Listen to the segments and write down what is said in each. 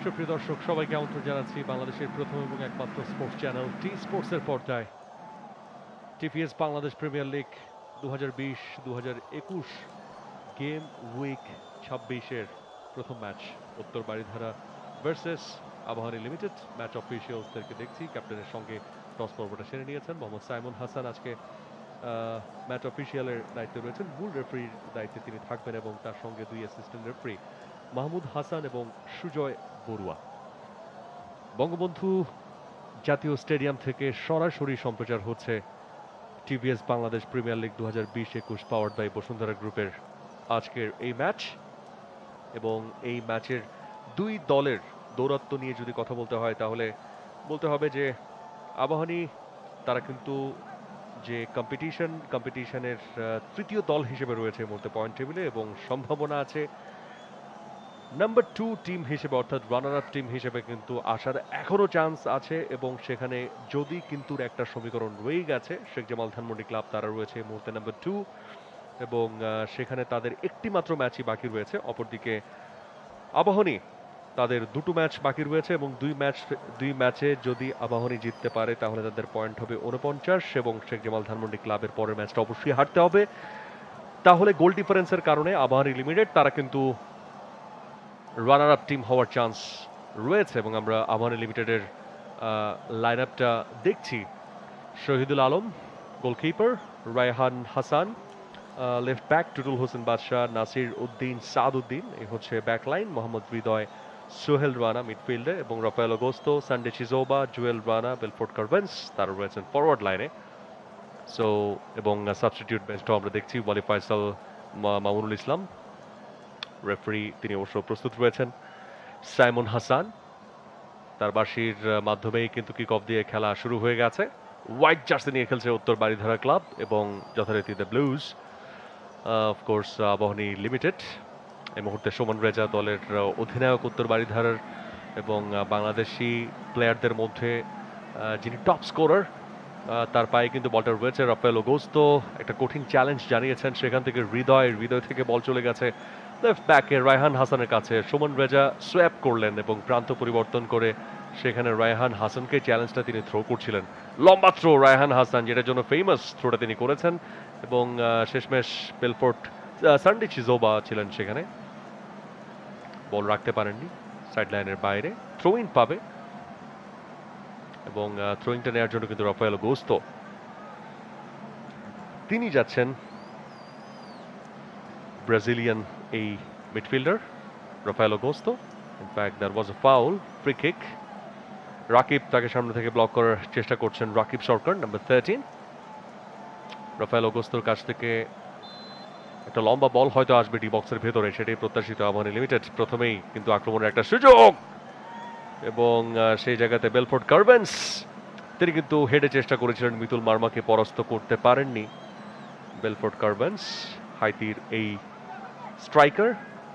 সুপ্রিয় দর্শক সবাইকে আমন্ত্রণ জানাচ্ছি বাংলাদেশের প্রথম এবং একমাত্র স্পোর্টস চ্যানেল টি স্পোর্টসের পর্দায় TVS Bangladesh premier league 2020-2021 game week 26-এর প্রথম match Uttar Baridhara versus Abahani limited. Match অফিসিয়ালসদেরকে দেখছি, ক্যাপ্টেনের সঙ্গে টস পর্বটা সেরে নিয়েছেন মোহাম্মদ সাইমন হাসান। আজকে ম্যাচ অফিসিয়ালের দায়িত্বে রয়েছেন, মূল রেফারির দায়িত্বে তিনি থাকবেন এবং তার সঙ্গে দুই অ্যাসিস্ট্যান্ট রেফারি মাহমুদ হাসান এবং সুজয় বড়ুয়া। বঙ্গবন্ধু জাতীয় স্টেডিয়াম থেকে সরাসরি সম্প্রচার হচ্ছে TVS Bangladesh premier league 2020-21 powered by Bashundhara গ্রুপের আজকের এই ম্যাচ। এবং এই ম্যাচের দুই দলের দৌরাত্ম্য নিয়ে যদি কথা বলতে হয় তাহলে বলতে হবে যে আবাহনী তারা কিন্তু যে কম্পিটিশনের তৃতীয় দল হিসেবে রয়েছে এই মুহূর্তে পয়েন্ট টেবিলে, এবং সম্ভাবনা আছে নাম্বার 2 টিম হিসেবে অর্থাৎ রানার আপ টিম হিসেবে কিন্তু আসার এখনো চান্স আছে। এবং সেখানে যদি কিন্তু একটা সমীকরণ রয়ে গেছে, শেখ জামাল ধানমন্ডি ক্লাব তারা রয়েছে এই মুহূর্তে নাম্বার 2 এবং সেখানে তাদের একটি মাত্র ম্যাচই বাকি রয়েছে। অপরদিকে আবাহনী তাদের দুটো ম্যাচ বাকি রয়েছে এবং দুই ম্যাচে যদি আবাহনী জিততে পারে তাহলে তাদের পয়েন্ট হবে 49 এবং শেখ জামাল ধানমন্ডি ক্লাবের পরের ম্যাচটা অবশ্যই হারতে হবে। তাহলে গোল ডিফারেন্সের কারণে আবাহনী লিমিটেড তারা কিন্তু রানার আপ টিম হওয়ার চান্স রয়েছে। এবং আমরা আবাহনী লিমিটেডের লাইন আপটা দেখছি। Shahidul Alam goalkeeper, Raihan Hasan left back, Tutul Hossain Badshah, Nasir Uddin, Saad Uddin এই হচ্ছে ব্যাক লাইন, মোহাম্মদ হৃদয়, সোহেল রানা মিডফিল্ডে এবং Rafael Augusto, Sunday Chizoba, Jewel Rana, Belfort Kervens তারা রয়েছেন ফরওয়ার্ড লাইনে। সো এবং সাবস্টিটিউট বেঞ্চটাও আমরা দেখছি, ওয়ালি ফয়সাল, মামুনুল ইসলাম রেফারি তিনি অবশ্য প্রস্তুত রয়েছেন। সাইমন হাসান তার বাঁশির মাধ্যমেই কিন্তু কিক অফ দিয়ে খেলা শুরু হয়ে গেছে। হোয়াইট জার্সি নিয়ে খেলছে উত্তর বারিধারা ক্লাব এবং যথারীতি the blues of course Abahani limited. এই মুহূর্তে সুমন রেজা দলের অধিনায়ক উত্তর বারিধারার এবং বাংলাদেশি প্লেয়ারদের মধ্যে যিনি টপ স্কোরার, তার পায়ে কিন্তু বলটা রয়েছে। রাফায়েল অগস্তো একটা কঠিন চ্যালেঞ্জ জানিয়েছেন, সেখান থেকে হৃদয় থেকে বল চলে গেছে লেফট ব্যাকে রায়হান হাসানের কাছে। সুমন রেজা সোয়াপ করলেন এবং প্রান্ত পরিবর্তন করে সেখানে রায়হান হাসানকে চ্যালেঞ্জটা তিনি থ্রো করছিলেন। লম্বা থ্রো রায়হান হাসান, যেটার জন্য ফেমাস, থ্রোটা তিনি করেছেন এবং শেষমেশ বেলফোর্ট সানডে চিজোবা ছিলেন সেখানে, বল রাখতে পারেননি, সাইড লাইনের বাইরে থ্রো ইন পাবে এবং থ্রোইংটা নেওয়ার জন্য কিন্তু রাফায়েল অগস্তো তিনি যাচ্ছেন। ব্রাজিলিয়ান এই midfielder Rafael Augusto, in fact there was a foul, free kick. Rakib তাকে সামনে থেকে ব্লক করার চেষ্টা করছেন, রাকিব সরকার নাম্বার 13। রাফায়েল অগস্তোর কাছ থেকে একটা লম্বা বল হয়তো আসবে ডি বক্সের ভেতরে, সেটাই প্রত্যাশিত আবাহনী লিমিটেড। প্রথমেই কিন্তু আক্রমণের একটা সুযোগ এবং সেই জায়গাতে বেলফোর্ড কার্ভেন্স তিনি কিন্তু হেডে চেষ্টা করেছিলেন, মিতুল মার্মাকে পরাস্ত করতে পারেননি বেলফোর্ড কার্ভেন্স, হাইতির এই স্ট্রাইকার।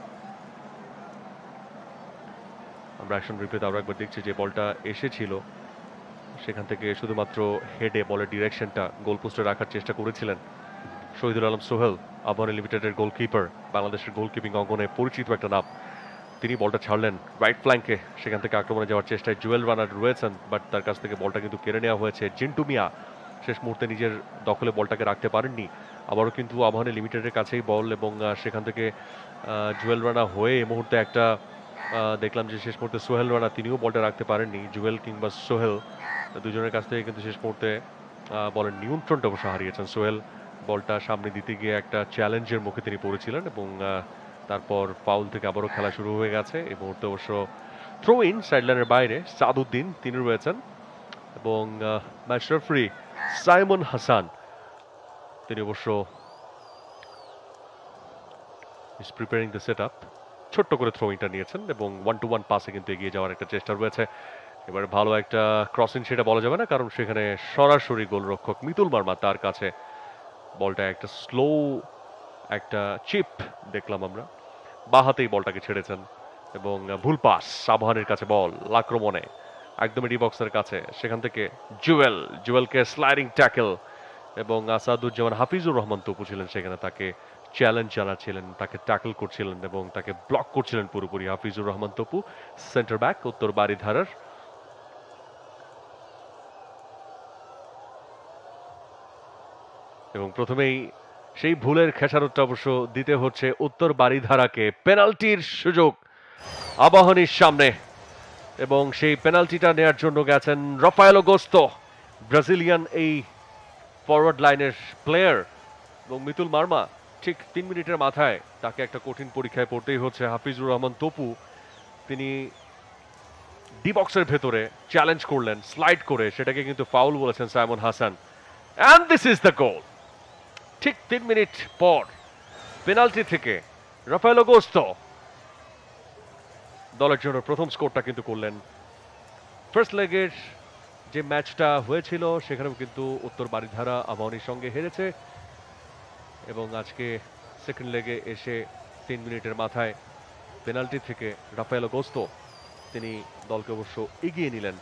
আমরা অ্যাকশন রিপ্লেতে আরো একবার দেখছি যে বলটা এসেছিল সেখান থেকে শুধুমাত্র হেডে বলের ডিরেকশনটা গোলপোস্টে রাখার চেষ্টা করেছিলেন শহীদুল আলম সোহেল, আবাহনী লিমিটেডের গোলকিপার, বাংলাদেশের গোলকিপিং অঙ্গনে পরিচিত একটা নাম। তিনি বলটা ছাড়লেন রাইট ফ্ল্যাঙ্কে, সেখান থেকে আক্রমণে যাওয়ার চেষ্টায় জুয়েল রানার রয়েছেন, বাট তার কাছ থেকে বলটা কিন্তু কেড়ে নেওয়া হয়েছে। জিন্টু মিয়া শেষ মুহূর্তে নিজের দখলে বলটাকে রাখতে পারেননি। আবারও কিন্তু আবাহনী লিমিটেডের কাছেই বল এবং সেখান থেকে জুয়েল রানা হয়ে এই মুহূর্তে একটা দেখলাম যে শেষ মুহূর্তে সোহেল রানা তিনিও বলটা রাখতে পারেননি। জুয়েল কিংবা সোহেল দুজনের কাছ থেকে কিন্তু শেষ মুহূর্তে বলের নিয়ন্ত্রণটা অবশ্য হারিয়েছেন সোহেল। বলটা সামনে দিতে গিয়ে একটা চ্যালেঞ্জের মুখে তিনি পড়েছিলেন এবং তারপর ফাউল থেকে আবারও খেলা শুরু হয়ে গেছে। এই মুহূর্তে অবশ্য থ্রো ইন সাইডলাইনের বাইরে সাদ উদ্দিন তিনি রয়েছেন এবং ম্যাচ রেফারি সাইমন হাসান তিনি অবশ্য is preparing the set up, ছোট্ট করে থ্রো ইনটা নিয়েছেন এবং 1-to-1 পাসে কিন্তু এগিয়ে যাওয়ার একটা চেষ্টা রয়েছে। এবারে ভালো একটা ক্রসিং সেটা বলা যাবে না, কারণ সেখানে সরাসরি গোলরক্ষক মিতুল মার্মা তার কাছে বলটা একটা স্লো একটা চিপ দেখলাম আমরা, বাঁ হাতেই বলটাকে ছেড়েছেন এবং ভুল পাস, আবাহনীর কাছে বল আক্রমণে একদমই ডি বক্সের কাছে, সেখান থেকে জুয়েলকে স্লাইডিং ট্যাকল এবং আসাদুজ্জামান হাফিজুর রহমান তপু ছিলেন সেখানে, তাকে চ্যালেঞ্জ জানাচ্ছিলেন, তাকে ট্যাকল করছিলেন এবং তাকে ব্লক করছিলেন পুরোপুরি হাফিজুর রহমান তপু, সেন্টার ব্যাক উত্তর বারিধারার। এবং প্রথমেই সেই ভুলের খেসারতটা অবশ্য দিতে হচ্ছে উত্তর বারিধারাকে। পেনাল্টির সুযোগ আবাহনীর সামনে এবং সেই পেনাল্টিটা নেয়ার জন্য গেছেন রাফায়েল অগস্তো, ব্রাজিলিয়ান এই ফরওয়ার্ড লাইনের প্লেয়ার। এবং মিতুল মার্মা ঠিক 3 মিনিটের মাথায় তাকে একটা কঠিন পরীক্ষায় পড়তেই হচ্ছে। হাফিজুর রহমান তপু তিনি ডি বক্সের ভেতরে চ্যালেঞ্জ করলেন স্লাইড করে, সেটাকে কিন্তু ফাউল বলেছেন Saimon Hasan. And this is the goal. ঠিক 3 মিনিট পর পেনাল্টি থেকে রাফায়েল অগস্তো দলের জন্য প্রথম স্কোরটা কিন্তু করলেন। ফার্স্ট লেগের যে ম্যাচটা হয়েছিল সেখানেও কিন্তু উত্তর বারিধারা আবাহনীর সঙ্গে হেরেছে এবং আজকে সেকেন্ড লেগে এসে 3 মিনিটের মাথায় পেনাল্টি থেকে রাফায়েল অগস্তো তিনি দলকে অবশ্য এগিয়ে নিলেন।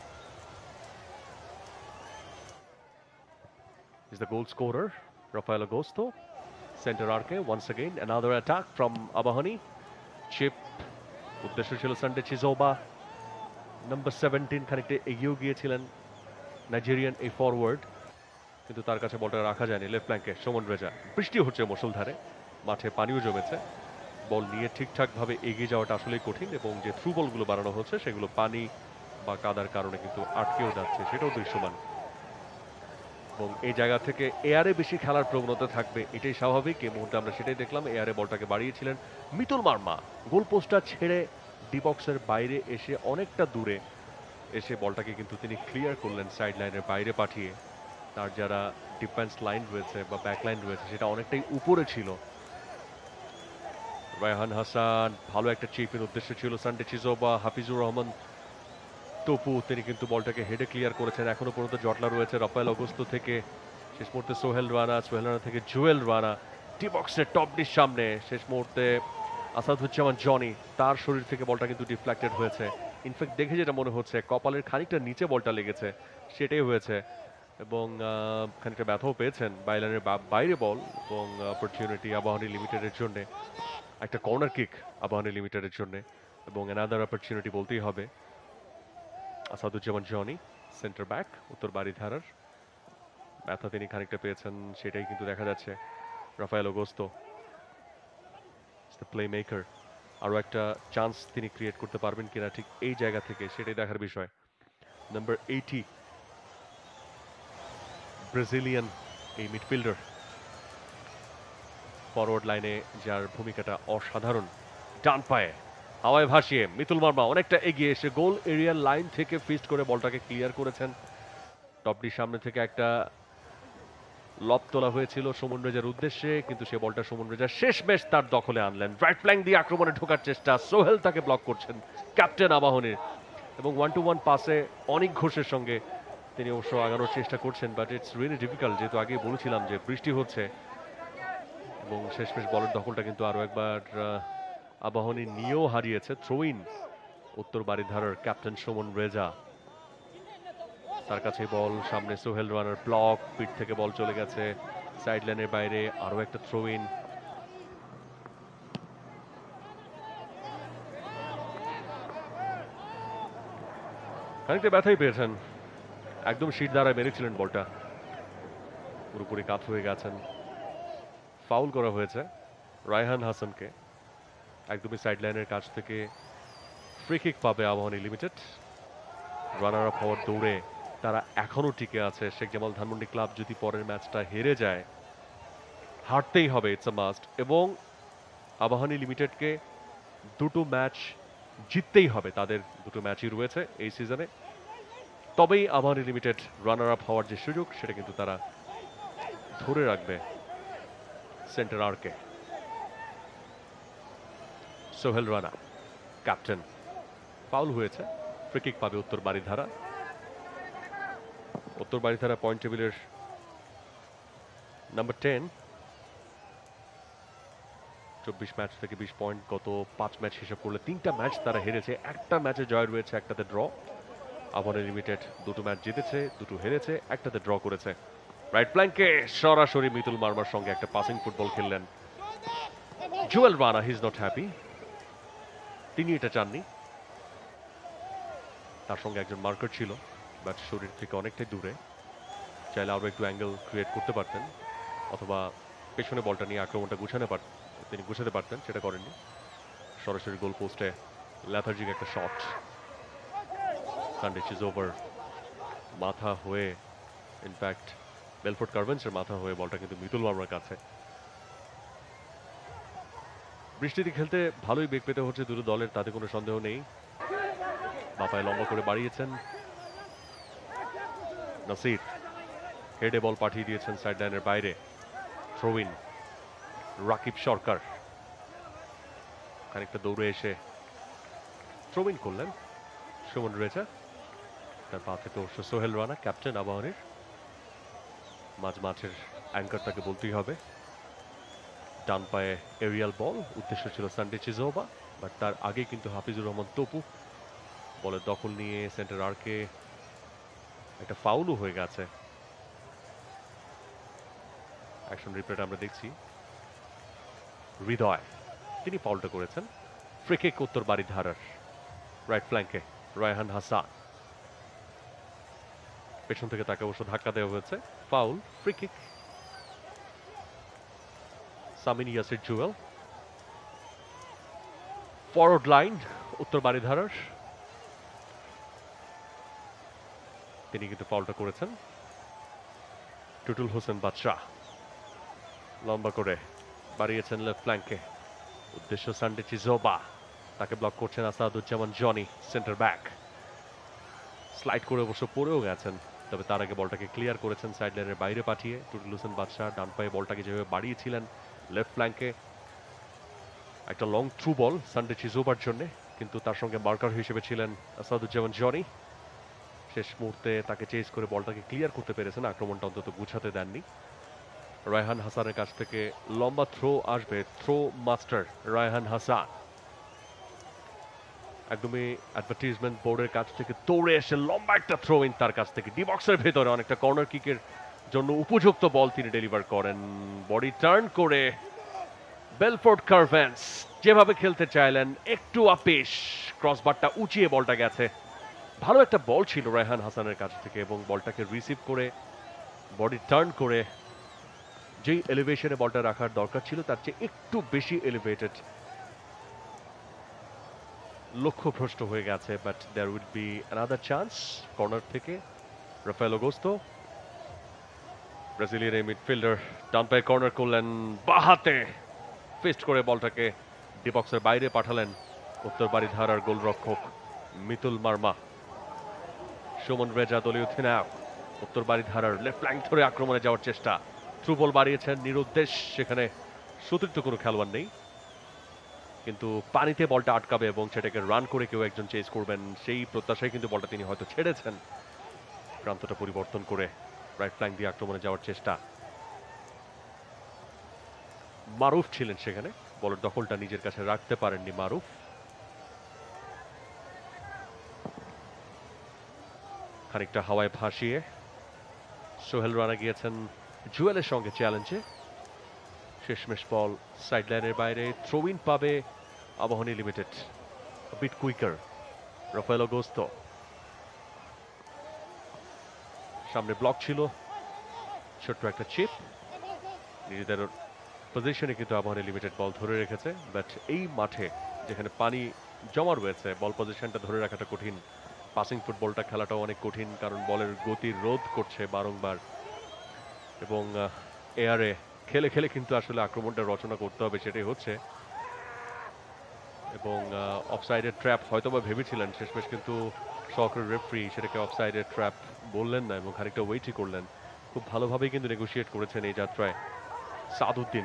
Is the goal scorer Rafael Augusto, centre আর্কে। Once again another attack from Abahani. Chip, উদ্দেশ্য ছিল সানডে চিজোবা, নাম্বার 17 খানিকটা এগিয়েও গিয়েছিলেন নাইজেরিয়ান এই ফরওয়ার্ড, কিন্তু তার কাছে বলটা রাখা যায়নি। লেফট ফ্ল্যাঙ্কে সুমন রেজা। বৃষ্টি হচ্ছে মুষলধারে, মাঠে পানিও জমেছে, বল নিয়ে ঠিকঠাকভাবে এগিয়ে যাওয়াটা আসলেই কঠিন এবং যে থ্রু বলগুলো বানানো হচ্ছে সেগুলো পানি বা কাদার কারণে কিন্তু আটকেও যাচ্ছে, সেটাও দৃশ্যমান। এবং এই জায়গা থেকে এয়ারে বেশি খেলার প্রবণতা থাকবে, এটাই স্বাভাবিক। এই মুহূর্তে আমরা সেটাই দেখলাম, এয়ারে বলটাকে বাড়িয়েছিলেন মিতুল মার্মা। গোল পোস্টটা ছেড়ে ডি বক্সের বাইরে এসে অনেকটা দূরে এসে বলটাকে কিন্তু তিনি ক্লিয়ার করলেন সাইড লাইনের বাইরে পাঠিয়ে। তার যারা ডিফেন্স লাইন রয়েছে বা ব্যাক লাইন রয়েছে সেটা অনেকটাই উপরে ছিল। রায়হান হাসান, ভালো একটা চিপের উদ্দেশ্য ছিল সানডে চিজোবা। হাফিজুর রহমান তপু তিনি কিন্তু বলটাকে হেডে ক্লিয়ার করেছেন। এখনো পর্যন্ত জটলা রয়েছে রাফায়েল অগস্তো থেকে, শেষ মুহূর্তে সোহেল রানা, সোহেল রানা থেকে জুয়েল রানা টি বক্সের টপডির সামনে। শেষ মুহূর্তে আসাদুজ্জামান জনি, তার শরীর থেকে বলটা কিন্তু ডিফ্লেক্টেড হয়েছে। ইনফ্যাক্ট দেখে যেটা মনে হচ্ছে কপালের খানিকটা নিচে বলটা লেগেছে, সেটাই হয়েছে। এবং খানিকটা ব্যথাও পেয়েছেন। বাইলানের বাইরে বল এবং অপরচুনিটি আবাহনী লিমিটেডের জন্য, একটা কর্নার কিক আবাহনী লিমিটেডের জন্য এবং অ্যানাদার অপরচুনিটি বলতেই হবে। আসাদুজ্জামান জনি, সেন্টার ব্যাক উত্তর বারিধারার, ব্যথা তিনি খানিকটা পেয়েছেন, সেটাই কিন্তু দেখা যাচ্ছে। রাফায়েল অগস্তো প্লে মেকার, আরও একটা চান্স তিনি ক্রিয়েট করতে পারবেন কিনা ঠিক এই জায়গা থেকে, সেটাই দেখার বিষয়। নাম্বার 80 ব্রাজিলিয়ান এই মিডফিল্ডার, ফরওয়ার্ড লাইনে যার ভূমিকাটা অসাধারণ, ডান পায়ে হাওয়ায় ভাসিয়ে মিতুল মার্মা অনেকটা এগিয়ে এসে গোল এরিয়ার লাইন থেকে ফিস্ট করে বলটাকে ক্লিয়ার করেছেন। টপডির সামনে থেকে একটা লব তোলা হয়েছিল সুমন রেজার উদ্দেশ্যে, কিন্তু সে বলটা সুমন রেজা শেষমেশ তার দখলে আনলেন। রাইট ফ্ল্যাঙ্ক দিয়ে আক্রমণে ঢোকার চেষ্টা, সোহেল তাকে ব্লক করছেন, ক্যাপ্টেন আবাহনীর। এবং 1-to-1 পাসে অনেক ঘোষের সঙ্গে তিনি অবশ্য আগানোর চেষ্টা করছেন, বাট ইটস রিয়েলি ডিফিকাল্ট, যেহেতু আগেই বলেছিলাম যে বৃষ্টি হচ্ছে। এবং শেষমেশ বলের দখলটা কিন্তু আরও একবার আবাহনী নিয়েও হারিয়েছে। Throw in Uttar বারিধারার captain Suman Reza, তার কাছে বল, সামনে সোহেল রানার ব্লক, পিঠ থেকে বল চলে গেছে সাইড লাইনের বাইরে, আরো একটা থ্রো ইন। খানিকটা ব্যথাই পেয়েছেন, একদম শীত দ্বারা মেরেছিলেন বলটা, পুরোপুরি কাত হয়ে গেছেন। ফাউল করা হয়েছে রায়হান হাসানকে, একদমই সাইড লাইনের কাছ থেকে ফ্রি কিক পাবে আবাহনী লিমিটেড। রানার আপ হওয়ার দৌড়ে তারা এখনো টিকে আছে। শেখ জামাল ধানমন্ডি ক্লাব যদি পরের ম্যাচটা হেরে যায়, হারতেই হবে, ইটস আ মাস্ট, এবং আবাহনী লিমিটেডকে দুটো ম্যাচ জিততেই হবে, তাদের দুটো ম্যাচই রয়েছে এই সিজনে, তবেই আবাহনী লিমিটেড রানার আপ হওয়ার যে সুযোগ সেটা কিন্তু তারা ধরে রাখবে। সেন্টার আর্কে সোহেল রানা, ক্যাপ্টেন, ফাউল হয়েছে, ফ্রি কিক পাবে উত্তর বারিধারা। উত্তর বারিধারা পয়েন্ট টেবিলের নাম্বার 10, 24 ম্যাচ থেকে 20 পয়েন্ট। গত 5 ম্যাচ হিসাব করলে 3টা ম্যাচ তারা হেরেছে, একটা ম্যাচে জয় রয়েছে, একটাতে ড্র। আবাহনী লিমিটেড দুটো ম্যাচ জিতেছে, দুটো হেরেছে, একটাতে ড্র করেছে। রাইট ফ্ল্যাঙ্কে সরাসরি মিতুল মার্মার সঙ্গে একটা পাসিং ফুটবল খেললেন Jewel Rana. He is not happy, তিনি এটা চাননি। তার সঙ্গে একজন মার্কার ছিল, বাট শরীর থেকে অনেকটাই দূরে, চাইলে আরও একটু অ্যাঙ্গেল ক্রিয়েট করতে পারতেন, অথবা পেছনে বলটা নিয়ে আক্রমণটা তিনি গুছাতে পারতেন, সেটা করেননি। সরাসরি গোল পোস্টে ল্যাথার্জিক একটা শট, সানডে চিজোভার মাথা হয়ে, ইনফ্যাক্ট বেলফোর্ড কার্ভেন্সের মাথা হয়ে বলটা কিন্তু মিতুল মার্মার কাছে। বৃষ্টিতে খেলতে ভালোই বেগ পেতে হচ্ছে দুটো দলের, তাতে কোনো সন্দেহ নেই। বাপায় লম্বা করে বাড়িয়েছেন নাসির, হেডে বল পাঠিয়ে দিয়েছেন সাইড লাইনের বাইরে। থ্রোইন রাকিব সরকার খানিকটা দৌড়ে এসে থ্রোইন করলেন সুমন রেজা, তার পা থেকে অবশ্য সোহেল রানা, ক্যাপ্টেন আবাহনীর। মাঝ মাঠের অ্যাঙ্কার তাকে বলতেই হবে। ডান পায়ে এরিয়াল বল, উদ্দেশ্য ছিল সানডে চিজোভা, বাট তার আগে কিন্তু হাফিজুর রহমান তপু বলের দখল নিয়ে সেন্টার আর্কে একটা ফাউলও হয়ে গেছে। অ্যাকশন রিপ্লেট আমরা দেখছি, হৃদয় তিনি ফাউলটা করেছেন। ফ্রি কিক উত্তর বারিধারার, রাইট ফ্ল্যাঙ্কে রায়হান হাসান, পেছন থেকে তাকে অবশ্য ধাক্কা দেওয়া হয়েছে, foul. Free kick Samin Yasir Jewel, forward line Uttar বারিধারার, তিনি কিন্তু ফাউলটা করেছেন। টুটুল হোসেন বাদশাহ লম্বা করে বাড়িয়েছেন লেফট ফ্ল্যাঙ্কে, উদ্দেশ্য সানডে চিজোভা, তাকে ব্লক করছেন Asaduzzaman Jony, centre back. Slide করে অবশ্য পড়েও গেছেন, তবে তার আগে বলটাকে ক্লিয়ার করেছেন সাইড লাইনের বাইরে পাঠিয়ে টুটুল হোসেন বাদশাহ। ডান পায়ে বলটাকে যেভাবে বাড়িয়েছিলেন লেফট ফ্ল্যাঙ্কে, একটা লং থ্রু বল সানডে চিজোভার জন্য, কিন্তু তার সঙ্গে মার্কার হিসেবে ছিলেন আসাদুজ্জামান জনি। শেষ মুহূর্তে তাকে চেজ করে বলটাকে ক্লিয়ার করতে পেরেছেন, আক্রমণটা অন্তত গুছাতে দেননি। রায়হান হাসানের কাছ থেকে লম্বা থ্রো আসবে, থ্রো মাস্টার রায়হান হাসান একদমই অ্যাডভার্টিজমেন্ট বোর্ডের কাছ থেকে দৌড়ে এসে লম্বা একটা থ্রো ইন তার কাছ থেকে, ডি বক্সের ভেতরে অনেকটা কর্নার কিকের জন্য উপযুক্ত বল তিনি ডেলিভার করেন। বডি টার্ন করে বেলফোর্ড কার্ভেন্স যেভাবে খেলতে চাইলেন, একটু আপিস, ক্রসবারটা উঁচিয়ে বলটা গেছে। ভালো একটা বল ছিল রায়হান হাসানের কাছ থেকে, এবং বলটাকে রিসিভ করে বডি টার্ন করে যেই এলিভেশনে বলটা রাখার দরকার ছিল তার চেয়ে একটু বেশি এলিভেটেড, লক্ষ্যভ্রষ্ট হয়ে গেছে। But there will be another chance corner থেকে। রাফায়েল অগস্তো, ব্রাজিলিয়ান এই মিডফিল্ডার, ডান পায়ে কর্নার করলেন, বাহাতে ফিস্ট করে বলটাকে ডি বক্সের বাইরে পাঠালেন উত্তর বারিধারার গোলরক্ষক মিতুল মার্মা। সুমন রেজা দলীয় অধিনায়ক, উত্তর বারিধারার লেফট ফ্ল্যাঙ্ক ধরে আক্রমণে যাওয়ার চেষ্টা, থ্রু বল বাড়িয়েছেন নিরুদ্দেশ, সেখানে সুতৃপ্ত কোনো খেলোয়াড় নেই, কিন্তু পানিতে বলটা আটকাবে এবং সেটাকে রান করে কেউ একজন চেজ করবেন সেই প্রত্যাশায় কিন্তু বলটা তিনি হয়তো ছেড়েছেন। প্রান্তটা পরিবর্তন করে রাইট ফ্ল্যাঙ্ক দিয়ে আক্রমণে যাওয়ার চেষ্টা, মারুফ ছিলেন সেখানে, বলের দখলটা নিজের কাছে রাখতে পারেননি মারুফ। খানিকটা হাওয়ায় ভাসিয়ে সোহেল রানা গিয়েছেন জুয়েলের সঙ্গে চ্যালেঞ্জে, শেষমেশ বল সাইড লাইনের বাইরে, থ্রো ইন পাবে Abahani Limited. Beat quicker Rafael Augusto, সামনে ব্লক ছিল, ছোট্ট একটা চিপ, নিজেদের পজিশনে কিন্তু আবাহনী লিমিটেড বল ধরে রেখেছে। বাট এই মাঠে যেখানে পানি জমা রয়েছে, বল পজিশনটা ধরে রাখাটা কঠিন, পাসিং ফুটবলটা খেলাটাও অনেক কঠিন, কারণ বলের গতি রোধ করছে বারংবার, এবং এয়ারে খেলে খেলে কিন্তু আসলে আক্রমণটা রচনা করতে হবে, সেটাই হচ্ছে। এবং অফসাইডের ট্র্যাপ হয়তো বা ভেবেছিলেন, শেষমেশ কিন্তু সহকারী রেফারি সেটাকে অফসাইডের ট্র্যাপ বললেন না এবং খানিকটা ওয়েটই করলেন। খুব ভালোভাবেই কিন্তু নেগোশিয়েট করেছেন এই যাত্রায় সাদউদ্দিন।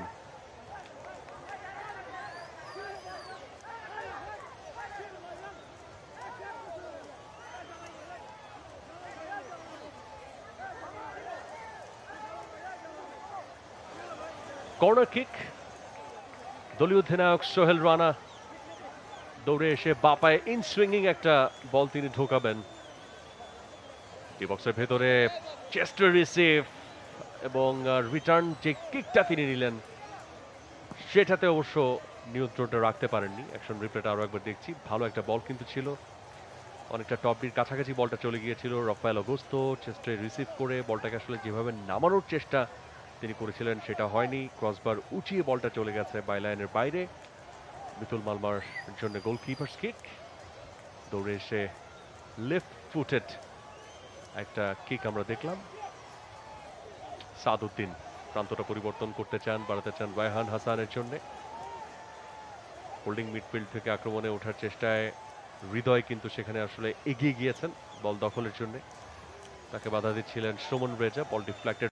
কর্নার কিক, দলীয় অধিনায়ক সোহেল রানা দৌড়ে এসে বাপায় ইন সুইঙ্গিং একটা বল তিনি ঢোকাবেন ডি বক্সের ভেতরে, চেস্টার রিসিভ, এবং রিটার্ন যে কিকটা তিনি নিলেন সেটাতে অবশ্য নিয়ন্ত্রণটা রাখতে পারেননি। অ্যাকশন রিপ্লেটা আরও একবার দেখছি, ভালো একটা বল কিন্তু ছিল, অনেকটা টপটির কাছাকাছি বলটা চলে গিয়েছিল। রাফায়েল অগস্তো চেস্টে রিসিভ করে বলটাকে আসলে যেভাবে নামানোর চেষ্টা তিনি করেছিলেন সেটা হয়নি, ক্রসবার উঁচিয়ে বলটা চলে গেছে বাইলাইনের বাইরে। মিতুল মালমার জন্য গোলকিপার্স কিক, দৌড়ে এসে লেফট ফুটেড একটা কিক আমরা দেখলাম। সাদউদ্দিন প্রান্তটা পরিবর্তন করতে চান, বাড়াতে চান রায়হান হাসানের জন্য। হোল্ডিং মিডফিল্ড থেকে আক্রমণে ওঠার চেষ্টায় হৃদয় কিন্তু সেখানে আসলে এগিয়ে গিয়েছেন বল দখলের জন্য, তাকে বাধা দিচ্ছিলেন Suman Reza. Ball deflected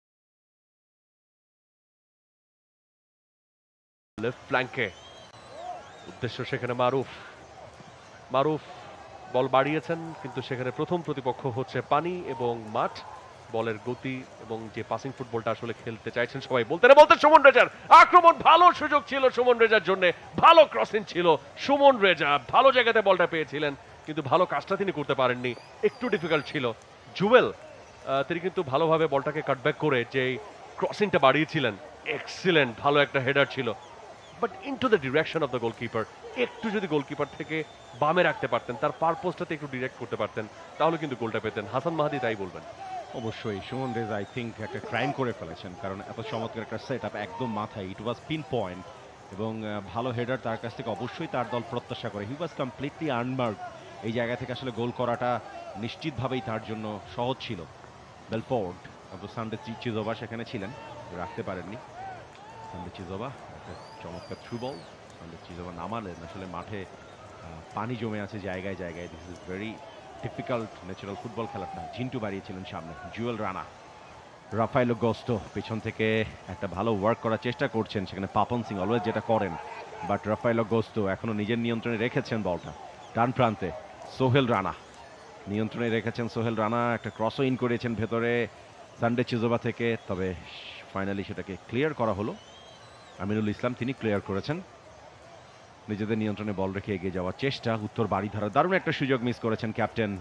left ফ্ল্যাঙ্কে, উদ্দেশ্য সেখানে মারুফ। মারুফ বল বাড়িয়েছেন কিন্তু সেখানে প্রথম প্রতিপক্ষ হচ্ছে পানি এবং মাঠ। বলের গতি এবং যে পাসিং ফুটবলটা আসলে খেলতে চাইছেন সবাই বলতে না বলতে সুমন রেজার আক্রমণ, ভালো সুযোগ ছিল সুমন রেজার জন্য, ভালো ক্রসিং ছিল। সুমন রেজা ভালো জায়গাতে বলটা পেয়েছিলেন কিন্তু ভালো কাজটা তিনি করতে পারেননি, একটু ডিফিকাল্ট ছিল। জুয়েল তিনি কিন্তু ভালোভাবে বলটাকে কাটব্যাক করে যে ক্রসিংটা বাড়িয়েছিলেন, এক্সিলেন্ট, ভালো একটা হেডার ছিল, but into the direction of the goalkeeper. একটু যদি গোলকিপার থেকে বামে রাখতে পারতেন, তার ফার পোস্টটাতে একটু ডিরেক্ট করতে পারতেন, তাহলে কিন্তু গোলটা পেতেন। হাসান মাহাদি তাই বলবেন। অবশ্যই সুমন রেজা আই থিঙ্ক একটা ক্রাইম করে ফেলেছেন, কারণ এত চমৎকার একটা সেট আপ একদম মাথায়, ইট ওয়াজ পিন পয়েন্ট এবং ভালো হেডার তার কাছ থেকে অবশ্যই তার দল প্রত্যাশা করে। He was completely unmark. এই জায়গা থেকে আসলে গোল করাটা নিশ্চিতভাবেই তার জন্য সহজ ছিল। বেলফোর্ড সানডে চিজোভা সেখানে ছিলেন, রাখতে পারেননি। সানডে চিজোভা একটা চমৎকার থ্রু বল, সানডে চিজোভা নামালেন। আসলে মাঠে পানি জমে আছে জায়গায় জায়গায়, this is very difficult natural football খেলাটা। ঝিন্টু বাড়িয়েছিলেন সামনে, জুয়েল রানা। রাফায়েলো গোস্তো পেছন থেকে একটা ভালো ওয়ার্ক করার চেষ্টা করছেন, সেখানে পাপন সিং অলওয়েজ যেটা করেন, বাট রাফায়েলো গোস্তো এখনো নিজের নিয়ন্ত্রণে রেখেছেন বলটা। ডান প্রান্তে সোহেল রানা নিয়ন্ত্রণে রেখেছেন, সোহেল রানা একটা ক্রসও ইন করেছেন ভেতরে সানডে চিজোভা থেকে, তবে ফাইনালি সেটাকে ক্লিয়ার করা হলো। আমিনুল ইসলাম তিনি ক্লিয়ার করেছেন। নিজেদের নিয়ন্ত্রণে বল রেখে এগিয়ে যাওয়ার চেষ্টা, উত্তর বাড়িধারা দারুণ একটা সুযোগ মিস করেছেন ক্যাপ্টেন।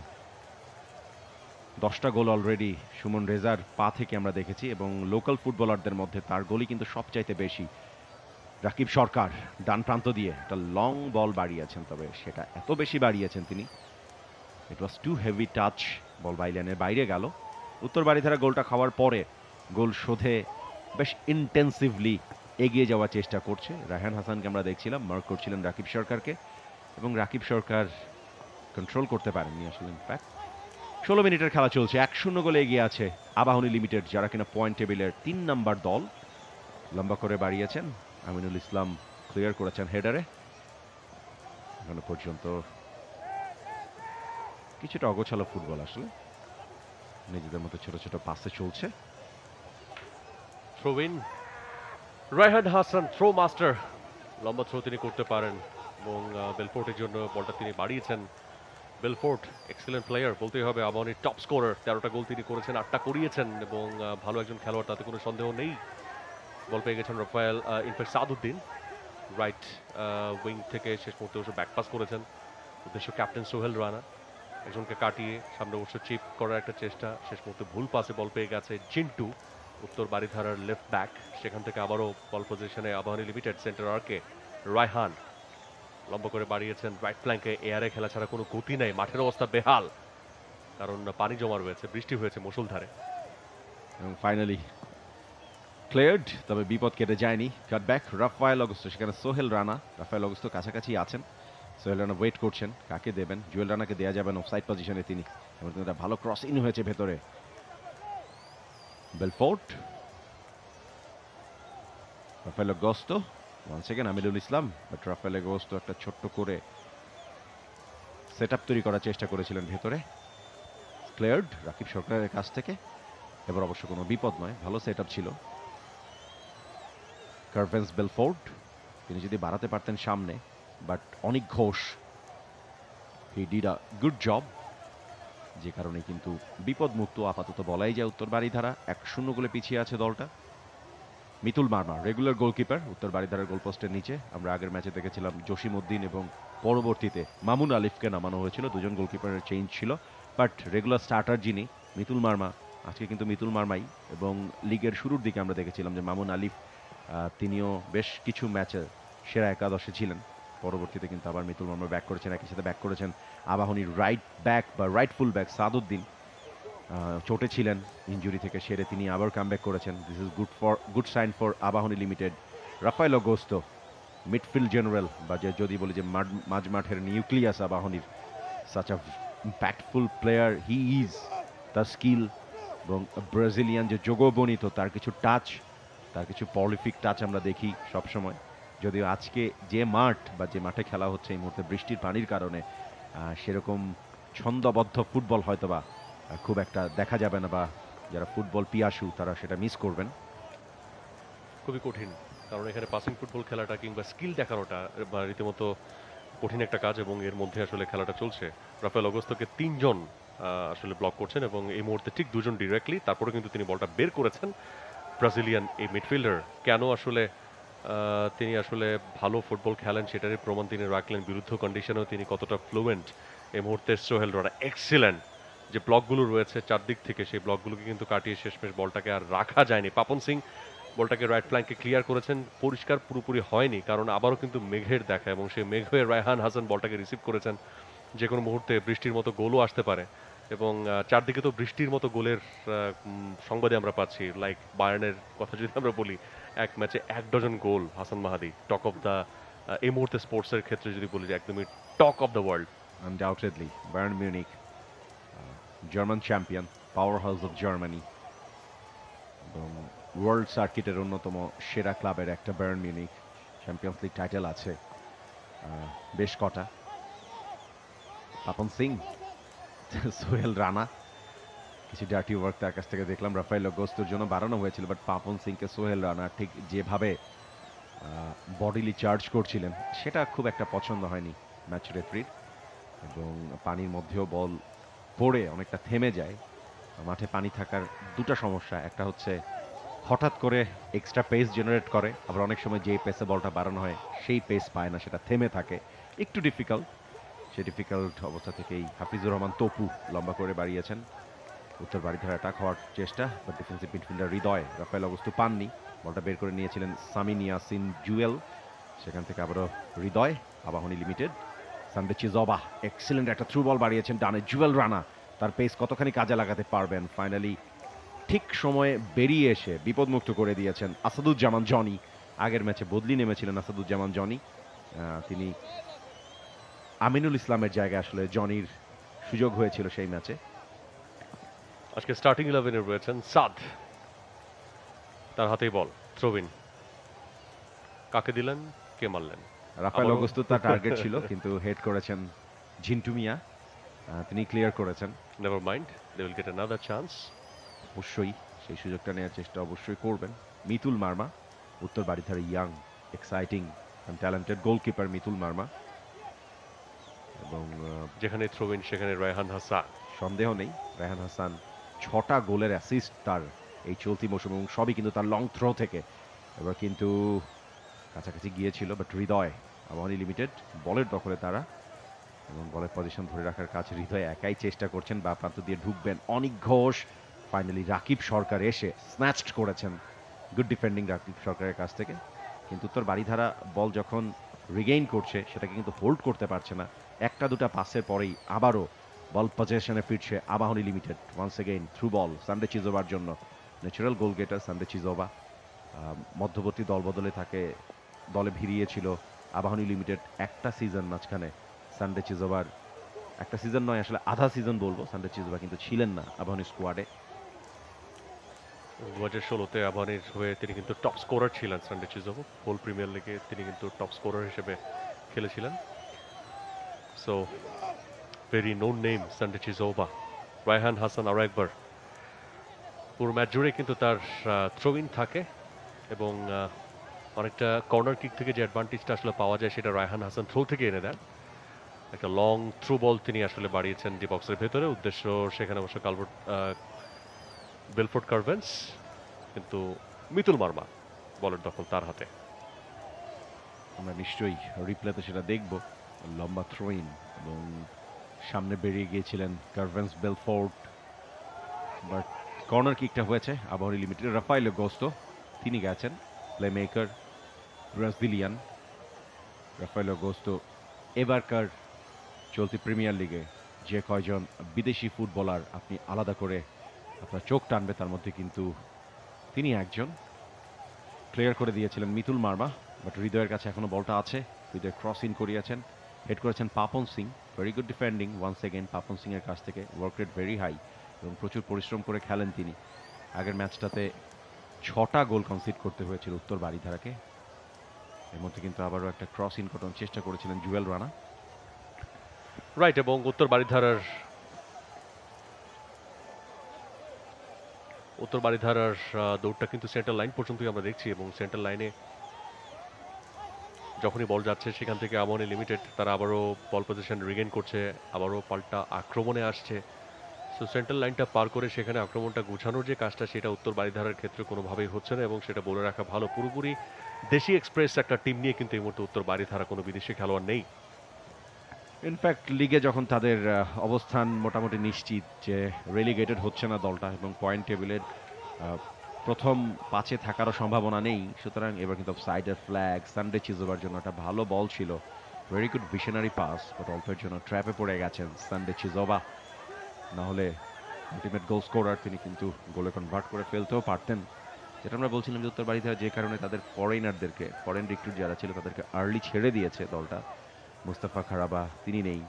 10টা গোল অলরেডি সুমন রেজার পা থেকে আমরা দেখেছি এবং লোকাল ফুটবলারদের মধ্যে তার গোলই কিন্তু সবচাইতে বেশি। রাকিব সরকার ডান প্রান্ত দিয়ে একটা লং বল বাড়িয়েছেন, তবে সেটা এত বেশি বাড়িয়েছেন তিনি, it was too heavy touch, ball বাইলাইনের বাইরে গেল। উত্তর বাড়িধারা গোলটা খাওয়ার পরে গোল শোধে বেশ ইন্টেন্সিভলি এগিয়ে যাওয়ার চেষ্টা করছে। রায়হান হাসানকে আমরা দেখছিলাম, মার্ক করছিলেন রাকিব সরকারকে এবং রাকিব সরকার কন্ট্রোল করতে পারেননি আসলে। ইনফ্যাক্ট 16 মিনিটের খেলা চলছে, 1-0 গোলে এগিয়ে আছে আবাহনী লিমিটেড, যারা কিনা পয়েন্ট টেবিলের 3 নাম্বার দল। লম্বা করে বাড়িয়েছেন আমিনুল ইসলাম, ক্লিয়ার করেছেন হেডারে। এখনো পর্যন্ত কিছুটা অগোছালো ফুটবল, আসলে নিজেদের মতো ছোট ছোট পাসে চলছে। Throw in, Raihan Hasan throw master, লম্বা থ্রো তিনি করতে পারেন এবং বেলফোর্টের জন্য বলটা তিনি বাড়িয়েছেন। বেলফোর্ট এক্সেলেন্ট প্লেয়ার বলতেই হবে, আবাহনীর টপ স্কোরার, 13টা গোল তিনি করেছেন, 8টা করিয়েছেন এবং ভালো একজন খেলোয়াড়, তাতে কোনো সন্দেহ নেই। বল পেয়ে গেছেন Rafael, in fact Saaduddin right wing থেকে শেষ মুহূর্তে অবশ্য ব্যাক পাস করেছেন, উদ্দেশ্য ক্যাপ্টেন সোহেল রানা, একজনকে কাটিয়ে সামনে অবশ্য চিপ করার একটা চেষ্টা, শেষ মুহূর্তে ভুল পাসে বল পেয়ে গেছে জিন্টু, উত্তর বাড়িধারার লেফট ব্যাক। সেখান থেকে আবারও বল পজিশনে আবাহনী লিমিটেড সেন্টার আর্কে রায়হান লম্বা করে বাড়িয়েছেন রাইট ফ্ল্যাঙ্কে। এয়ারে খেলা ছাড়া কোনো গতি নাই, মাঠের অবস্থা বেহাল কারণ পানি জমা রয়েছে, বৃষ্টি হয়েছে মুষলধারে। এবং ফাইনালি ক্লিয়ার্ড, তবে বিপদ কেটে যায়নি। কাটব্যাক রাফায়েল অগস্তো, সেখানে সোহেল রানা। রাফায়েল অগস্তো কাছাকাছি আছেন, সোহেল রানা ওয়েট করছেন কাকে দেবেন। জুয়েল রানাকে দেওয়া যাবেন অফসাইড পজিশনে তিনি, এবং একটা ভালো ক্রস ইন হয়েছে ভেতরে। Belfort, Rafael Augusto, one second Aminul Islam, but Rafael Augusto একটা ছোট্ট করে সেট আপ তৈরি করার চেষ্টা করেছিলেন ভেতরে। ক্লিয়ার্ড রাকিব সরকারের কাছ থেকে, এবার অবশ্য কোনো বিপদ নয়, ভালো সেট আপ ছিল। কার্ভেন্স বেলফোর্ড, তিনি যদি বাড়াতে পারতেন সামনে, but Anik Ghosh he did a good job, যে কারণে কিন্তু বিপদমুক্ত আপাতত বলাই যায় উত্তর বাড়িধারা। 1-0 গোলে পিছিয়ে আছে দলটা। মিতুল মার্মা রেগুলার গোলকিপার, উত্তর বাড়িধারার গোলপোস্টের নিচে। আমরা আগের ম্যাচে দেখেছিলাম জসিম উদ্দিন এবং পরবর্তীতে মামুন আলিফকে নামানো হয়েছিল, দুজন গোলকিপারের চেঞ্জ ছিল, বাট রেগুলার স্টার্টার যিনি মিতুল মার্মা, আজকে কিন্তু মিতুল মারমাই, এবং লিগের শুরুর দিকে আমরা দেখেছিলাম যে মামুন আলিফ তিনিও বেশ কিছু ম্যাচে সেরা একাদশে ছিলেন। পরবর্তীতে কিন্তু আবার মিতুল মারমা ব্যাক করেছেন, একই সাথে ব্যাক করেছেন আবাহনীর রাইট ব্যাক বা রাইট ফুল ব্যাক সাদউদ্দিন। চোটে ছিলেন, ইনজুরি থেকে সেরে তিনি আবার কামব্যাক করেছেন। This is good sign for Abahani Limited. Rafael Augusto midfield general, বা যদি বলি যে মাঝ মাঠের নিউক্লিয়াস আবাহনীর, such a impactful player he is. তার স্কিল এবং ব্রাজিলিয়ান যে যোগবনিত তার কিছু টাচ, তার কিছু পলিফিক টাচ আমরা দেখি সবসময়। যদিও আজকে যে মাঠ বা যে মাঠে খেলা হচ্ছে এই মুহূর্তে বৃষ্টির পানির কারণে সেরকম ছন্দবদ্ধ ফুটবল হয়তোবা খুব একটা দেখা যাবে না, বা যারা ফুটবল পিয়াসু তারা সেটা মিস করবেন। খুবই কঠিন, কারণ এখানে পাসিং ফুটবল খেলাটা কিংবা স্কিল দেখানোটা বা রীতিমতো কঠিন একটা কাজ, এবং এর মধ্যে আসলে খেলাটা চলছে। রাফায়েল অগস্তকে 3 জন আসলে ব্লক করছেন, এবং এই মুহূর্তে ঠিক 2 জন ডিরেক্টলি, তারপরে কিন্তু তিনি বলটা বের করেছেন। ব্রাজিলিয়ান এই মিডফিল্ডার কেন আসলে তিনি আসলে ভালো ফুটবল খেলেন সেটারই প্রমাণ তিনি রাখলেন। বিরুদ্ধ কন্ডিশনেও তিনি কতটা ফ্লুয়েন্ট। এই মুহূর্তে সোহেল রানা এক্সিলেন্ট, যে ব্লকগুলো রয়েছে চারদিক থেকে সেই ব্লকগুলোকে কিন্তু কাটিয়ে শেষমেশ বলটাকে আর রাখা যায়নি। পাপন সিং বলটাকে রাইট ফ্ল্যাঙ্কে ক্লিয়ার করেছেন, পরিষ্কার পুরোপুরি হয়নি, কারণ আবারও কিন্তু মেঘের দেখা, এবং সেই মেঘ হয়ে রায়হান হাসান বলটাকে রিসিভ করেছেন। যে কোনো মুহূর্তে বৃষ্টির মতো গোলও আসতে পারে, এবং চারদিকে তো বৃষ্টির মতো গোলের সংবাদে আমরা পাচ্ছি। লাইক বায়ার্নের কথা যদি আমরা বলি, এক ম্যাচে 1 dozen goal Hasan Mahadi, talk of the এই মুহূর্তে স্পোর্টসের ক্ষেত্রে যদি বলি যে একদমই talk of the world. Undoubtedly Bayern Munich, German champion, power house of Germany, এবং ওয়ার্ল্ড সার্কিটের অন্যতম সেরা ক্লাবের একটা Bayern Munich. Champions League title আছে বেশ কটা। পাপন সিং, সোহেল রানা, কিছু ডার্টি ওয়ার্ক তার কাছ থেকে দেখলাম। রাফায়েল অগস্তোর জন্য বাড়ানো হয়েছিল, বাট পাপন সিংকে সোহেল রানা ঠিক যেভাবে বডিলি চার্জ করছিলেন সেটা খুব একটা পছন্দ হয়নি ম্যাচ রেফারির। এবং পানির মধ্যেও বল পড়ে অনেকটা থেমে যায়। মাঠে পানি থাকার দুটো সমস্যা, একটা হচ্ছে হঠাৎ করে এক্সট্রা পেস জেনারেট করে, আবার অনেক সময় যেই পেসে বলটা বাড়ানো হয় সেই পেস পায় না, সেটা থেমে থাকে, একটু ডিফিকাল্ট। সেই ডিফিকাল্ট অবস্থা থেকেই হাফিজুর রহমান তপু লম্বা করে বাড়িয়েছেন। উত্তর বাড়িধারা অ্যাটাক হওয়ার চেষ্টা, but defensive midfielder Hridoy Rafael Augusto পাননি। বলটা বের করে নিয়েছিলেন সামিন ইয়াসিন জুয়েল, সেখান থেকে আবারও Hridoy. Abahani Limited, Sunday Chizoba excellent একটা থ্রু বল বাড়িয়েছেন ডানে। জুয়েল রানা তার পেস কতখানি কাজে লাগাতে পারবেন, ফাইনালি ঠিক সময়ে বেরিয়ে এসে বিপদমুক্ত করে দিয়েছেন আসাদুজ্জামান জনি। আগের ম্যাচে বদলি নেমেছিলেন আসাদুজ্জামান জনি, তিনি আমিনুল ইসলামের জায়গায় আসলে জনির সুযোগ হয়েছিল সেই ম্যাচে। আজকে স্টার্টিং 11-এ রয়েছেন সাদ, তার হাতেই বল, থ্রোইন। কাকে দিলেন, কে মারলেন? রাফায়েল অগস্তু তার টার্গেট ছিল, কিন্তু হেড করেছেন ঝিন্টু মিয়া, তিনি ক্লিয়ার করেছেন। Never mind, they will get another chance. অবশ্যই সেই সুযোগটা নেওয়ার চেষ্টা অবশ্যই করবেন Mitul Marma, Uttar Baridhara young, exciting and talented goalkeeper Mitul Marma. এবং যেখানে থ্রোইন সেখানে রায়হান হাসান। সন্দেহ নেই, রায়হান হাসান 6টা গোলের অ্যাসিস্ট তার এই চলতি মৌসুম, এবং সবই কিন্তু তার লং থ্রো থেকে। এবার কিন্তু কাছাকাছি গিয়েছিল, বাট হৃদয়, আবাহনী লিমিটেড বলের দখলে তারা, এবং বলের পজিশন ধরে রাখার কাজ হৃদয় একাই চেষ্টা করছেন। বা প্রান্ত দিয়ে ঢুকবেন অনিক ঘোষ, ফাইনালি রাকিব সরকার এসে স্ন্যাচড করেছেন। গুড ডিফেন্ডিং রাকিব সরকারের কাছ থেকে, কিন্তু উত্তর বাড়িধারা বল যখন রিগেইন করছে সেটাকে কিন্তু হোল্ড করতে পারছে না। একটা দুটা পাসের পরেই আবারও বল পজিশনে ফিরছে Abahani Limited. Once again through ball Sunday চিজোবার জন্য, ন্যাচারাল গোল গেটার সানডে চিজোবা। মধ্যবর্তী দলবদলে থাকে, দলে ভিড়িয়েছিল আবাহনী লিমিটেড একটা সিজন মাঝখানে। সানডে চিজোবার একটা সিজন নয়, আসলে আধা সিজন বলবো, সানডে চিজোবা কিন্তু ছিলেন না আবাহনী স্কোয়াডে। 2016-তে আবাহনীর হয়ে তিনি কিন্তু টপ স্কোরার ছিলেন। সানডে চিজোবা হোল প্রিমিয়ার লিগে তিনি কিন্তু টপ স্কোরার হিসেবে খেলেছিলেন। So very known name Sunday Chizoba. Raihan Hasan আরও একবার, পুরো ম্যাচ জুড়ে কিন্তু তার থ্রোইন থাকে, এবং অনেকটা কর্নার কিক থেকে যে অ্যাডভান্টেজটা আসলে পাওয়া যায় সেটা রায়হান হাসান থ্রো থেকে এনে দেন। একটা লং থ্রু বল তিনি আসলে বাড়িয়েছেন ডি বক্সের ভেতরে, উদ্দেশ্য সেখানে অবশ্য বেলফোর্ড কার্ভেন্স, কিন্তু মিতুল মার্মা বলের দখল তার হাতে। আমরা নিশ্চয়ই রিপ্লেতে সেটা দেখব। লম্বা থ্রোইন, এবং সামনে বেরিয়ে গিয়েছিলেন কার্ভেন্স বেলফোর্ড, বাট কর্নার কিকটা হয়েছে আবাহনী লিমিটেড। রাফায়েলো গোস্তো তিনি গেছেন, playmaker Brazilian Rafael Augusto. এবারকার চলতি প্রিমিয়ার লিগে যে কয়জন বিদেশি ফুটবলার আপনি আলাদা করে আপনার চোখ টানবে তার মধ্যে কিন্তু তিনি একজন। ক্লিয়ার করে দিয়েছিলেন মিতুল মার্মা, বাট হৃদয়ের কাছে এখনো বলটা আছে। হৃদয় ক্রস ইন করিয়েছেন, হেড করেছেন Papon Singh. Very good defending once again Papon Singh এর কাছ থেকে। ওয়ার্ক রেট ভেরি হাই এবং প্রচুর পরিশ্রম করে খেলেন তিনি। আগের ম্যাচটাতে 6টা গোল কনসিড করতে হয়েছিল উত্তর বারিধারাকে। এর মধ্যে কিন্তু আবারও একটা ক্রস ইন করানোর চেষ্টা করেছিলেন জুয়েল রানা। রাইট, এবং উত্তর বারিধারার দৌড়টা কিন্তু সেন্টার লাইন পর্যন্তই আমরা দেখছি, এবং সেন্টার লাইনে যখনই বল যাচ্ছে সেখান থেকে আবাহনী লিমিটেড তারা আবারও বল পজিশন রিগেন করছে, আবারও পাল্টা আক্রমণে আসছে। সো সেন্টার লাইনটা পার করে সেখানে আক্রমণটা গুছানোর যে কাজটা সেটা উত্তর বারিধারার ক্ষেত্রে কোনোভাবেই হচ্ছে না, এবং সেটা বলে রাখা ভালো। পুরোপুরি দেশি এক্সপ্রেস একটা টিম নিয়ে কিন্তু এই মুহূর্তে উত্তর বারিধারা কোনো বিদেশি খেলোয়াড় নেই। ইনফ্যাক্ট লিগে যখন তাদের অবস্থান মোটামুটি নিশ্চিত যে রেলিগেটেড হচ্ছে না দলটা এবং পয়েন্ট টেবিলের প্রথম 5-এ থাকারও সম্ভাবনা নেই, সুতরাং এবার কিন্তু সাইডের ফ্ল্যাগ সানডে চিজোবার জন্য একটা ভালো বল ছিল। Very good visionary pass, but অল্পের জন্য ট্র্যাপে পড়ে গেছেন সানডে চিজোবা। নাহলে আলটিমেট গোল স্কোরার, তিনি কিন্তু গোলে কনভার্ট করে ফেলতেও পারতেন। যেটা আমরা বলছিলাম যে উত্তর বারিধারা যে কারণে তাদের ফরেনারদেরকে, ফরেন রিক্রুট যারা ছিল তাদেরকে আর্লি ছেড়ে দিয়েছে দলটা। মুস্তাফা খারাবা তিনি নেই।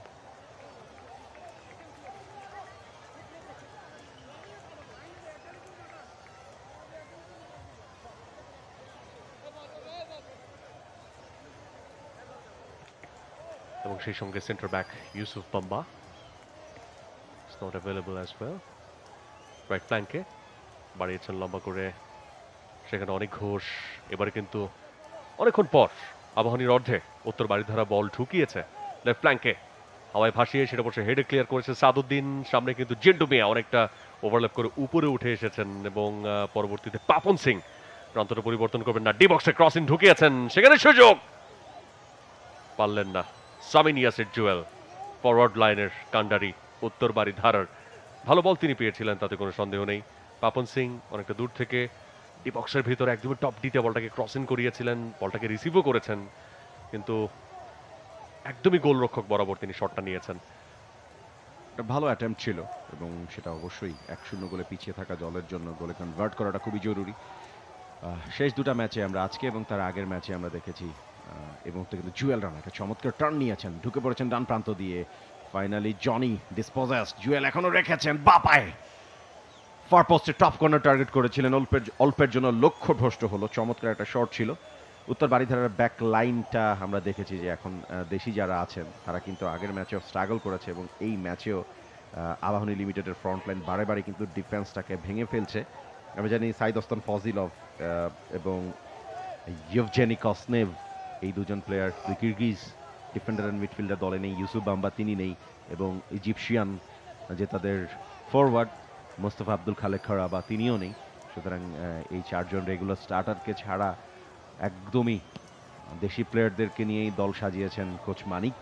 এবং সেই সঙ্গে centre back Yusuf Bamba is not available as well. Right ফ্ল্যাঙ্কে বাড়িয়েছেন লম্বা করে, সেখানে অনেক ঘোষ। এবারে কিন্তু অনেকক্ষণ পর আবাহনীর অর্ধে উত্তর বারিধারা বল ঢুকিয়েছে লেফট ফ্ল্যাঙ্কে, হাওয়ায় ভাসিয়ে সেটা বসে হেডে ক্লিয়ার করেছে সাদুদ্দিন। সামনে কিন্তু জেন্টু মিয়া অনেকটা ওভারল্যাপ করে উপরে উঠে এসেছেন, এবং পরবর্তীতে পাপন সিং প্রান্তটা পরিবর্তন করবেন না, ডি বক্সে ক্রসিং ঢুকিয়েছেন, সেখানে সুযোগ পারলেন না। সামিন ইয়াসির জুয়েল ফরওয়ার্ড লাইনের কান্ডারি উত্তর বারিধারার, ভালো বল তিনি পেয়েছিলেন, তাতে কোনো সন্দেহ নেই। পাপন সিং অনেকটা দূর থেকে ডি বক্সের ভিতরে একদমই টপ ডিতে বলটাকে ক্রসিং করিয়েছিলেন, বলটাকে রিসিভও করেছেন, কিন্তু একদমই গোলরক্ষক বরাবর তিনি শটটা নিয়েছেন। একটা ভালো অ্যাটেম্প ছিল, এবং সেটা অবশ্যই 1-0 গোলে পিছিয়ে থাকা দলের জন্য গোলে কনভার্ট করাটা খুবই জরুরি। শেষ দুটা ম্যাচে আমরা আজকে এবং তার আগের ম্যাচে আমরা দেখেছি এই মুহূর্তে কিন্তু জুয়েল রানা একটা চমৎকার টার্ন নিয়েছেন, ঢুকে পড়েছেন ডান প্রান্ত দিয়ে। ফাইনালি জনি ডিসপোজাস, জুয়েল এখনো রেখেছেন বাপায়, ফার পোস্টে টপ কর্নার টার্গেট করেছিলেন, অল্পের জন্য লক্ষ্য ভ্রষ্ট হলো। চমৎকার একটা শট ছিল। উত্তর বারিধারার ব্যাক লাইনটা আমরা দেখেছি যে এখন দেশি যারা আছেন তারা কিন্তু আগের ম্যাচেও স্ট্রাগল করেছে, এবং এই ম্যাচেও আবাহনী লিমিটেডের ফ্রন্ট লাইন বারে বারে কিন্তু ডিফেন্সটাকে ভেঙে ফেলছে। আমরা জানি সাইদ ওস্তান ফজিলভ এবং ইয়েভজেনি কসনেভ এই দুজন প্লেয়ার, দুই কিরগিজ ডিফেন্ডার অ্যান্ড মিডফিল্ডার দলে নেই। ইউসুফ বাম্বা তিনি নেই, এবং ইজিপশিয়ান যে তাদের forward Mostafa Abdul Khalek Kharaba তিনিও নেই। সুতরাং এই 4 জন রেগুলার স্টার্টারকে ছাড়া একদমই দেশি প্লেয়ারদেরকে নিয়েই দল সাজিয়েছেন কোচ মানিক।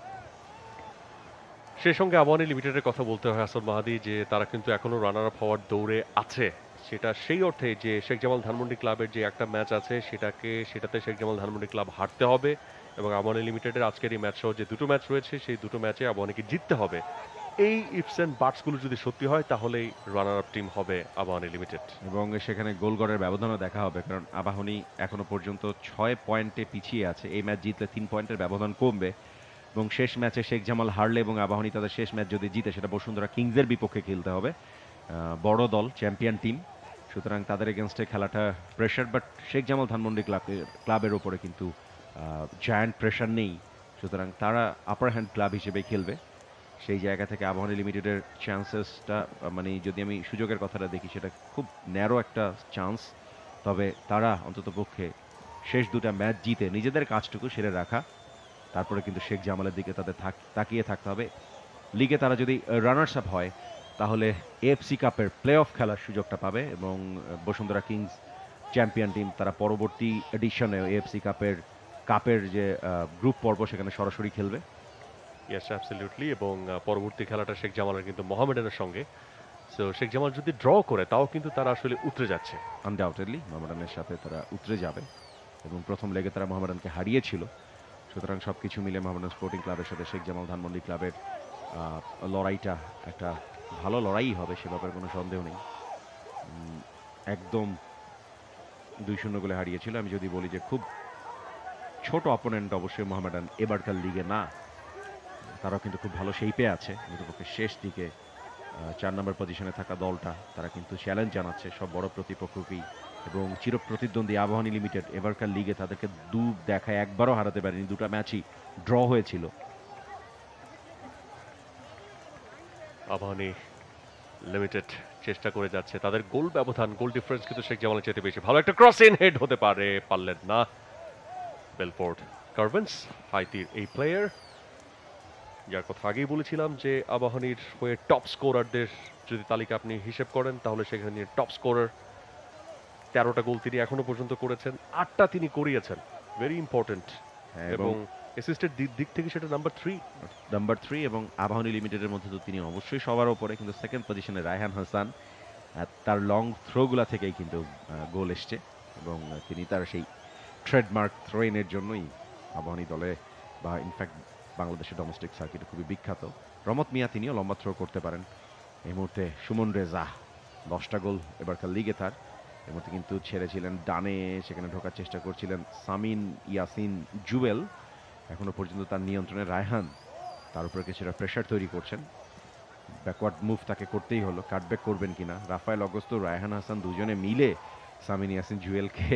সেই সঙ্গে আবাহনী লিমিটেডের কথা বলতে হয় হাসান মাহাদি, যে তারা কিন্তু এখনো রানার আপ হওয়ার দৌড়ে আছে। সেটা সেই অর্থে যে শেখ জামাল ধানমন্ডি ক্লাবের যে একটা ম্যাচ আছে সেটাতে শেখ জামাল ধানমন্ডি ক্লাব হারতে হবে, এবং আবাহনী লিমিটেডের আজকের এই ম্যাচ সহ যে দুটো ম্যাচ রয়েছে সেই দুটো ম্যাচে আবাহনীকে জিততে হবে। এই ইফস অ্যান্ড বাটসগুলো যদি সত্যি হয় তাহলেই রানার আপ টিম হবে আবাহনী লিমিটেড, এবং সেখানে গোলগড়ের ব্যবধানও দেখা হবে, কারণ আবাহনী এখনো পর্যন্ত 6 পয়েন্টে পিছিয়ে আছে। এই ম্যাচ জিতলে 3 পয়েন্টের ব্যবধান কমবে, এবং শেষ ম্যাচে শেখ জামাল হারলে এবং আবাহনী তাদের শেষ ম্যাচ যদি জিতে সেটা বসুন্ধরা কিংসের বিপক্ষে খেলতে হবে। বড় দল, চ্যাম্পিয়ন টিম, সুতরাং তাদের এগেনস্টে খেলাটা প্রেশার, বাট শেখ জামাল ধানমন্ডি ক্লাবের ওপরে কিন্তু জায়ান্ট প্রেশার নেই, সুতরাং তারা আপার হ্যান্ড ক্লাব হিসেবে খেলবে। সেই জায়গা থেকে আবাহনী লিমিটেডের চান্সেসটা, মানে যদি আমি সুযোগের কথাটা দেখি সেটা খুব ন্যারো একটা চান্স, তবে তারা অন্তত পক্ষে শেষ দুটা ম্যাচ জিতে নিজেদের কাজটুকু সেরে রাখা, তারপরে কিন্তু শেখ জামালের দিকে তাদের তাকিয়ে থাকতে হবে। লিগে তারা যদি রানার্স আপ হয় তাহলে এএফসি কাপের প্লে অফ খেলার সুযোগটা পাবে, এবং বসুন্ধরা কিংস চ্যাম্পিয়ন টিম তারা পরবর্তী এডিশনে এএফসি কাপের যে গ্রুপ পর্ব সেখানে সরাসরি খেলবে। ইয়েস অ্যাবসলিউটলি, এবং পরবর্তী খেলাটা শেখ জামালের কিন্তু মোহামেডানের সঙ্গে, সো শেখ জামাল যদি ড্র করে তাও কিন্তু তারা আসলে উতরে যাচ্ছে। আনডাউটেডলি মোহামেডানের সাথে তারা উতরে যাবে এবং প্রথম লেগে তারা মোহামেডানকে হারিয়েছিল। সুতরাং সব কিছু মিলে মোহামেডান স্পোর্টিং ক্লাবের সাথে শেখ জামাল ধানমন্ডি ক্লাবের লড়াইটা একটা ভালো লড়াই হবে, সে ব্যাপারে কোনো সন্দেহ নেই। একদম 2-0 গোলে হারিয়েছিল। আমি যদি বলি যে খুব ছোট অপোনেন্ট অবশ্যই মোহামেডান এবারকার লিগে না, তারাও কিন্তু খুব ভালো শেপে আছে। অন্ততপক্ষে শেষ দিকে 4 নম্বর পজিশনে থাকা দলটা তারা কিন্তু চ্যালেঞ্জ জানাচ্ছে সব বড় প্রতিপক্ষকেই এবং চিরপ্রতিদ্বন্দ্বী আবাহনী লিমিটেড এবারকার লিগে তাদেরকে দেখায় একবারও হারাতে পারেনি, দুটো ম্যাচই ড্র হয়েছিল। আবাহনী লিমিটেড চেষ্টা করে যাচ্ছে, তাদের গোল ব্যবধান, গোল ডিফারেন্স কিন্তু শেখ জামালের চাইতে বেশি। ভালো একটা ক্রস ইন হেড হতে পারলেন না বেলফোর্ড। কার্ভেন্স হাইতির এই প্লেয়ার, যার কথা আগেই বলেছিলাম যে আবাহনীর হয়ে টপ স্কোরারদের যদি তালিকা আপনি হিসেব করেন তাহলে সেখানে টপ স্কোরার 13টা গোল তিনি এখনো পর্যন্ত করেছেন, 8টা তিনি করিয়েছেন, ভেরি ইম্পর্টেন্ট। এবং অ্যাসিস্টের দিক থেকে সেটা নাম্বার 3 এবং আবাহনী লিমিটেডের মধ্যে তো তিনি অবশ্যই সবার উপরে, কিন্তু সেকেন্ড পজিশনে রায়হান হাসান, তার লং থ্রোগুলা থেকেই কিন্তু গোল এসছে এবং তিনি তার সেই ট্রেডমার্ক থ্রো ইনের জন্যই আবাহনী দলে বা ইনফ্যাক্ট বাংলাদেশের ডোমেস্টিক সার্কিটে খুবই বিখ্যাত। রমত মিয়া তিনিও লম্বা থ্রো করতে পারেন। এই মুহূর্তে সুমন রেজা 10টা গোল এবারকার লিগে তার। এই মুহূর্তে কিন্তু ছেড়েছিলেন ডানে, সেখানে ঢোকার চেষ্টা করছিলেন সামিন ইয়াসিন জুয়েল, এখনো পর্যন্ত তার নিয়ন্ত্রণে রায়হান, তার উপরে কিছুটা প্রেশার তৈরি করছেন। ব্যাকওয়ার্ড মুভ তাকে করতেই হলো, কাটব্যাক করবেন কিনা। রাফায়েল অগস্তো, রায়হান হাসান দুজনে মিলে সামিন ইয়াসিন জুয়েলকে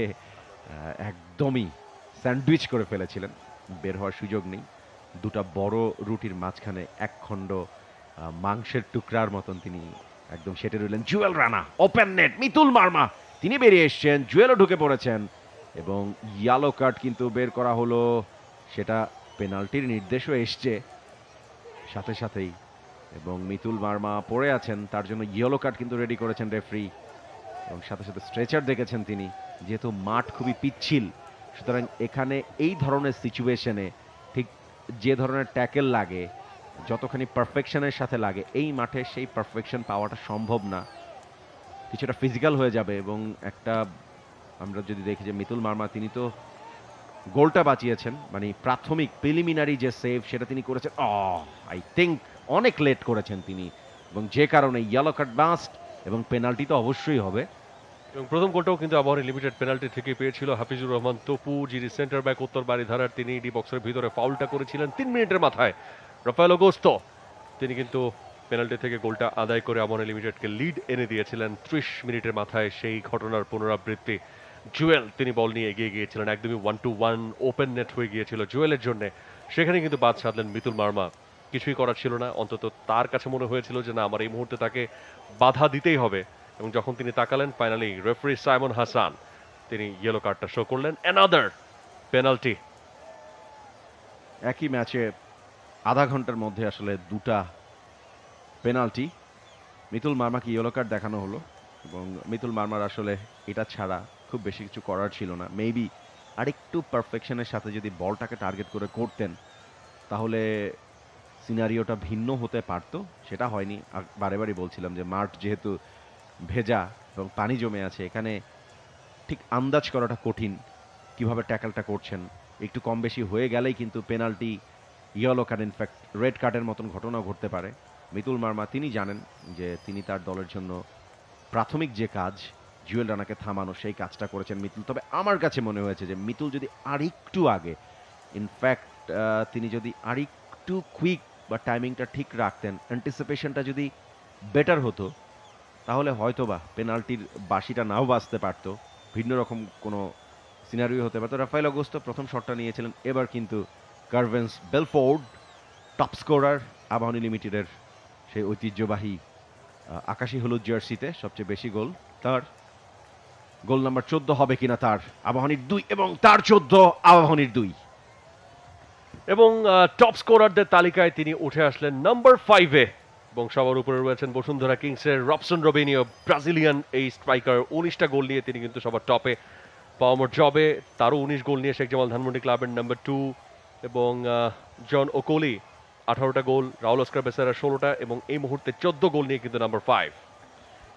একদমই স্যান্ডউইচ করে ফেলেছিলেন, বের হওয়ার সুযোগ নেই। দুটা বড় রুটির মাঝখানে এক খণ্ড মাংসের টুকরার মতন তিনি একদম সেটে রইলেন। জুয়েল রানা, ওপেন নেট, মিতুল মার্মা তিনি বেরিয়ে এসছেন, জুয়েলও ঢুকে পড়েছেন এবং ইয়েলো কার্ড কিন্তু বের করা হলো, সেটা পেনাল্টির নির্দেশও এসছে সাথে সাথেই এবং মিতুল মার্মা পড়ে আছেন, তার জন্য ইয়েলো কার্ড কিন্তু রেডি করেছেন রেফারি এবং সাথে সাথে স্ট্রেচার দেখেছেন তিনি। যেহেতু মাঠ খুবই পিচ্ছিল, সুতরাং এখানে এই ধরনের সিচুয়েশনে ঠিক যে ধরনের ট্যাকেল লাগে, যতখানি পারফেকশনের সাথে লাগে, এই মাঠে সেই পারফেকশন পাওয়াটা সম্ভব না, কিছুটা ফিজিক্যাল হয়ে যাবে। এবং একটা আমরা যদি দেখি যে মিতুল মার্মা তিনি তো গোলটা বাঁচিয়েছেন, মানে প্রাথমিক প্রিলিমিনারি যে সেভ সেটা তিনি করেছেন, আই থিঙ্ক অনেক লেট করেছেন তিনি এবং যে কারণে ইয়েলো কার্ড মাস্ট এবং পেনাল্টি তো অবশ্যই হবে। এবং প্রথম গোলটাও কিন্তু আবাহনী লিমিটেড পেনাল্টি থেকে পেয়েছিল। হাফিজুর রহমান তপু, যিনি সেন্টার ব্যাক উত্তর বারিধারার, তিনি ডি বক্সের ভিতরে ফাউলটা করেছিলেন 3 মিনিটের মাথায়। রাফায়েল অগস্তো তিনি কিন্তু পেনাল্টি থেকে গোলটা আদায় করে আবাহনী লিমিটেডকে লিড এনে দিয়েছিলেন 30 মিনিটের মাথায়। সেই ঘটনার পুনরাবৃত্তি। জুয়েল তিনি বল নিয়ে এগিয়ে গিয়েছিলেন, একদমই 1-to-1 ওপেন নেট হয়ে গিয়েছিল জুয়েলের জন্য, সেখানে কিন্তু বাদ সাধলেন মিতুল মার্মা। কিছুই করার ছিল না, অন্তত তার কাছে মনে হয়েছিল যে না, আমার এই মুহূর্তে তাকে বাধা দিতেই হবে। এবং যখন তিনি তাকালেন, ফাইনালি রেফারি সাইমন হাসান তিনি ইয়েলো কার্ডটা শো করলেন। Another penalty. একই ম্যাচে আধা ঘন্টার মধ্যে আসলে দুটা পেনাল্টি। মিতুল মার্মাকে ইয়েলো কার্ড দেখানো হলো এবং মিতুল মার্মার আসলে এটা ছাড়া খুব বেশি কিছু করার ছিল না। মেবি আরেকটু পারফেকশনের সাথে যদি বলটাকে টার্গেট করে করতেন তাহলে সিনারিওটা ভিন্ন হতে পারতো, সেটা হয়নি। বারে বারে বলছিলাম যে মাঠ যেহেতু ভেজা এবং পানি জমে আছে, এখানে ঠিক আন্দাজ করাটা কঠিন কিভাবে ট্যাকলটা করছেন। একটু কম বেশি হয়ে গেলেই কিন্তু penalty, yellow card, in fact red কার্ডের মতন ঘটনাও ঘটতে পারে। মিতুল মার্মা তিনি জানেন যে তিনি তার দলের জন্য প্রাথমিক যে কাজ জুয়েল রানাকে থামানো, সেই কাজটা করেছেন মিতুল। তবে আমার কাছে মনে হয়েছে যে মিতুল যদি আরেকটু আগে, ইনফ্যাক্ট তিনি যদি আরেকটু কুইক বা টাইমিংটা ঠিক রাখতেন, অ্যান্টিসিপেশনটা যদি বেটার হতো, তাহলে হয়তোবা পেনাল্টির বাঁশিটা নাও বাজতে পারতো, ভিন্ন রকম কোনো সিনারিও হতে পারতো। রাফায়েল অগস্তো প্রথম শটটা নিয়েছিলেন, এবার কিন্তু Kervens Belfort top scorer Abahani লিমিটেডের সেই ঐতিহ্যবাহী আকাশি হলুদ জার্সিতে সবচেয়ে বেশি গোল তার। গোল নাম্বার 14 হবে কিনা তার, আবাহনীর 2 এবং তার 14 আবাহনীর 2। এবং টপ স্কোরারদের তালিকায় তিনি উঠে আসলেন নাম্বার 5-এ এবং সবার উপরে রয়েছেন বসুন্ধরা কিংসের রবসন রবিনিও, ব্রাজিলিয়ান এই স্ট্রাইকার। 19টা গোল নিয়ে তিনি কিন্তু সবার টপে। পাওমর জবে তারও 19 গোল নিয়ে শেখ জামাল ধানমন্ডি ক্লাবের নাম্বার 2 এবং জন ওকোলি 18টা গোল, রাউল অস্কার বেসারা 16টা এবং এই মুহূর্তে 14 গোল নিয়ে কিন্তু নাম্বার 5।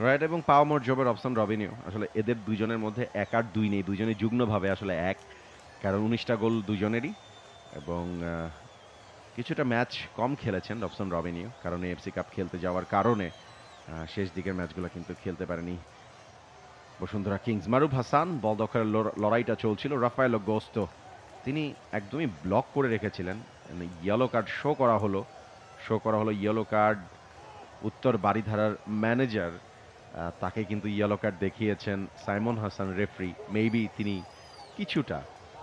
রাইট, এবং পাওয়ামোর জবের অপশন রবিনিও, আসলে এদের দুজনের মধ্যে 1 আর 2 নেই, দুজনেই যুগ্মভাবে আসলে 1, কারণ 19টা গোল দুজনেরই। এবং কিছুটা ম্যাচ কম খেলেছেন রবসন রবিনিও, কারণ এএফসি কাপ খেলতে যাওয়ার কারণে শেষ দিকের ম্যাচগুলো কিন্তু খেলতে পারেনি বসুন্ধরা কিংস। মারুফ হাসান, বল দখলের লড়াইটা চলছিল। রাফায়েলো গোস্তো, তিনি একদমই ব্লক করে রেখেছিলেন, ইয়েলো কার্ড শো করা হলো ইয়েলো কার্ড। উত্তর বারিধারার ম্যানেজার তাকে কিন্তু ইয়েলো কার্ড দেখিয়েছেন সাইমন হাসান রেফরি। মেবি তিনি কিছুটা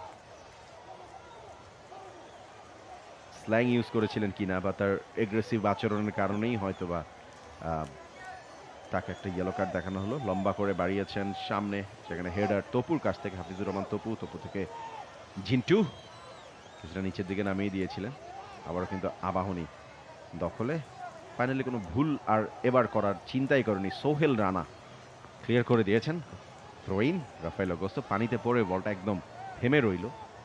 স্ল্যাং ইউজ করেছিলেন কিনা, বা তার এগ্রেসিভ আচরণের কারণেই হয়তোবা তাকে একটা ইয়েলো কার্ড দেখানো হলো। লম্বা করে বাড়িয়েছেন সামনে, সেখানে হেডার তপুর কাছ থেকে, হাফিজুর রহমান তপু থেকে ঝিন্টু কিছুটা নিচের দিকে নামিয়ে দিয়েছিলেন। আবারও কিন্তু আবাহনী দখলে। ফাইনালি কোনো ভুল আর এবার করার চিন্তাই করেনি। সোহেল রানা ক্লিয়ার করে দিয়েছেন। থ্রোইন, রাফায়েল অগস্তো পানিতে পড়ে বলটা একদম থেমে রইল।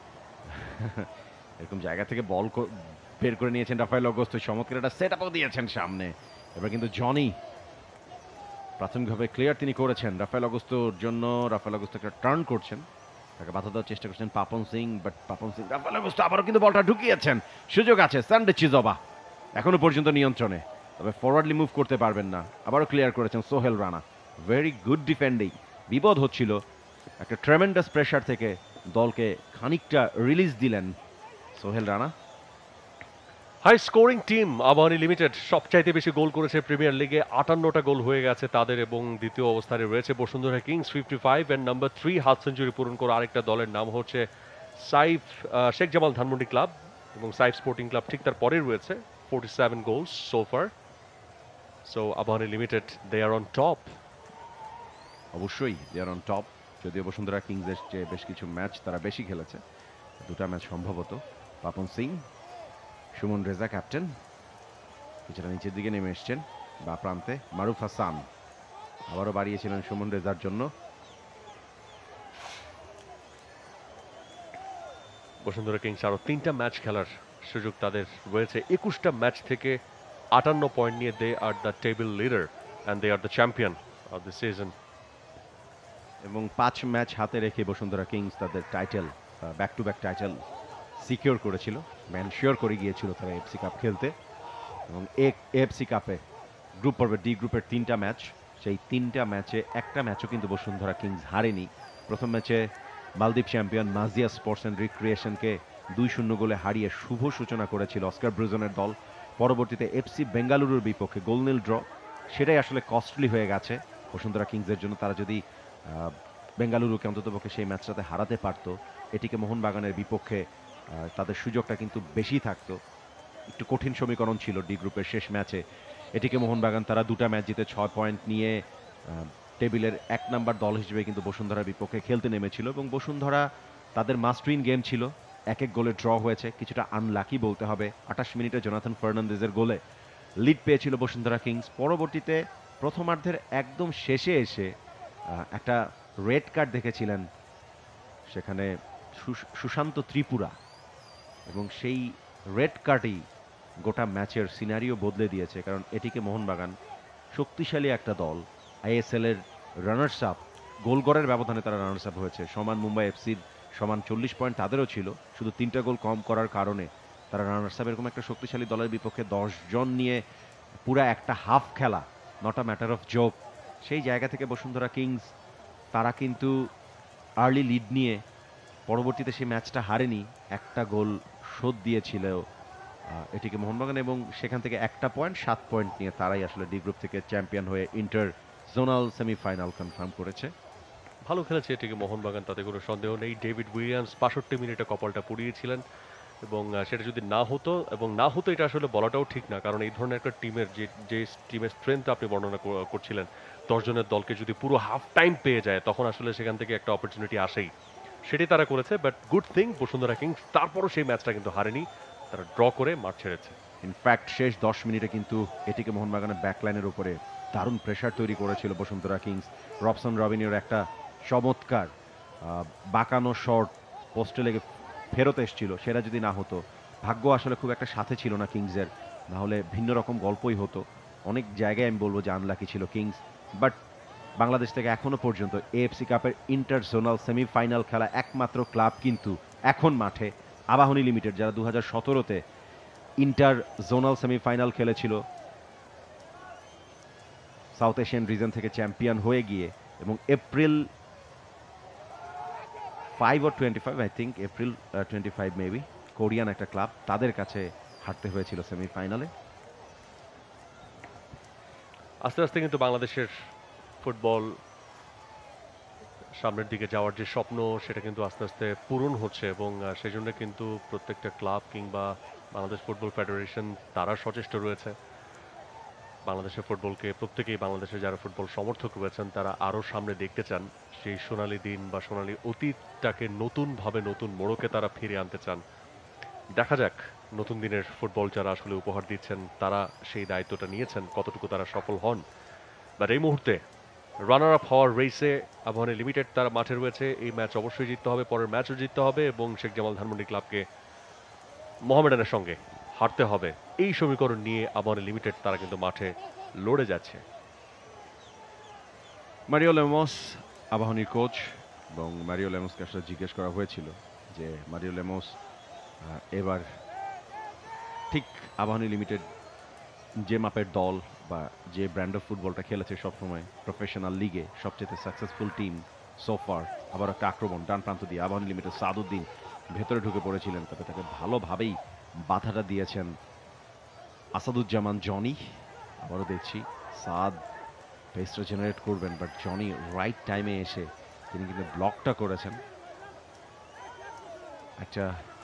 এরকম জায়গা থেকে বল বের করে নিয়েছেন রাফায়েল অগস্তো, চমৎকার একটা সেট আপও দিয়েছেন সামনে। এবার কিন্তু জনি প্রাথমিকভাবে ক্লিয়ার তিনি করেছেন রাফায়েল অগস্টোর জন্য। রাফায়েল অগস্তো একটা টার্ন করছেন, তাকে বাধা দেওয়ার চেষ্টা করছেন Papon Singh, but Papon Singh, Rafael Augusto আবারও কিন্তু বলটা ঢুকিয়েছেন। সুযোগ আছে, সানডে চিজোবা এখনো পর্যন্ত নিয়ন্ত্রণে, তবে ফরওয়ার্ডলি মুভ করতে পারবেন না। আবারও ক্লিয়ার করেছেন Sohel Rana. Very good defending. বিপদ হচ্ছিল, একটা ট্রেমেন্ডাস প্রেশার থেকে দলকে খানিকটা রিলিজ দিলেন Sohel Rana. High scoring team Abahani Limited, সবচাইতে বেশি গোল করেছে প্রিমিয়ার লিগে, 58টা গোল হয়ে গেছে তাদের, এবং দ্বিতীয় অবস্থানে রয়েছে Bashundhara Kings 55, and number 3 half century পূরণ করা আরেকটা দলের নাম হচ্ছে সাইফ শেখ জামাল ধানমন্ডি ক্লাব, এবং সাইফ স্পোর্টিং ক্লাব ঠিক তার পরেই রয়েছে 47 goals so far. So Abahani limited, they are on top. অবশ্যই দে আর অন টপ, যদিও বসুন্ধরা কিংসের চেয়ে বেশ কিছু ম্যাচ তারা বেশি খেলেছে, দুটা ম্যাচ সম্ভবত। পাপন সিং, সুমন রেজা ক্যাপ্টেন, কিছুটা নিচের দিকে নেমে এসছেন বা প্রান্তে। মারুফ হাসান আবারও বাড়িয়েছিলেন সুমন রেজার জন্য। বসুন্ধরা কিংস আরও 3টা ম্যাচ খেলার সুযোগ তাদের রয়েছে। 21টা ম্যাচ থেকে 58 পয়েন্ট নিয়ে they are the table leader and they are the champion of the season. এবং 5 ম্যাচ হাতে রেখে বসুন্ধরা কিংস তাদের title, back to back title secure করেছিল, ম্যানশিওর করে গিয়েছিল তারা এফসি কাপ খেলতে। এবং এফসি কাপে গ্রুপ পর্বে ডি গ্রুপের 3টা ম্যাচ, সেই 3টা ম্যাচে একটা ম্যাচও কিন্তু বসুন্ধরা কিংস হারেনি। প্রথম ম্যাচে Maldives champion Maziya sports and রিক্রিয়েশনকে 2-0 গোলে হারিয়ে শুভ সূচনা করেছিল অস্কার ব্রুজনের দল। পরবর্তীতে এফসি বেঙ্গালুরুর বিপক্ষে গোলনীল ড্র, সেটাই আসলে কস্টলি হয়ে গেছে বসুন্ধরা কিংসের জন্য। তারা যদি বেঙ্গালুরুকে অন্ততপক্ষে সেই ম্যাচটাতে হারাতে পারতো, এটিকে মোহনবাগানের বিপক্ষে তাদের সুযোগটা কিন্তু বেশি থাকতো। একটু কঠিন সমীকরণ ছিল ডি গ্রুপের শেষ ম্যাচে। এটিকে মোহনবাগান তারা 2টা ম্যাচ জিতে 6 পয়েন্ট নিয়ে টেবিলের 1 নাম্বার দল হিসেবে কিন্তু বসুন্ধরার বিপক্ষে খেলতে নেমেছিল, এবং বসুন্ধরা তাদের মাস্ট উইন গেম ছিল, 1-1 গোলে ড্র হয়েছে। কিছুটা আনলাকি বলতে হবে, 28 মিনিটে জোনাথন ফার্নান্দেজের গোলে লিড পেয়েছিল বসুন্ধরা কিংস। পরবর্তীতে প্রথমার্ধের একদম শেষে এসে একটা রেড কার্ড দেখেছিলেন সেখানে সুশান্ত ত্রিপুরা, এবং সেই রেড কার্ডই গোটা ম্যাচের সিনারিও বদলে দিয়েছে। কারণ এটিকে মোহনবাগান শক্তিশালী একটা দল, আইএসএল এর রানার্স আপ, গোলগড়ের ব্যবধানে তারা রানার্স আপ হয়েছে, সমান মুম্বাই এফসির সমান 40 পয়েন্ট তাদেরও ছিল, শুধু 3টা গোল কম করার কারণে তারা রানার্স আপ। এরকম একটা শক্তিশালী দলের বিপক্ষে 10 জন নিয়ে পুরা একটা হাফ খেলা, not a matter of joke. সেই জায়গা থেকে বসুন্ধরা কিংস তারা কিন্তু আর্লি লিড নিয়ে পরবর্তীতে সেই ম্যাচটা হারেনি, একটা গোল শোধ দিয়েছিল এটিকে মোহনবাগান, এবং সেখান থেকে একটা পয়েন্ট 7 পয়েন্ট নিয়ে তারাই আসলে ডি গ্রুপ থেকে চ্যাম্পিয়ন হয়ে ইন্টার জোনাল সেমিফাইনাল কনফার্ম করেছে। ভালো খেলেছে এটিকে মোহনবাগান, তাতে কোনো সন্দেহ নেই। ডেভিড উইলিয়ামস 65 মিনিটে কপালটা পুড়িয়েছিলেন, এবং সেটা যদি না হতো, এবং না হতো এটা আসলে বলাটাও ঠিক না, কারণ এই ধরনের একটা টিমের যে টিমের স্ট্রেংথ আপনি বর্ণনা করছিলেন, 10 জনের দলকে যদি পুরো হাফ টাইম পেয়ে যায়, তখন আসলে সেখান থেকে একটা অপরচুনিটি আসেই, সেটাই তারা করেছে। But good thing, Bashundhara Kings তারপরও সেই ম্যাচটা কিন্তু হারেনি, তারা ড্র করে মাঠ ছেড়েছে। ইনফ্যাক্ট শেষ 10 মিনিটে কিন্তু এটিকে মোহনবাগানের ব্যাকলাইনের উপরে দারুণ প্রেশার তৈরি করেছিল বসুন্ধরা কিংস। রবসন রবিনিওর একটা চমৎকার বাঁকানো শট পোস্টে লেগে ফেরত এসেছিল, সেটা যদি না হতো, ভাগ্য আসলে খুব একটা সাথে ছিল না কিংসের, না হলে ভিন্ন রকম গল্পই হতো। অনেক জায়গায় আমি বলবো যে আনলাকি ছিল কিংস, বাট বাংলাদেশ থেকে এখনো পর্যন্ত এএফসি কাপের ইন্টার জোনাল সেমিফাইনাল খেলা একমাত্র ক্লাব কিন্তু এখন মাঠে আবাহনী লিমিটেড, যারা 2017-তে ইন্টার জোনাল সেমিফাইনাল খেলেছিল, সাউথ এশিয়ান রিজন থেকে চ্যাম্পিয়ন হয়ে গিয়ে, এবং April 5 or 25 I think, April 25 maybe, Korean একটা ক্লাব, তাদের কাছে হারতে হয়েছিল সেমিফাইনালে। আস্তে আস্তে কিন্তু বাংলাদেশের ফুটবল সামনের দিকে যাওয়ার যে স্বপ্ন, সেটা কিন্তু আস্তে আস্তে পূরণ হচ্ছে, এবং সেই জন্য কিন্তু প্রত্যেকটা ক্লাব কিংবা বাংলাদেশ ফুটবল ফেডারেশন তারা সচেষ্ট রয়েছে বাংলাদেশের ফুটবলকে। প্রত্যেকেই বাংলাদেশের যারা ফুটবল সমর্থক রয়েছেন তারা আরও সামনে দেখতে চান, সেই সোনালী দিন বা সোনালী অতীতটাকে নতুনভাবে নতুন মোড়কে তারা ফিরে আনতে চান। দেখা যাক নতুন দিনের ফুটবল যারা আসলে উপহার দিচ্ছেন তারা সেই দায়িত্বটা নিয়েছেন, কতটুকু তারা সফল হন। বাট এই মুহূর্তে রানার আপ হওয়ার রেসে আবাহনী লিমিটেড তারা মাঠে রয়েছে। এই ম্যাচ অবশ্যই জিততে হবে, পরের ম্যাচও জিততে হবে, এবং শেখ জামাল ধানমন্ডি ক্লাবকে মোহামেডানের সঙ্গে হারতে হবে। এই সমীকরণ নিয়ে আবাহনী লিমিটেড তারা কিন্তু মাঠে লড়ে যাচ্ছে। মারিও লেমস আবাহনীর কোচ, এবং মারিও লেমসকে আসলে জিজ্ঞেস করা হয়েছিল যে মারিও লেমস এবার ঠিক আবাহনী লিমিটেড যে মাপের দল বা যে ব্র্যান্ড অফ ফুটবলটা খেলেছে সবসময় প্রফেশনাল লিগে, সবচেয়ে সাকসেসফুল টিম সোফার, আবার একটা আক্রমণ ডান প্রান্ত দিয়ে আবাহনী লিমিটেড সাদউদ্দিন ভেতরে ঢুকে পড়েছিলেন, তবে তাকে ভালোভাবেই বাধাটা দিয়েছেন আসাদুজ্জামান জনি। আবারও দেখছি সাদ পেসটা জেনারেট করবেন, বাট জনি রাইট টাইমে এসে তিনি কিন্তু ব্লকটা করেছেন। একটা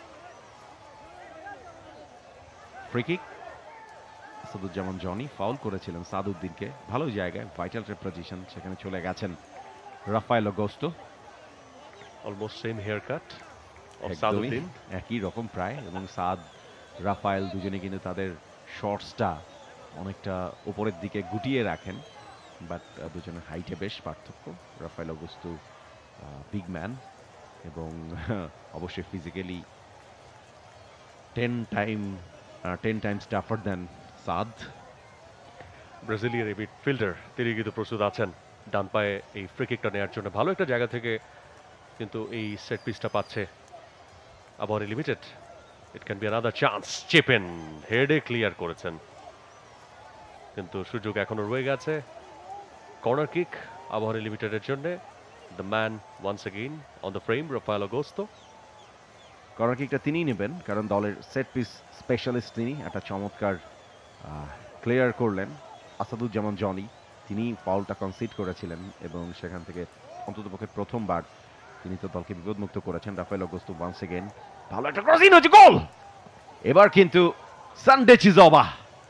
free kick, Asaduzzaman Joni foul করেছিলেন সাদউদ্দিনকে, ভালো জায়গায় ভাইটাল পজিশন, সেখানে চলে গেছেন Rafael Augusto. Almost same hair cut of একদমই সাদউদ্দিন। একই রকম প্রায়, এবং সাদ রাফায়েল দুজনে কিন্তু তাদের শর্টসটা অনেকটা উপরের দিকে গুটিয়ে রাখেন, বাট দুজনের হাইটে বেশ পার্থক্য। রাফায়েল অগস্তো বিগ ম্যান, এবং অবশ্যই ফিজিক্যালি 10 টাইমস টাফার দেন সাদ। ব্রাজিলিয়ার এই মিডফিল্ডার তিনি কিন্তু প্রস্তুত আছেন ডান পায়ে এই ফ্রি কিকটা নেওয়ার জন্য। ভালো একটা জায়গা থেকে কিন্তু এই সেট পিসটা পাচ্ছে Abahani Limited. It can be another chance. চেপেন হেডে ক্লিয়ার করেছেন, কিন্তু সুযোগ এখনো রয়ে গেছে। কর্নার কিক আবাহনী লিমিটেডের জন্য। The man once again on the frame, Rafael Augusto. Corner কিকটা তিনিই নেবেন, কারণ দলের সেট পিস স্পেশালিস্ট তিনি। একটা চমৎকার ক্লিয়ার করলেন আসাদুজ্জামান জনি, তিনি ফাউলটা কনসিড করেছিলেন, এবং সেখান থেকে অন্ততপক্ষে প্রথমবার তিনি তো দলকে বিপদমুক্ত করেছেন। রাফায়েল অগস্তো ওয়ান্স এগেইন, ভালো একটা ক্রসিং হচ্ছে, গোল! এবার কিন্তু সানডে চিজোবা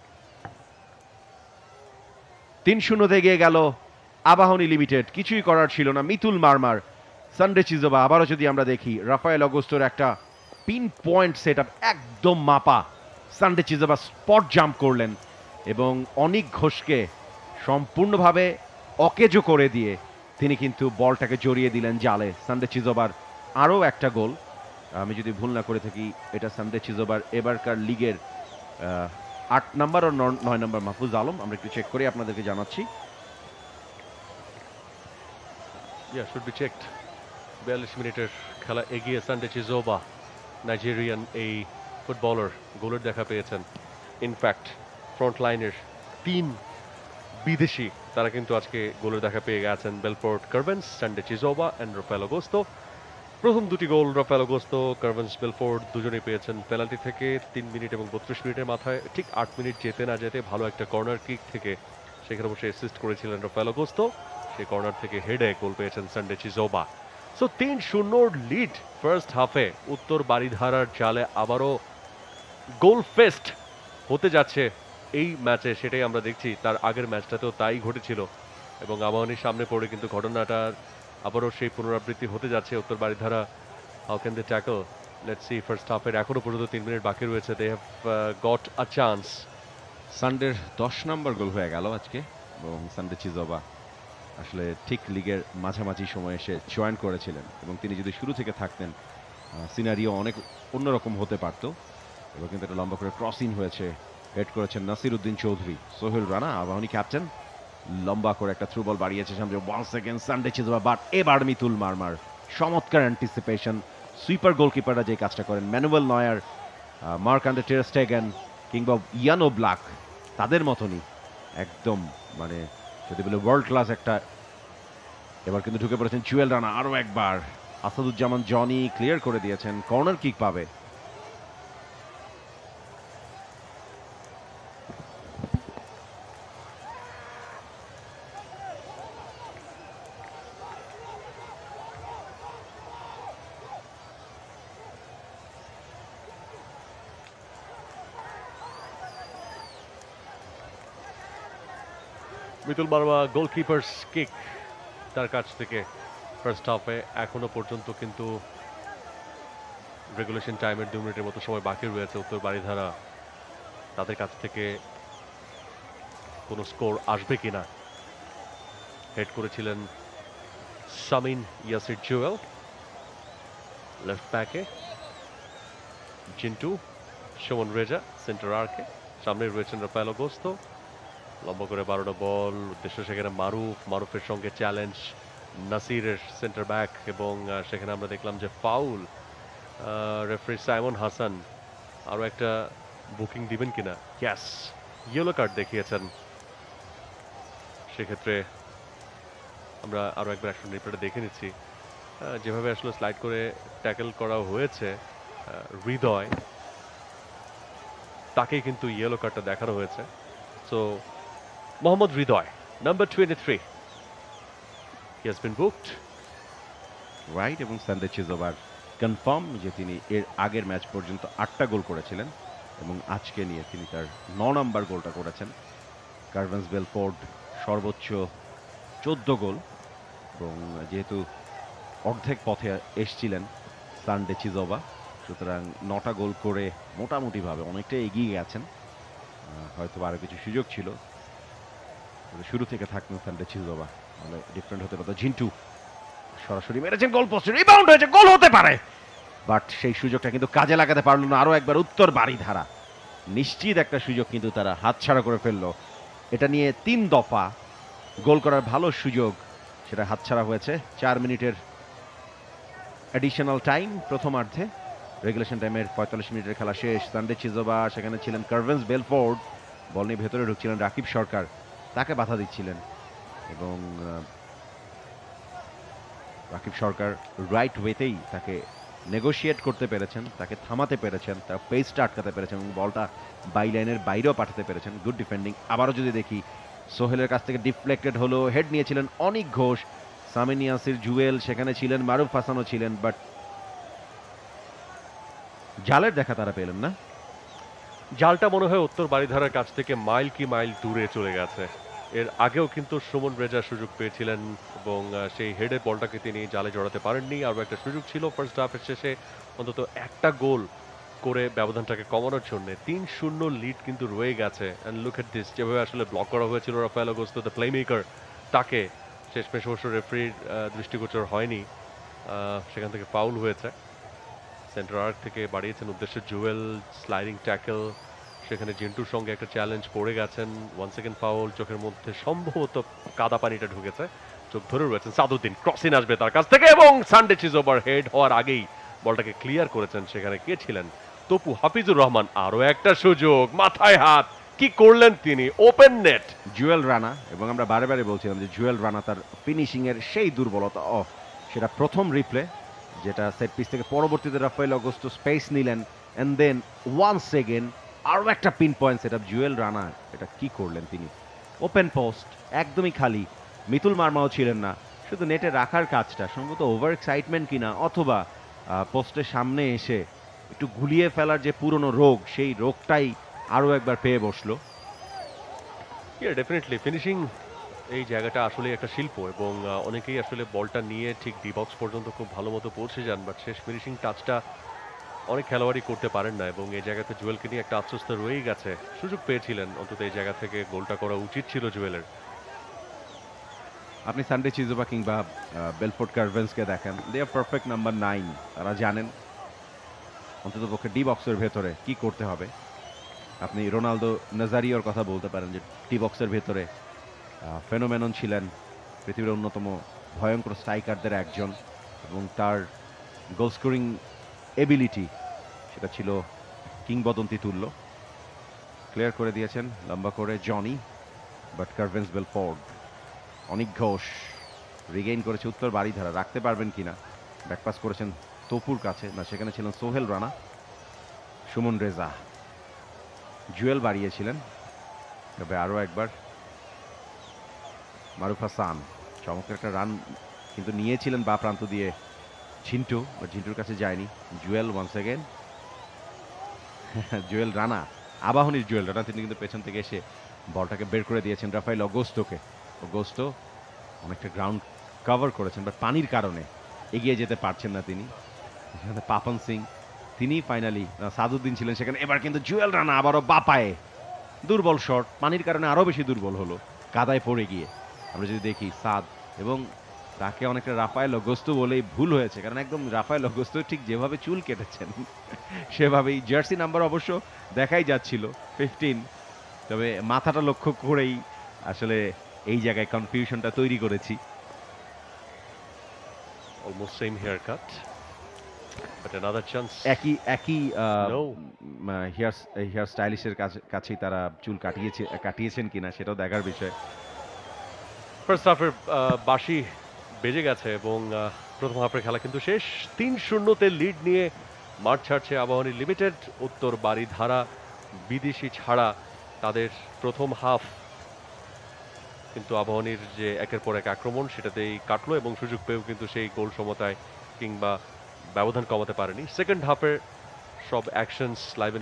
3-0 এগিয়ে গেল আবাহনী লিমিটেড। কিছুই করার ছিল না, মিতুল মারমার। সানডে চিজোবা আবারও যদি আমরা দেখি, রাফায়েল অগস্টোর একটা পিন পয়েন্ট সেট আপ, একদম মাপা। সানডে চিজোবা স্পট জাম্প করলেন এবং অনিক ঘোষকে সম্পূর্ণভাবে অকেজো করে দিয়ে তিনি কিন্তু বলটাকে জড়িয়ে দিলেন জালে। সানডে চিজোবার আরও একটা গোল, আমি যদি ভুল না করে থাকি এটা সানডে চিজোবার এবারকার লিগের 8 নম্বর ও 9 নম্বর। মাহফুজ আলম, আমরা একটু চেক করে আপনাদেরকে জানাচ্ছি। Should be checked. 42 মিনিটের খেলা এগিয়ে সানডে চিজোবা, নাইজেরিয়ান এই ফুটবলার গোলের দেখা পেয়েছেন। ইনফ্যাক্ট ফ্রন্ট লাইনের 3 বিদেশি তারা কিন্তু আজকে গোলের দেখা পেয়ে গেছেন। Belfort Kervens, Sunday Chizoba and Rafael Augusto. প্রথম দুটি গোল রাফায়েল অগস্তো, কার্ভেন্স, বেলফোর্ড দুজনেই পেয়েছেন পেনাল্টি থেকে 3 মিনিট এবং 32 মিনিটের মাথায়। ঠিক 8 মিনিট যেতে না যেতে ভালো একটা কর্নার কিক থেকে সেখানে বসে অ্যাসিস্ট করেছিলেন রাফায়েল অগস্তো। সেই কর্নার থেকে হেডে গোল পেয়েছেন Sunday Chizoba. So 3-0 lead first হাফে। উত্তর বারিধারার জালে আবারও গোল ফেস্ট হতে যাচ্ছে এই ম্যাচে, সেটাই আমরা দেখছি। তার আগের ম্যাচটাতেও তাই ঘটেছিল, এবং আবাহনীর সামনে পড়ে কিন্তু ঘটনাটার আবারও সেই পুনরাবৃত্তি হতে যাচ্ছে। Uttar Baridhara, how can they tackle? Let's see. First হাফের এখনো পর্যন্ত 3 মিনিট বাকি রয়েছে। They have got a chance. সানডের 10 নম্বর গোল হয়ে গেল আজকে, এবং সানডে চিজোবা আসলে ঠিক লিগের মাঝামাঝি সময়ে এসে জয়েন করেছিলেন, এবং তিনি যদি শুরু থেকে থাকতেন সিনারিও অনেক অন্যরকম হতে পারত। এবার কিন্তু একটা লম্বা করে ক্রসিং হয়েছে, হেড করেছেন নাসির উদ্দিন চৌধুরী। সোহেল রানা আবাহনী ক্যাপ্টেন, লম্বা করে একটা থ্রু বল বাড়িয়েছে সামনে one second Sunday Chizoba, but এবার মিতুল মারমার চমৎকার অ্যান্টিসিপেশন। সুইপার গোলকিপাররা যে কাজটা করেন, ম্যানুয়েল নয়ার, মার্ক আন্ডে টের স্টেগেন কিংবা ইয়ানো ব্ল্যাক, তাদের মতনই একদম মানে যদি বলে ওয়ার্ল্ড ক্লাস একটা। এবার কিন্তু ঢুকে পড়েছেন জুয়েল রানা, আরও একবার আসাদুজ্জামান জনি ক্লিয়ার করে দিয়েছেন, কর্নার কিক পাবে। মিতুল মারমা গোলকিপার্স কিক তার কাছ থেকে ফার্স্ট হাফে। এখনো পর্যন্ত কিন্তু রেগুলেশন টাইমের 2 মিনিটের মতো সময় বাকি রয়েছে। উত্তর বারিধারা তাদের কাছ থেকে কোনো স্কোর আসবে কিনা। হেড করেছিলেন সামিন ইয়াসির জুয়েল, লেফট ব্যাকে জিন্টু, সুমন রেজা সেন্টার আর্কে, সামনে রয়েছেন রাফায়েল অগস্তো। লম্বা করে 12টা বল, উদ্দেশ্য সেখানে মারুফের সঙ্গে চ্যালেঞ্জ নাসিরের সেন্টার ব্যাক, এবং সেখানে আমরা দেখলাম যে ফাউল। রেফারি সাইমন হাসান আরও একটা বুকিং দিবেন কিনা, ইয়াস ইয়েলো কার্ড দেখিয়েছেন। সেক্ষেত্রে আমরা আরও একবার অ্যাকশন রিপ্লেটা দেখে নিচ্ছি। যেভাবে আসলে স্লাইড করে ট্যাকেল করা হয়েছে হৃদয়, তাকেই কিন্তু ইয়েলো কার্ডটা দেখানো হয়েছে। So Mohammad Hridoy, number 23, he has been booked. Right, এবং সানডে চিজোবার কনফার্ম যে তিনি এর আগের ম্যাচ পর্যন্ত 8টা গোল করেছিলেন এবং আজকে নিয়ে তিনি তার 9 নম্বর গোলটা করেছেন। কার্ভেন্স বেলফোর্ড সর্বোচ্চ 14 গোল, এবং যেহেতু অর্ধেক পথে এসছিলেন সানডে চিজোবা, সুতরাং 9টা গোল করে মোটামুটিভাবে অনেকটা এগিয়ে গেছেন। হয়তো আরও কিছু সুযোগ ছিল, শুরু থেকে থাকতেন সানডে চিজোবা, মানে ডিফারেন্ট হতে পারত। ঝিন্টু সরাসরি মেরেছেন গোল পোস্টে, রিবাউন্ড হয়েছে, গোল হতে পারে, বাট সেই সুযোগটা কিন্তু কাজে লাগাতে পারল না। আরও একবার উত্তর বারিধারা নিশ্চিত একটা সুযোগ কিন্তু তারা হাতছাড়া করে ফেললো। এটা নিয়ে 3 দফা গোল করার ভালো সুযোগ, সেটা হাতছাড়া হয়েছে। 4 মিনিটের অ্যাডিশনাল টাইম প্রথমার্ধে, রেগুলেশন টাইমের 45 মিনিটের খেলা শেষ। সানডে চিজোবা, সেখানে ছিলেন কার্ভেন্স বেলফোর্ড, বল নিয়ে ভেতরে ঢুকছিলেন রাকিব সরকার, তাকে বাধা দিচ্ছিলেন, এবং রাকিব সরকার রাইট ওয়েতেই তাকে নেগোশিয়েট করতে পেরেছেন, তাকে থামাতে পেরেছেন, তার পেসটা আটকাতে পেরেছেন এবং বলটা বাই লাইনের বাইরেও পাঠাতে পেরেছেন। Good defending. আবারও যদি দেখি, সোহেলের কাছ থেকে ডিফ্লেক্টেড হলো, হেড নিয়েছিলেন অনিক ঘোষ, সামিন ইয়াসির জুয়েল সেখানে ছিলেন, মারুফ হাসানও ছিলেন, বাট জালের দেখা তারা পেলেন না। জালটা মনে হয় উত্তর বারিধারার কাছ থেকে মাইল কি মাইল দূরে চলে গেছে। এর আগেও কিন্তু সুমন রেজা সুযোগ পেয়েছিলেন এবং সেই হেডের বলটাকে তিনি জালে জড়াতে পারেননি। আরও একটা সুযোগ ছিল ফার্স্ট হাফের শেষে, অন্তত একটা গোল করে ব্যবধানটাকে কমানোর জন্য। 3-0 লিড কিন্তু রয়ে গেছে। অ্যান্ড লুক এট দিস, যেভাবে আসলে ব্লক করা হয়েছিল রাফায়েল অগস্তো দ্য প্লেমেকার, তাকে শেষমেশ অবশ্য রেফারির দৃষ্টিগোচর হয়নি, সেখান থেকে ফাউল হয়েছে। সেন্টার আর্ক থেকে বাড়িয়েছেন উদ্দেশ্যে জুয়েল, স্লাইডিং ট্যাকেল, সেখানে জিন্টুর সঙ্গে একটা চ্যালেঞ্জ পড়ে গেছেন, 1 সেকেন্ড ফাউল। চোখের মধ্যে সম্ভবত কাদা পানিটা ঢুকেছে, চোখ ধরে রয়েছেন সাদুদ্দিন। ক্রসিং আসবে তার কাছ থেকে এবং সানডে চিজোবার হেড হওয়ার আগেই বলটাকে ক্লিয়ার করেছেন। সেখানে কে ছিলেন? তপু হাফিজুর রহমান। আরও একটা সুযোগ, মাথায় হাত, কি করলেন তিনি, ওপেন নেট। জুয়েল রানা, এবং আমরা বারে বারে বলছিলাম যে জুয়েল রানা তার ফিনিশিংয়ের সেই দুর্বলতা, সেটা প্রথম রিপ্লে, যেটা সেট পিস থেকে পরবর্তীতে রাফায়েল অগস্তো স্পেস নিলেন, অ্যান্ড দেন ওয়ান্স এগেন আরও একটা pin point set up. Jewel Rana এটা কি করলেন তিনি, ওপেন পোস্ট একদমই খালি, মিতুল মারমাও ছিলেন না, শুধু নেটে রাখার কাজটা সম্ভবত ওভার এক্সাইটমেন্ট কিনা, অথবা পোস্টের সামনে এসে একটু গুলিয়ে ফেলার যে পুরনো রোগ, সেই রোগটাই আরও একবার পেয়ে বসলো। ডেফিনেটলি ফিনিশিং এই জায়গাটা আসলে একটা শিল্প, এবং অনেকেই আসলে বলটা নিয়ে ঠিক ডি বক্স পর্যন্ত খুব ভালো মতো পৌঁছে যান, বাট শেষ ফিনিশিং টাচটা অনেক খেলোয়াড়ই করতে পারেন না। এবং এই জায়গাতে জুয়েলকে নিয়ে একটা আশ্বস্ত রয়েই গেছে। সুযোগ পেয়েছিলেন, অন্তত এই জায়গা থেকে গোলটা করা উচিত ছিল জুয়েলের। আপনি সানডে চিজোবা কিংবা বেলফোর্ড কার্ভেন্সকে দেখেন, দে আর পারফেক্ট নাম্বার 9। তারা জানেন অন্তত পক্ষে ডি বক্সের ভেতরে কি করতে হবে। আপনি রোনালদো নাজারিওর কথা বলতে পারেন, যে ডি বক্সের ভেতরে ফেনোমেনন ছিলেন, পৃথিবীর অন্যতম ভয়ঙ্কর স্ট্রাইকারদের একজন, এবং তার গোল স্কোরিং এবিলিটি সেটা ছিল কিংবদন্তি তুল্য। ক্লিয়ার করে দিয়েছেন লম্বা করে Jony, but Kervens Belfort, Anik Ghosh regain করেছে উত্তর বাড়িধারা, রাখতে পারবেন কিনা, ব্যাকপাস করেছেন তপুর কাছে, না সেখানে ছিলেন সোহেল রানা। সুমন রেজা, জুয়েল বাড়িয়েছিলেন, তবে আরও একবার মারুফ হাসান, চমৎকার একটা রান কিন্তু নিয়েছিলেন বা প্রান্ত দিয়ে ঝিন্টু, বা ঝিন্টুর কাছে যায়নি। জুয়েল ওয়ান্স অ্যাগেন, জুয়েল রানা, আবাহনীর জুয়েল রানা, তিনি কিন্তু পেছন থেকে এসে বলটাকে বের করে দিয়েছেন রাফায়েল অগোস্টোকে। অগোস্টো অনেকটা গ্রাউন্ড কভার করেছেন, বাট পানির কারণে এগিয়ে যেতে পারছেন না তিনি। পাপন সিং, তিনি ফাইনালি, সাদুদ্দিন ছিলেন সেখানে। এবার কিন্তু জুয়েল রানা আবারও বাপায়ে, দুর্বল শট, পানির কারণে আরও বেশি দুর্বল হলো, কাদায় পড়ে গিয়ে। আমরা যদি দেখি সাদ, এবং তাকে অনেকটা রাফায়েল অগোস্তো বলেই ভুল হয়েছে, কারণ একদম রাফায়েল অগোস্তো ঠিক যেভাবে চুল কেটেছেন সেভাবেই, জার্সি নাম্বার অবশ্য দেখাই যাচ্ছিল 15, তবে মাথাটা লক্ষ্য করেই আসলে এই জায়গায় কনফিউশনটা তৈরি করেছি। Almost same hair cut, but another chance. একই একই নো, হেয়ার হেয়ার স্টাইলিশের কাছেই তারা চুল কাটিয়েছেন কিনা সেটাও দেখার বিষয়। ফার্স্ট হাফের বাঁশি বেজে গেছে এবং প্রথম হাফের খেলা কিন্তু শেষ। 3-0-তে লিড নিয়ে মাঠ ছাড়ছে আবাহনী লিমিটেড। উত্তর বারিধারা বিদেশি ছাড়া তাদের প্রথম হাফ কিন্তু আবাহনীর যে একের পর এক আক্রমণ সেটাতেই কাটলো, এবং সুযোগ পেয়েও কিন্তু সেই গোল সমতায় কিংবা ব্যবধান কমাতে পারেনি। সেকেন্ড হাফের সব actions live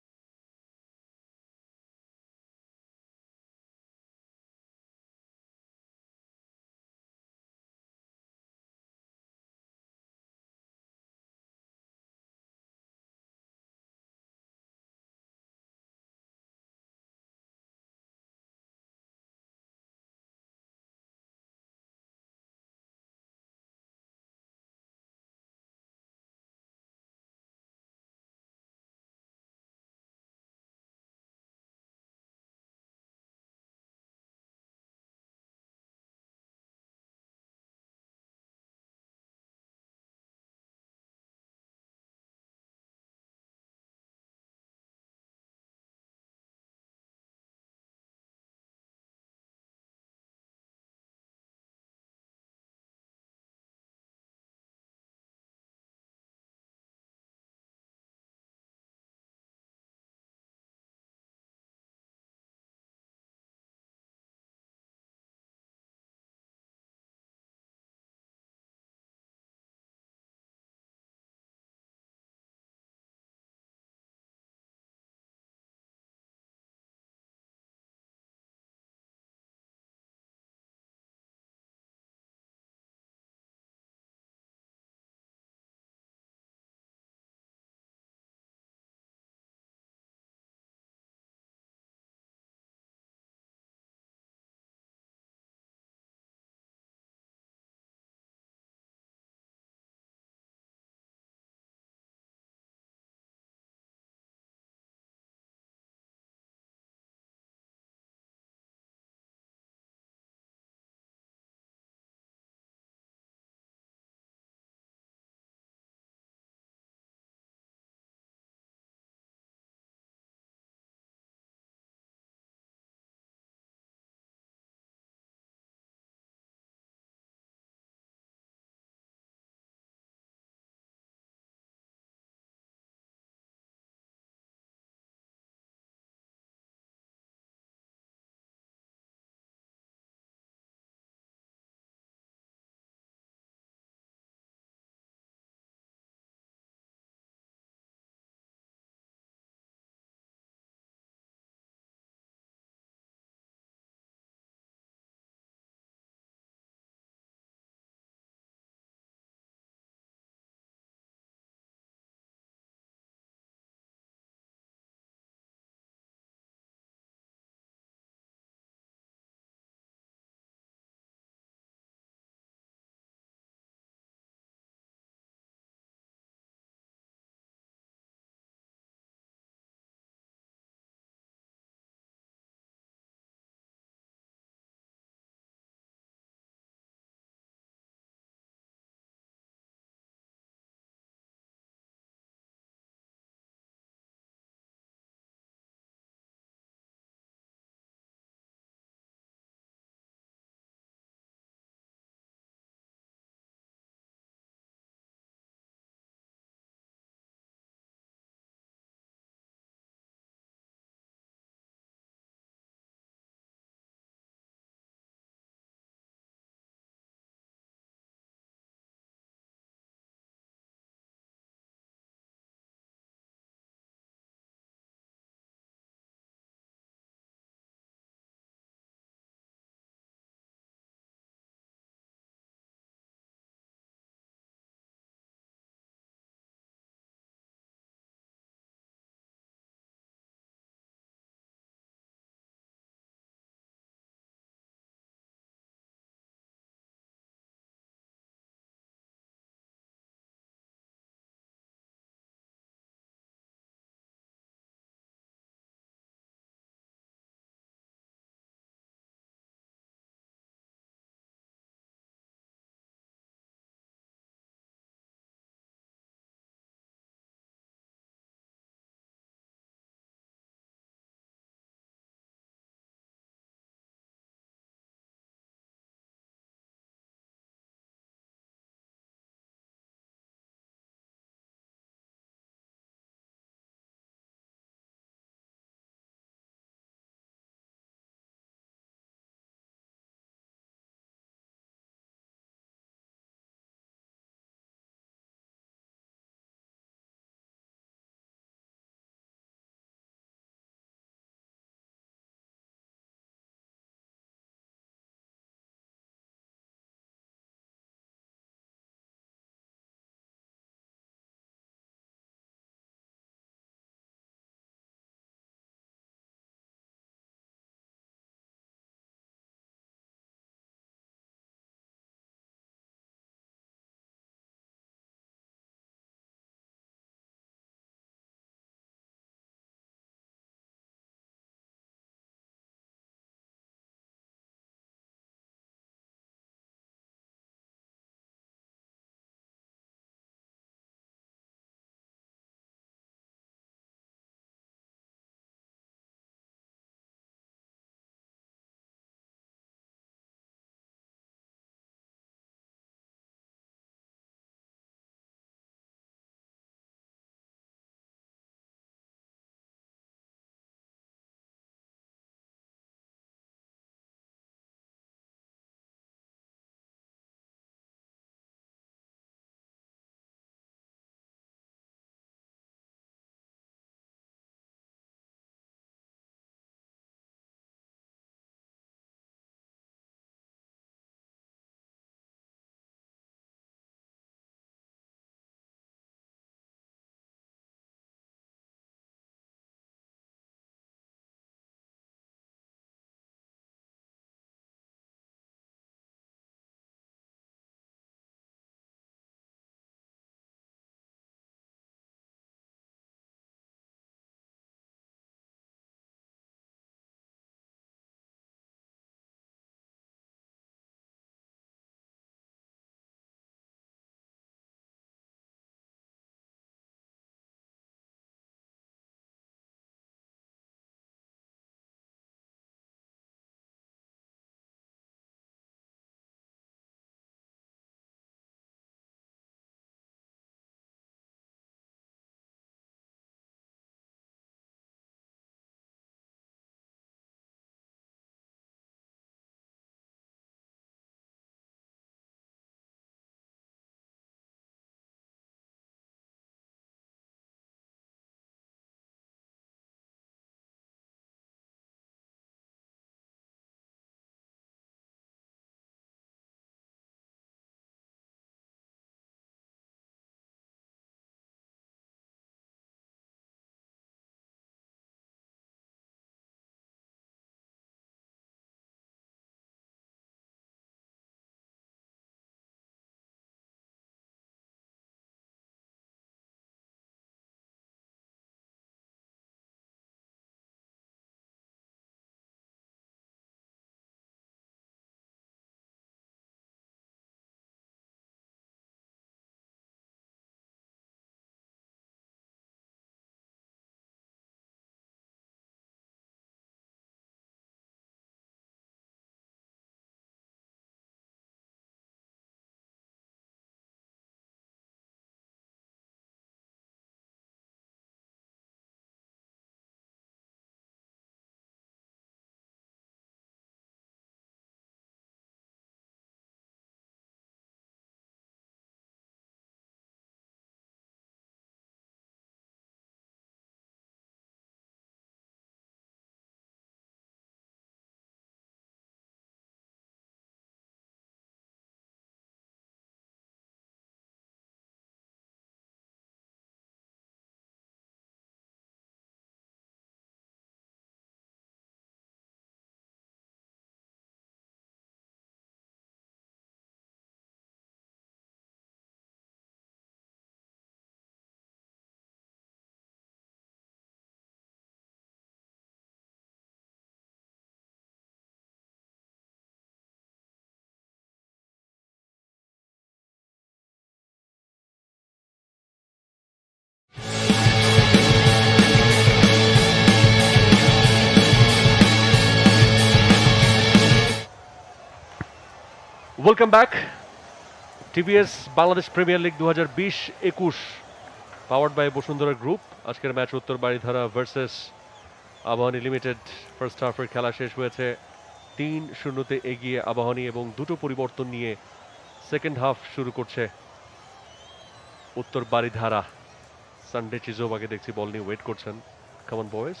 welcome back. TVS Bangladesh premier league 2020-21 powered by Bashundhara group. আজকের match Uttar Baridhara versus Abahani limited. First হাফের খেলা শেষ হয়েছে 3-0-তে এগিয়ে আবাহনী এবং দুটো পরিবর্তন নিয়ে সেকেন্ড হাফ শুরু করছে উত্তর বারিধারা। সানডে চিজোবাকে দেখছি বল নিয়ে ওয়েট করছেন। কামন বয়েস।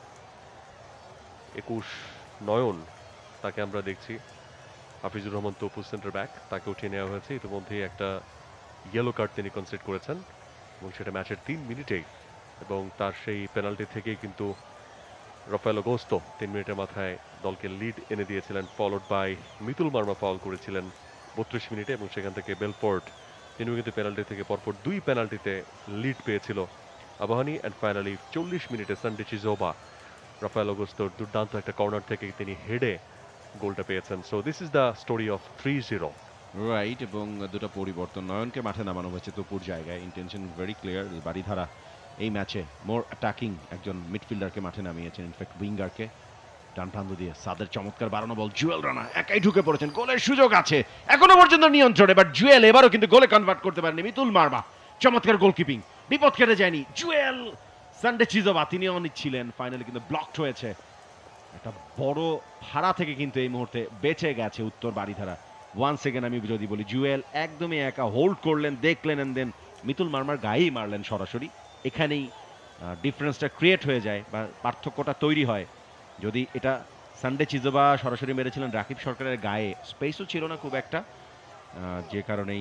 21 নয়ন, তাকে আমরা দেখছি। হাফিজুর রহমান তপু সেন্টার ব্যাক, তাকে উঠিয়ে নেওয়া হয়েছে। ইতিমধ্যে একটা ইয়েলো কার্ড তিনি কনসিডার করেছেন এবং সেটা ম্যাচের 3 মিনিটেই, এবং তার সেই পেনাল্টি থেকেই কিন্তু রাফায়েল অগস্তো 3 মিনিটের মাথায় দলকে লিড এনে দিয়েছিলেন, followed by Mitul Marma foul করেছিলেন 32 মিনিটে, এবং সেখান থেকে বেলফোর্ড তিনিও কিন্তু পেনাল্টি থেকে পরপর 2 পেনাল্টিতে লিড পেয়েছিল আবাহনী। অ্যান্ড ফাইনালি 40 মিনিটে সানডে চিজোবা রাফায়েল অগস্টোর দুর্দান্ত একটা কর্নার থেকে তিনি হেডে গোলটা পেয়েছেন। So this is the story of 3-0। Right, এবং দুটো পরিবর্তন, নয়নকে মাঠে নামানো হয়েছে তপুর জায়গায়। Intention very clear. বারিধারা এই ম্যাচে মোর অ্যাটাকিং একজন মিডফিল্ডারকে মাঠে নামিয়েছেন, ইনফ্যাক্ট উইঙ্গারকে। ডান প্রান্ত দিয়ে সাদের চমৎকার বাড়ানো বল, জুয়েল রানা একাই ঢুকে পড়েছেন। গোলের সুযোগ আছে এখনো পর্যন্ত নিয়ন্ত্রণে, বাট জুয়েল এবারও কিন্তু গোলে কনভার্ট করতে পারেনি। মিতুল মার্মা চমৎকার গোলকিপিং, বিপদ কেটে যায়নি। জুয়েল সানডে চিজোবা তিনিও ছিলেন, ফাইনালি কিন্তু ব্লকড হয়েছে। একটা বড় ভাড়া থেকে কিন্তু এই মুহূর্তে বেঁচে গেছে উত্তর বারিধারা। ওয়ান্স এগেন আমি যদি বলি, জুয়েল একদমই একা হোল্ড করলেন, দেখলেন, এন্ড দেন মিতুল মার্মার গায়েই মারলেন সরাসরি। এখানেই ডিফারেন্সটা ক্রিয়েট হয়ে যায় বা পার্থক্যটা তৈরি হয়। যদি এটা সানডে চিজোবা সরাসরি মেরেছিলেন রাকিব সরকারের গায়ে, স্পেসও ছিল না খুব একটা, যে কারণেই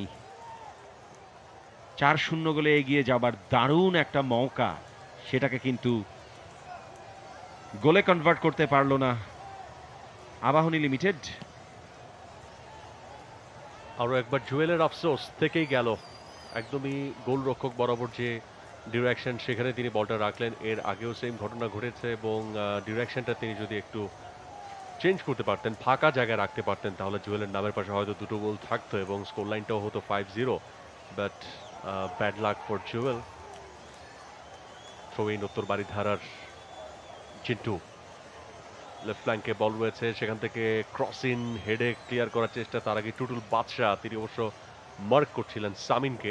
4-0 গোলে এগিয়ে যাবার দারুণ একটা মৌকা, সেটাকে কিন্তু গোলে কনভার্ট করতে পারলো না আবাহনী লিমিটেড। আরও একবার জুয়েলের আফসোস থেকেই গেল। একদমই গোলরক্ষক বরাবর যে ডিরেকশন, সেখানে তিনি বলটা রাখলেন। এর আগেও সেম ঘটনা ঘটেছে, এবং ডিরেকশনটা তিনি যদি একটু চেঞ্জ করতে পারতেন, ফাঁকা জায়গায় রাখতে পারতেন, তাহলে জুয়েলের নামের পাশে হয়তো দুটো গোল থাকতো এবং স্কোর লাইনটাও হতো 5-0। But bad luck for Jewel. Throw in Uttar বারিধারার। চিন্টু লেফট ফ্ল্যাঙ্কে বল রয়েছে, সেখান থেকে ক্রস ইন, হেডে ক্লিয়ার করার চেষ্টা। তার আগে টুটুল বাদশাহ, তিনি অবশ্য মার্ক করছিলেন সামিনকে।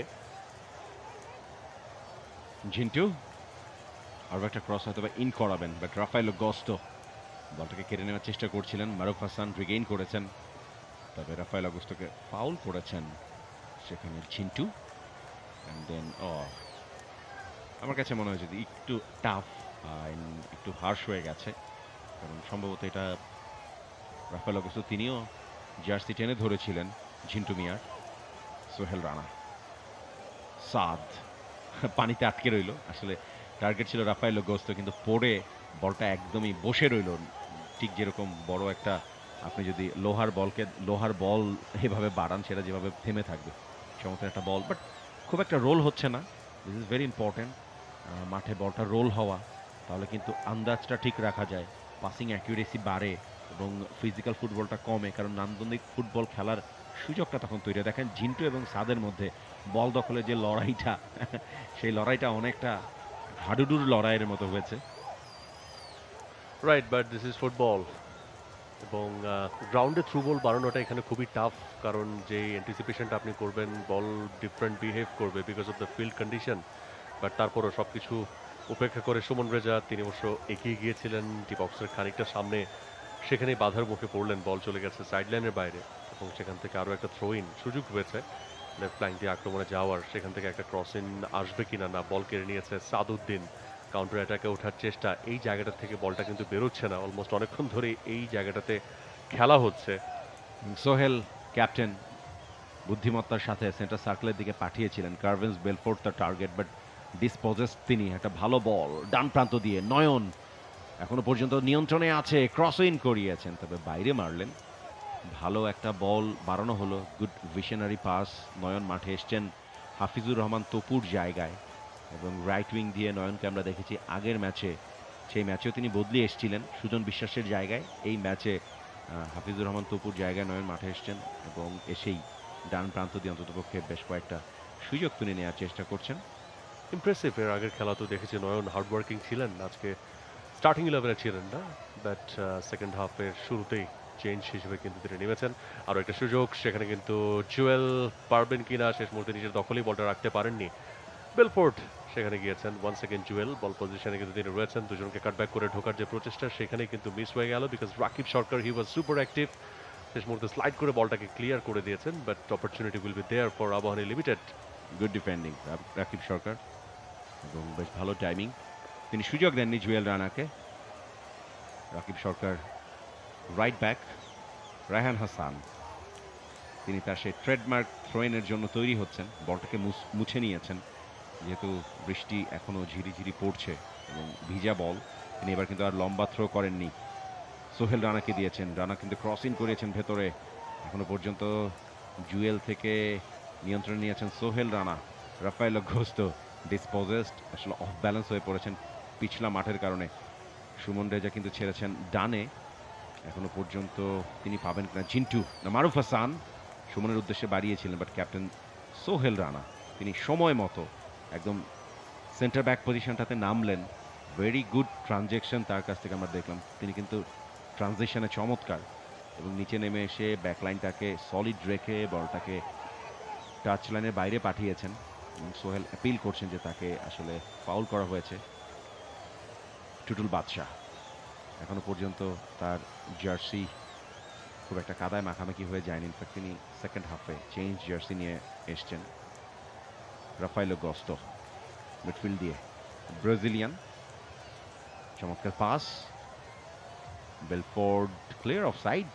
ঝিন্টু আরও একটা ক্রস হয়তো বা ইন করাবেন, বাট রাফায়েল অগস্তো বলটাকে কেড়ে নেওয়ার চেষ্টা করছিলেন। মারুফ হাসান রিগেইন করেছেন, তবে রাফায়েল অগস্টোকে ফাউল করেছেন সেখানে ঝিন্টু। অ্যান্ড দেন আমার কাছে মনে হয় যদি একটু টাফ, একটু হার্শ হয়ে গেছে, কারণ সম্ভবত এটা রাফায়েল অগস্তো তিনিও জার্সি টেনে ধরেছিলেন ঝিন্টু মিয়ার। সোহেল রানা, সাদ পানিতে আটকে রইল। আসলে টার্গেট ছিল রাফায়েল অগস্তো, কিন্তু পড়ে বলটা একদমই বসে রইল, ঠিক যেরকম বড় একটা আপনি যদি লোহার বল এভাবে বাড়ান, সেটা যেভাবে থেমে থাকবে, চমৎকার একটা বল, বাট খুব একটা রোল হচ্ছে না। This is very important. মাঠে বলটা রোল হওয়া, তাহলে কিন্তু আন্দাজটা ঠিক রাখা যায়, পাসিং অ্যাকিউরেসি বাড়ে এবং ফিজিক্যাল ফুটবলটা কমে, কারণ নান্দনিক ফুটবল খেলার সুযোগটা তখন তৈরি হয়। দেখেন ঝিন্টু এবং সাদের মধ্যে বল দখলে যে লড়াইটা, সেই লড়াইটা অনেকটা হাডুডুর লড়াইয়ের মতো হয়েছে। Right, but this is football, এবং গ্রাউন্ডে থ্রু বল বানানোটা এখানে খুবই টাফ, কারণ যে অ্যান্টিসিপেশনটা আপনি করবেন, বল ডিফারেন্ট বিহেভ করবে because of the field condition. But তারপরও সব কিছু উপেক্ষা করে সুমন রেজা, তিনি অবশ্য এগিয়ে গিয়েছিলেন ডি বক্সের খানিকটা সামনে, সেখানেই বাধার মুখে পড়লেন, বল চলে গেছে সাইডলাইনের বাইরে, এবং সেখান থেকে আরও একটা থ্রো ইন সুযোগ হয়েছে লেফট ফ্ল্যাঙ্ক দিয়ে আক্রমণে যাওয়ার। সেখান থেকে একটা ক্রস ইন আসবে কিনা, না বল কেড়ে নিয়েছে সাদউদ্দিন, কাউন্টার অ্যাটাকে ওঠার চেষ্টা। এই জায়গাটা থেকে বলটা কিন্তু বেরোচ্ছে না, অলমোস্ট অনেকক্ষণ ধরে এই জায়গাটাতে খেলা হচ্ছে। সোহেল ক্যাপ্টেন বুদ্ধিমত্তার সাথে সেন্টার সার্কেলের দিকে পাঠিয়েছিলেন কার্ভেন্স বেলফোর্ড তার টার্গেট, বাট ডিসপোজেস তিনি। একটা ভালো বল ডান প্রান্ত দিয়ে নয়ন এখনো পর্যন্ত নিয়ন্ত্রণে আছে, ক্রস ইন করিয়েছেন, তবে বাইরে মারলেন। ভালো একটা বল বাড়ানো হলো, গুড ভিশনারি পাস। নয়ন মাঠে এসছেন হাফিজুর রহমান তপুর জায়গায়, এবং রাইট উইং দিয়ে নয়নকে আমরা দেখেছি আগের ম্যাচে, সেই ম্যাচেও তিনি বদলে এসেছিলেন সুজন বিশ্বাসের জায়গায়। এই ম্যাচে হাফিজুর রহমান তপুর জায়গায় নয়ন মাঠে এসছেন, এবং এসেই ডান প্রান্ত দিয়ে অন্ততপক্ষে বেশ কয়েকটা সুযোগ তুলে নেওয়ার চেষ্টা করছেন। ইমপ্রেসিভ। এর আগের খেলা তো দেখেছি নয়ন হার্ডওয়ার্কিং ছিলেন, আজকে স্টার্টিং 11-এ ছিলেন না, বাট সেকেন্ড হাফের শুরুতেই চেঞ্জ হিসেবে কিন্তু তিনি নেমেছেন। আরও একটা সুযোগ, সেখানে কিন্তু জুয়েল পারবেন কিনা, শেষ মুহূর্তে নিজের দখলেই বলটা রাখতে পারেননি বেলফোর্ড। সেখানে গিয়েছেন ওয়ান সেকেন্ড জুয়েল, বল পজিশনে কিন্তু তিনি রয়েছেন, দুজনকে কাটব্যাক করে ঢোকার যে প্রচেষ্টা সেখানে কিন্তু মিস হয়ে গেল, because Rakib Sarkar he was super active. শেষ মুহূর্তে স্লাইড করে বলটাকে ক্লিয়ার করে দিয়েছেন, but opportunity will be there for Abahani limited. Good defending Rakib Sarkar, এবং বেশ ভালো টাইমিং। তিনি সুযোগ দেননি জুয়েল রানাকে। রাকিব সরকার রাইট ব্যাক, রায়হান হাসান তিনি তার সেই ট্রেডমার্ক থ্রোইনের জন্য তৈরি হচ্ছেন, বলটাকে মুছে নিয়েছেন, যেহেতু বৃষ্টি এখনও ঝিরিঝিরি পড়ছে এবং ভিজা বল। তিনি এবার কিন্তু আর লম্বা থ্রো করেননি, সোহেল রানাকে দিয়েছেন। রানা কিন্তু ক্রস ইন করিয়েছেন ভেতরে, এখনো পর্যন্ত জুয়েল থেকে নিয়ন্ত্রণ নিয়েছেন Sohel Rana. Rafael Augusto dispossessed, আসলে অফ ব্যালেন্স হয়ে পড়েছেন পিছলা মাঠের কারণে। সুমন রেজা কিন্তু ছেড়েছেন ডানে, এখনো পর্যন্ত তিনি পাবেন কিনা জিন্টু না মারুফ হাসান সুমনের উদ্দেশ্যে বাড়িয়েছিলেন, বাট ক্যাপ্টেন সোহেল রানা তিনি সময় মতো একদম সেন্টার ব্যাক পজিশনটাতে নামলেন। ভেরি গুড ট্রানজেকশন তার কাছ থেকে আমরা দেখলাম, তিনি কিন্তু ট্রানজিশনে চমৎকার, এবং নিচে নেমে এসে ব্যাকলাইনটাকে সলিড রেখে বলটাকে টাচ লাইনের বাইরে পাঠিয়েছেন, এবং সোহেল অ্যাপিল করছেন যে তাকে আসলে ফাউল করা হয়েছে। টুটুল বাদশাহ এখনো পর্যন্ত তার জার্সি খুব একটা কাদায় মাখামাখি হয়ে যায়নি, ইনফ্যাক্ট তিনি সেকেন্ড হাফে চেঞ্জ জার্সি নিয়ে এসছেন। রাফায়েল গস্তো মিডফিল্ড দিয়ে ব্রাজিলিয়ান, চমৎকার pass, Belfort clear off side.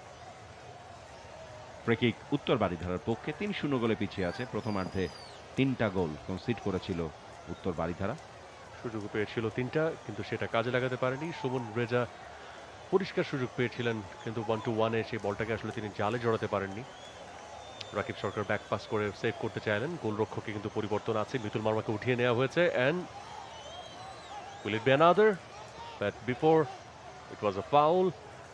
Free kick Uttar বারিধারার পক্ষে, 3-0 গোলে পিছিয়ে আছে। প্রথমার্ধে 3টা গোল কনসিড করেছিল উত্তর বারিধারা। সুযোগ পেয়েছিল 3টা, কিন্তু সেটা কাজে লাগাতে পারেনি। সুমন রেজা পরিষ্কার সুযোগ পেয়েছিলেন, কিন্তু 1-1-এ সেই বলটাকে আসলে তিনি জালে জড়াতে পারেননি। রাকিব সরকার ব্যাক পাস করে সেভ করতে চাইলেন, গোলরক্ষকে কিন্তু পরিবর্তন আছে, মিতুল মার্মাকে উঠিয়ে নেওয়া হয়েছে, and will it be another, but before it was a foul.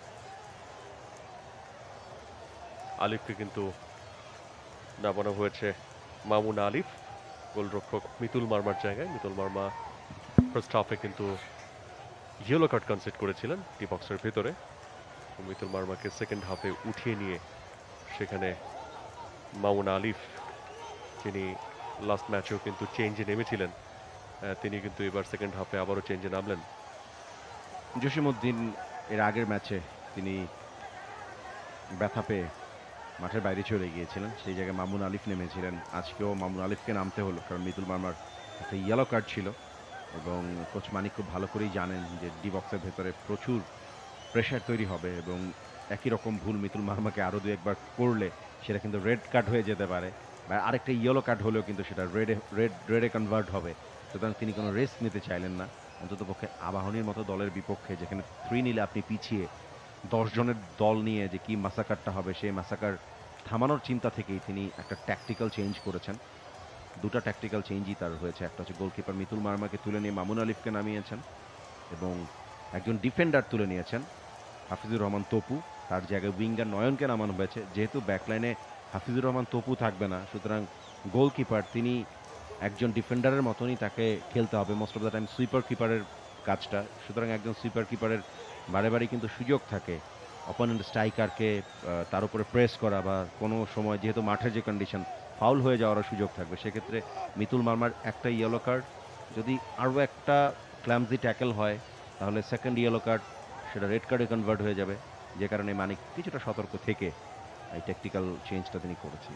আলিফকে কিন্তু নামানো হয়েছে, মামুন আলিফ গোলরক্ষক মিতুল মার্মার জায়গায়। মিতুল মার্মা ফার্স্ট হাফে কিন্তু ইয়েলো কার্ড কনসিড করেছিলেন টি বক্সের ভেতরে, মিতুল মার্মাকে সেকেন্ড হাফে উঠিয়ে নিয়ে সেখানে মামুন আলিফ, যিনি লাস্ট ম্যাচেও কিন্তু চেঞ্জে নেমেছিলেন, তিনি কিন্তু এবার সেকেন্ড হাফে আবারও চেঞ্জে নামলেন। জসিমউদ্দিন এর আগের ম্যাচে তিনি ব্যথা পেয়ে মাঠের বাইরে চলে গিয়েছিলেন, সেই জায়গায় মামুন আলিফ নেমেছিলেন। আজকেও মামুন আলিফকে নামতে হলো, কারণ মিতুল মার্মার একটা ইয়েলো কার্ড ছিল, এবং কোচ মানিক খুব ভালো করেই জানেন যে ডি বক্সের ভেতরে প্রচুর প্রেশার তৈরি হবে, এবং একই রকম ভুল মিতুল মার্মাকে আরও দু একবার করলে সেটা কিন্তু রেড কার্ড হয়ে যেতে পারে, বা আরেকটা ইয়েলো কার্ড হলেও কিন্তু সেটা রেডে কনভার্ট হবে। সুতরাং তিনি কোনো রিস্ক নিতে চাইলেন না, অন্ততপক্ষে আবাহনীর মতো দলের বিপক্ষে, যেখানে 3 নিলে আপনি পিছিয়ে 10 জনের দল নিয়ে যে কি মাসাকারটা হবে, সেই মাসাকার থামানোর চিন্তা থেকেই তিনি একটা ট্যাকটিক্যাল চেঞ্জ করেছেন। 2টা ট্যাকটিক্যাল চেঞ্জই তার হয়েছে, একটা হচ্ছে গোলকিপার মিতুল মার্মাকে তুলে নিয়ে মামুন আলিফকে নামিয়েছেন, এবং একজন ডিফেন্ডার তুলে নিয়েছেন হাফিজুর রহমান তপু, তার জায়গায় উইঙ্গার নয়নকে নামানো হয়েছে। যেহেতু ব্যাকলাইনে হাফিজুর রহমান তপু থাকবে না, সুতরাং গোলকিপার তিনি একজন ডিফেন্ডারের মতনই তাকে খেলতে হবে, most of the time sweeper কিপারের কাজটা। সুতরাং একজন সুইপার কিপারের বারে বারে কিন্তু সুযোগ থাকে অপোনেন্ট স্ট্রাইকারকে তার উপরে প্রেস করা, বা কোনো সময় যেহেতু মাঠের যে কন্ডিশন ফাউল হয়ে যাওয়ারও সুযোগ থাকবে। সেক্ষেত্রে মিতুল মার্মার একটা ইয়েলো কার্ড, যদি আরও একটা ক্ল্যামজি ট্যাকেল হয় তাহলে সেকেন্ড ইয়েলো কার্ড সেটা রেড কার্ডে কনভার্ট হয়ে যাবে, যে কারণে মানিক কিছুটা সতর্ক থেকে এই ট্যাকটিক্যাল চেঞ্জটা তিনি করেছেন।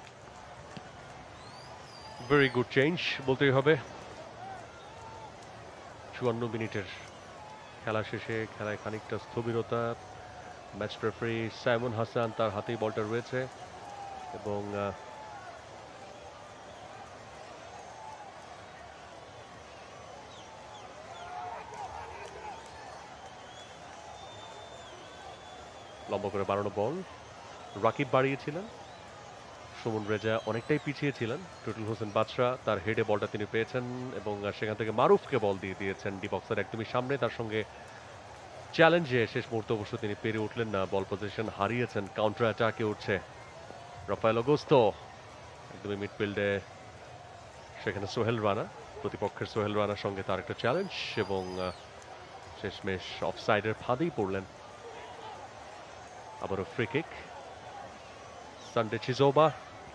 ভেরি গুড চেঞ্জ বলতেই হবে। 54 মিনিটের খেলা শেষে খেলায় খানিকটা স্থবিরতা। ম্যাচ রেফারি সাইমন হাসান, তার হাতেই বলটা রয়েছে, এবং লম্বা করে বাড়ানো বল রাকিব বাড়িয়েছিলেন, সুমন রেজা অনেকটাই পিছিয়ে ছিলেন। টুটুল হোসেন বাদশা তার হেডে বলটা তিনি পেয়েছেন, এবং সেখান থেকে মারুফকে বল দিয়ে দিয়েছেন ডি বক্সের একদমই সামনে। তার সঙ্গে চ্যালেঞ্জে শেষ মুহূর্তে অবশ্য তিনি পেরে উঠলেন না, বল পজিশন হারিয়েছেন। কাউন্টার অ্যাটাকে উঠছে রাফায়েল অগস্তো একদমই মিডফিল্ডে, সেখানে সোহেল রানা, প্রতিপক্ষের সোহেল রানার সঙ্গে তার একটা চ্যালেঞ্জ, এবং শেষমেশ অফসাইডের ফাঁদেই পড়লেন। আবারও free kick. Sunday Chizoba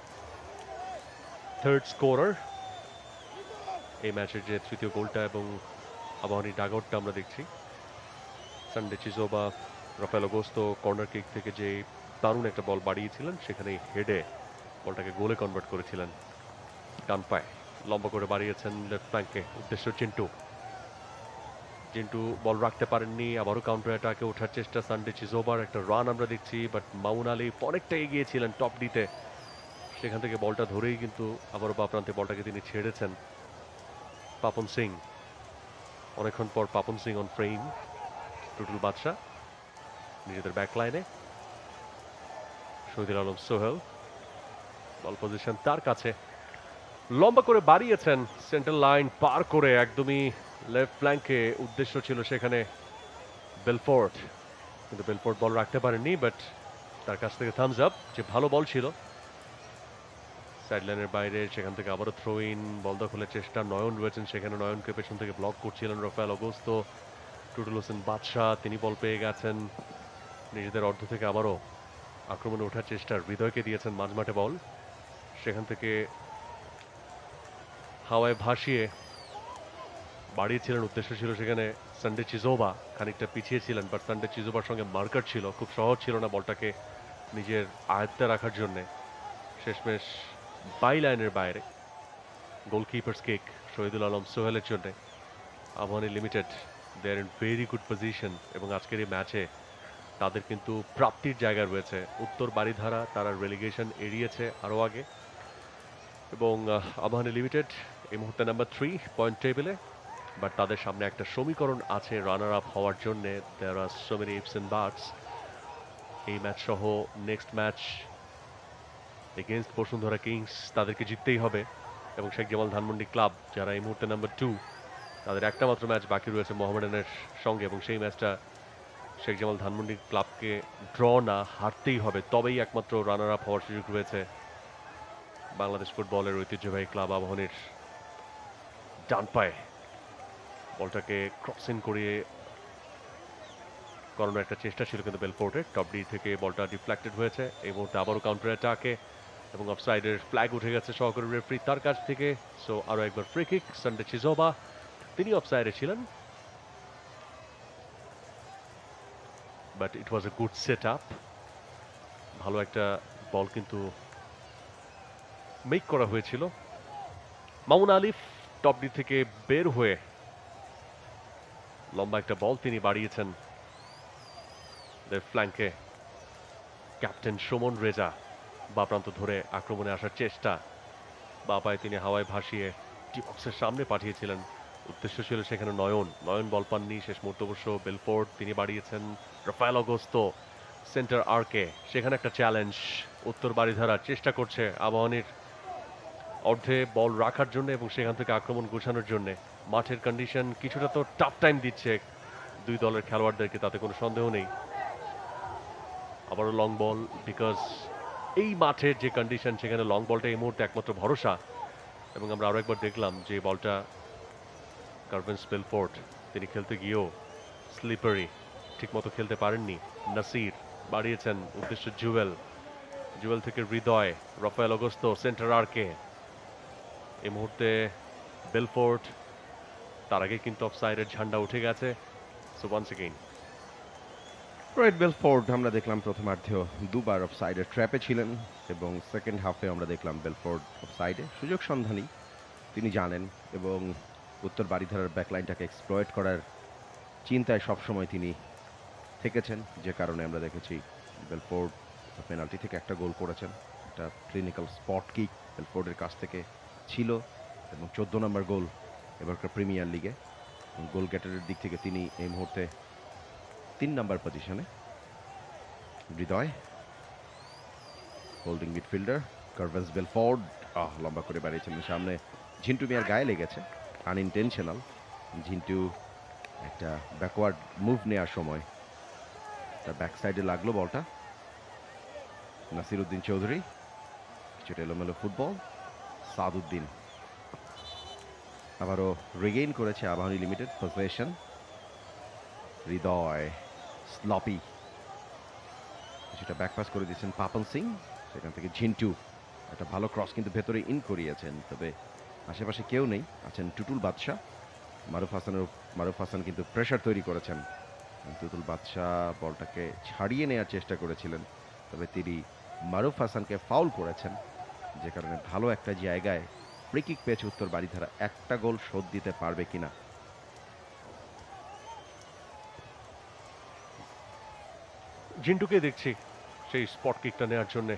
third scorer. এই ম্যাচের যে তৃতীয় গোলটা এবং আবাহনী ডাগআউটটা আমরা দেখছি। Sunday Chizoba Rafael Augusto corner kick থেকে যে দারুণ একটা বল বাড়িয়েছিলেন, সেখানে হেডে বলটাকে গোলে কনভার্ট করেছিলেন ডান পায়ে। লম্বা করে বাড়িয়েছেন লেফট ফ্ল্যাঙ্কে, উদ্দেশ্য চিন্টু। চিন্টু বল রাখতে পারেননি, আবারও কাউন্টার অ্যাটাকে ওঠার চেষ্টা সানডে চিজোবার। একটা রান আমরা দেখছি, বাট মামুন আলী অনেকটা এগিয়েছিলেন টপ ডিতে, সেখান থেকে বলটা ধরেই কিন্তু আবারও বা প্রান্তে বলটাকে তিনি ছেড়েছেন। পাপন সিং, অনেকক্ষণ পর পাপন সিং অন ফ্রেম। টুটুল বাদশা নিজেদের ব্যাক লাইনে, শহীদুল আলম সোহেল বল পজিশন তার কাছে, লম্বা করে বাড়িয়েছেন সেন্টার লাইন পার করে একদমই লেফট ফ্ল্যাঙ্কে। উদ্দেশ্য ছিল সেখানে বেলফোর্ট, কিন্তু বেলফোর্ট বল রাখতে পারেননি, বাট তার কাছ থেকে থামস আপ, যে ভালো বল ছিল। সাইড লাইনের বাইরে, সেখান থেকে আবারও থ্রো ইন, বল দখলের চেষ্টা। নয়ন রয়েছেন সেখানে, নয়নকে পেছন থেকে ব্লক করছিলেন রাফায়েল অগোস্তো। টুটুল হোসেন বাদশা তিনি বল পেয়ে গেছেন নিজেদের অর্ধ থেকে, আবারও আক্রমণে ওঠার চেষ্টা। হৃদয়কে দিয়েছেন মাঝমাঠে বল, সেখান থেকে হাওয়ায় ভাসিয়ে বাড়িয়েছিলেন। উদ্দেশ্য ছিল সেখানে সানডে চিজোবা, খানিকটা পিছিয়ে ছিলেন, বাট সানডে চিজোবার সঙ্গে মার্কার ছিল, খুব সহজ ছিল না বলটাকে নিজের আয়ত্তে রাখার জন্যে। শেষমেশ বাই লাইনের বাইরে গোলকিপার্স কিক শহীদুল আলম সোহেলের জন্য। Abahani limited they are in very good position, এবং আজকের এই ম্যাচে তাদের কিন্তু প্রাপ্তির জায়গা রয়েছে। উত্তর বারিধারা তারা রেলিগেশন এড়িয়েছে আরও আগে, এবং আবাহনী লিমিটেড এই মুহূর্তে নাম্বার 3 পয়েন্ট টেবিলে, বাট তাদের সামনে একটা সমীকরণ আছে রানার আপ হওয়ার জন্য। There are so many ifs and buts. এই ম্যাচ সহ next match against Bashundhara kings তাদেরকে জিততেই হবে, এবং শেখ জামাল ধানমন্ডি ক্লাব যারা এই মুহূর্তে নাম্বার 2, তাদের একটা মাত্র ম্যাচ বাকি রয়েছে মোহামেডানের সঙ্গে, এবং সেই ম্যাচটা শেখ জামাল ধানমন্ডি ক্লাবকে ড্র না হারতেই হবে, তবেই একমাত্র রানার আপ হওয়ার সুযোগ রয়েছে বাংলাদেশ ফুটবলের ঐতিহ্যবাহী ক্লাব আবাহনীর। ডান পায়ে বলটাকে ক্রসিং করিয়ে করানোর একটা চেষ্টা ছিল, কিন্তু বেলফোর্টের টপ ডি থেকে বলটা ডিফ্লেক্টেড হয়েছে। এই মুহূর্তে আবারও কাউন্টার অ্যাটাকে, এবং অফসাইডের ফ্ল্যাগ উঠে গেছে সহকারী রেফারি তার কাছ থেকে। সো আরও একবার ফ্রি কিক। সানডে চিজোবা তিনি অফসাইডে ছিলেন, but it was a good set up. ভালো একটা বল কিন্তু মেক করা হয়েছিল। মামুন আলিফ টপ ডি থেকে বের হয়ে লম্বা একটা বল তিনি বাড়িয়েছেন ফ্ল্যাঙ্কে। ক্যাপ্টেন সুমন রেজা বা প্রান্ত ধরে আক্রমণে আসার চেষ্টা, বা পায়ে তিনি হাওয়ায় ভাসিয়ে টি বক্সের সামনে পাঠিয়েছিলেন। উদ্দেশ্য ছিল সেখানে নয়ন বল পাননি। শেষ মুহূর্তে অবশ্য বেলফোর্ট তিনি বাড়িয়েছেন রাফায়েল অগোস্তো সেন্টার আর্কে, সেখানে একটা চ্যালেঞ্জ। উত্তর বারিধারার চেষ্টা করছে আবাহনীর অর্ধে বল রাখার জন্য এবং সেখান থেকে আক্রমণ গোছানোর জন্য। মাঠের কন্ডিশন কিছুটা তো টাফ টাইম দিচ্ছে দুই দলের খেলোয়াড়দেরকে, তাতে কোনো সন্দেহ নেই। আবারও লং বল, বিকজ এই মাঠের যে কন্ডিশন সেখানে লং বলটা এই মুহূর্তে একমাত্র ভরসা। এবং আমরা আরও একবার দেখলাম যে বলটা কার্ভেন্স বেলফোর্ট তিনি খেলতে গিয়েও স্লিপারি, ঠিকমতো খেলতে পারেননি। নাসির বাড়িয়েছেন, উদ্দেশ্য জুয়েল থেকে হৃদয়, রাফায়েল অগোস্তো সেন্টার আর্কে। এই মুহূর্তে বেলফোর্ট, তার আগে কিন্তু অফসাইডের ঝান্ডা উঠে গেছে। So once again right, Belfort আমরা দেখলাম প্রথমার্ধেও দুবার অফসাইডের ট্র্যাপে ছিলেন, এবং সেকেন্ড হাফে আমরা দেখলাম বেলফোর্ড অফসাইডে সুযোগ সন্ধানী তিনি জানেন, এবং উত্তর বারিধারার ব্যাকলাইনটাকে এক্সপ্লয়েট করার চিন্তায় সবসময় তিনি থেকেছেন, যে কারণে আমরা দেখেছি বেলফোর্ড পেনাল্টি থেকে একটা গোল করেছেন। একটা ক্লিনিক্যাল স্পট কিক বেলফোর্ডের কাছ থেকে ছিল, এবং 14 নম্বর গোল এবারকার প্রিমিয়ার লিগে। গোল গেটারের দিক থেকে তিনি এই মুহূর্তে 3 নম্বর পজিশনে। হৃদয় হোল্ডিং মিডফিল্ডার কার্ভেন্স বেলফোর্ড লম্বা করে বাড়িয়েছিলেন সামনে, ঝিন্টু মিয়ার গায়ে লেগেছে, আনইনটেনশনাল। ঝিন্টু একটা ব্যাকওয়ার্ড মুভ নেওয়ার সময় তার ব্যাক সাইডে লাগলো বলটা। নাসিরউদ্দিন চৌধুরী, কিছুটা এলোমেলো ফুটবল। সাদউদ্দিন আবারও রিগেইন করেছে Abahani limited position. Hridoy sloppy, কিছুটা ব্যাকপাস করে দিয়েছেন পাপন সিং, সেখান থেকে ঝিন্টু একটা ভালো ক্রস কিন্তু ভেতরে ইন করিয়েছেন, তবে আশেপাশে কেউ নেই, আছেন টুটুল বাদশা। মারুফ হাসান কিন্তু প্রেশার তৈরি করেছেন, টুটুল বাদশা বলটাকে ছাড়িয়ে নেওয়ার চেষ্টা করেছিলেন, তবে তিনি মারুফ হাসানকে ফাউল করেছেন, যে কারণে ভালো একটা জায়গায় ফ্রি কিক পেয়েছে উত্তর বারিধারা। একটা গোল শোধ দিতে পারবে কিনা। জিন্টুকে দেখছি সেই স্পট কিকটা নেওয়ার জন্যে।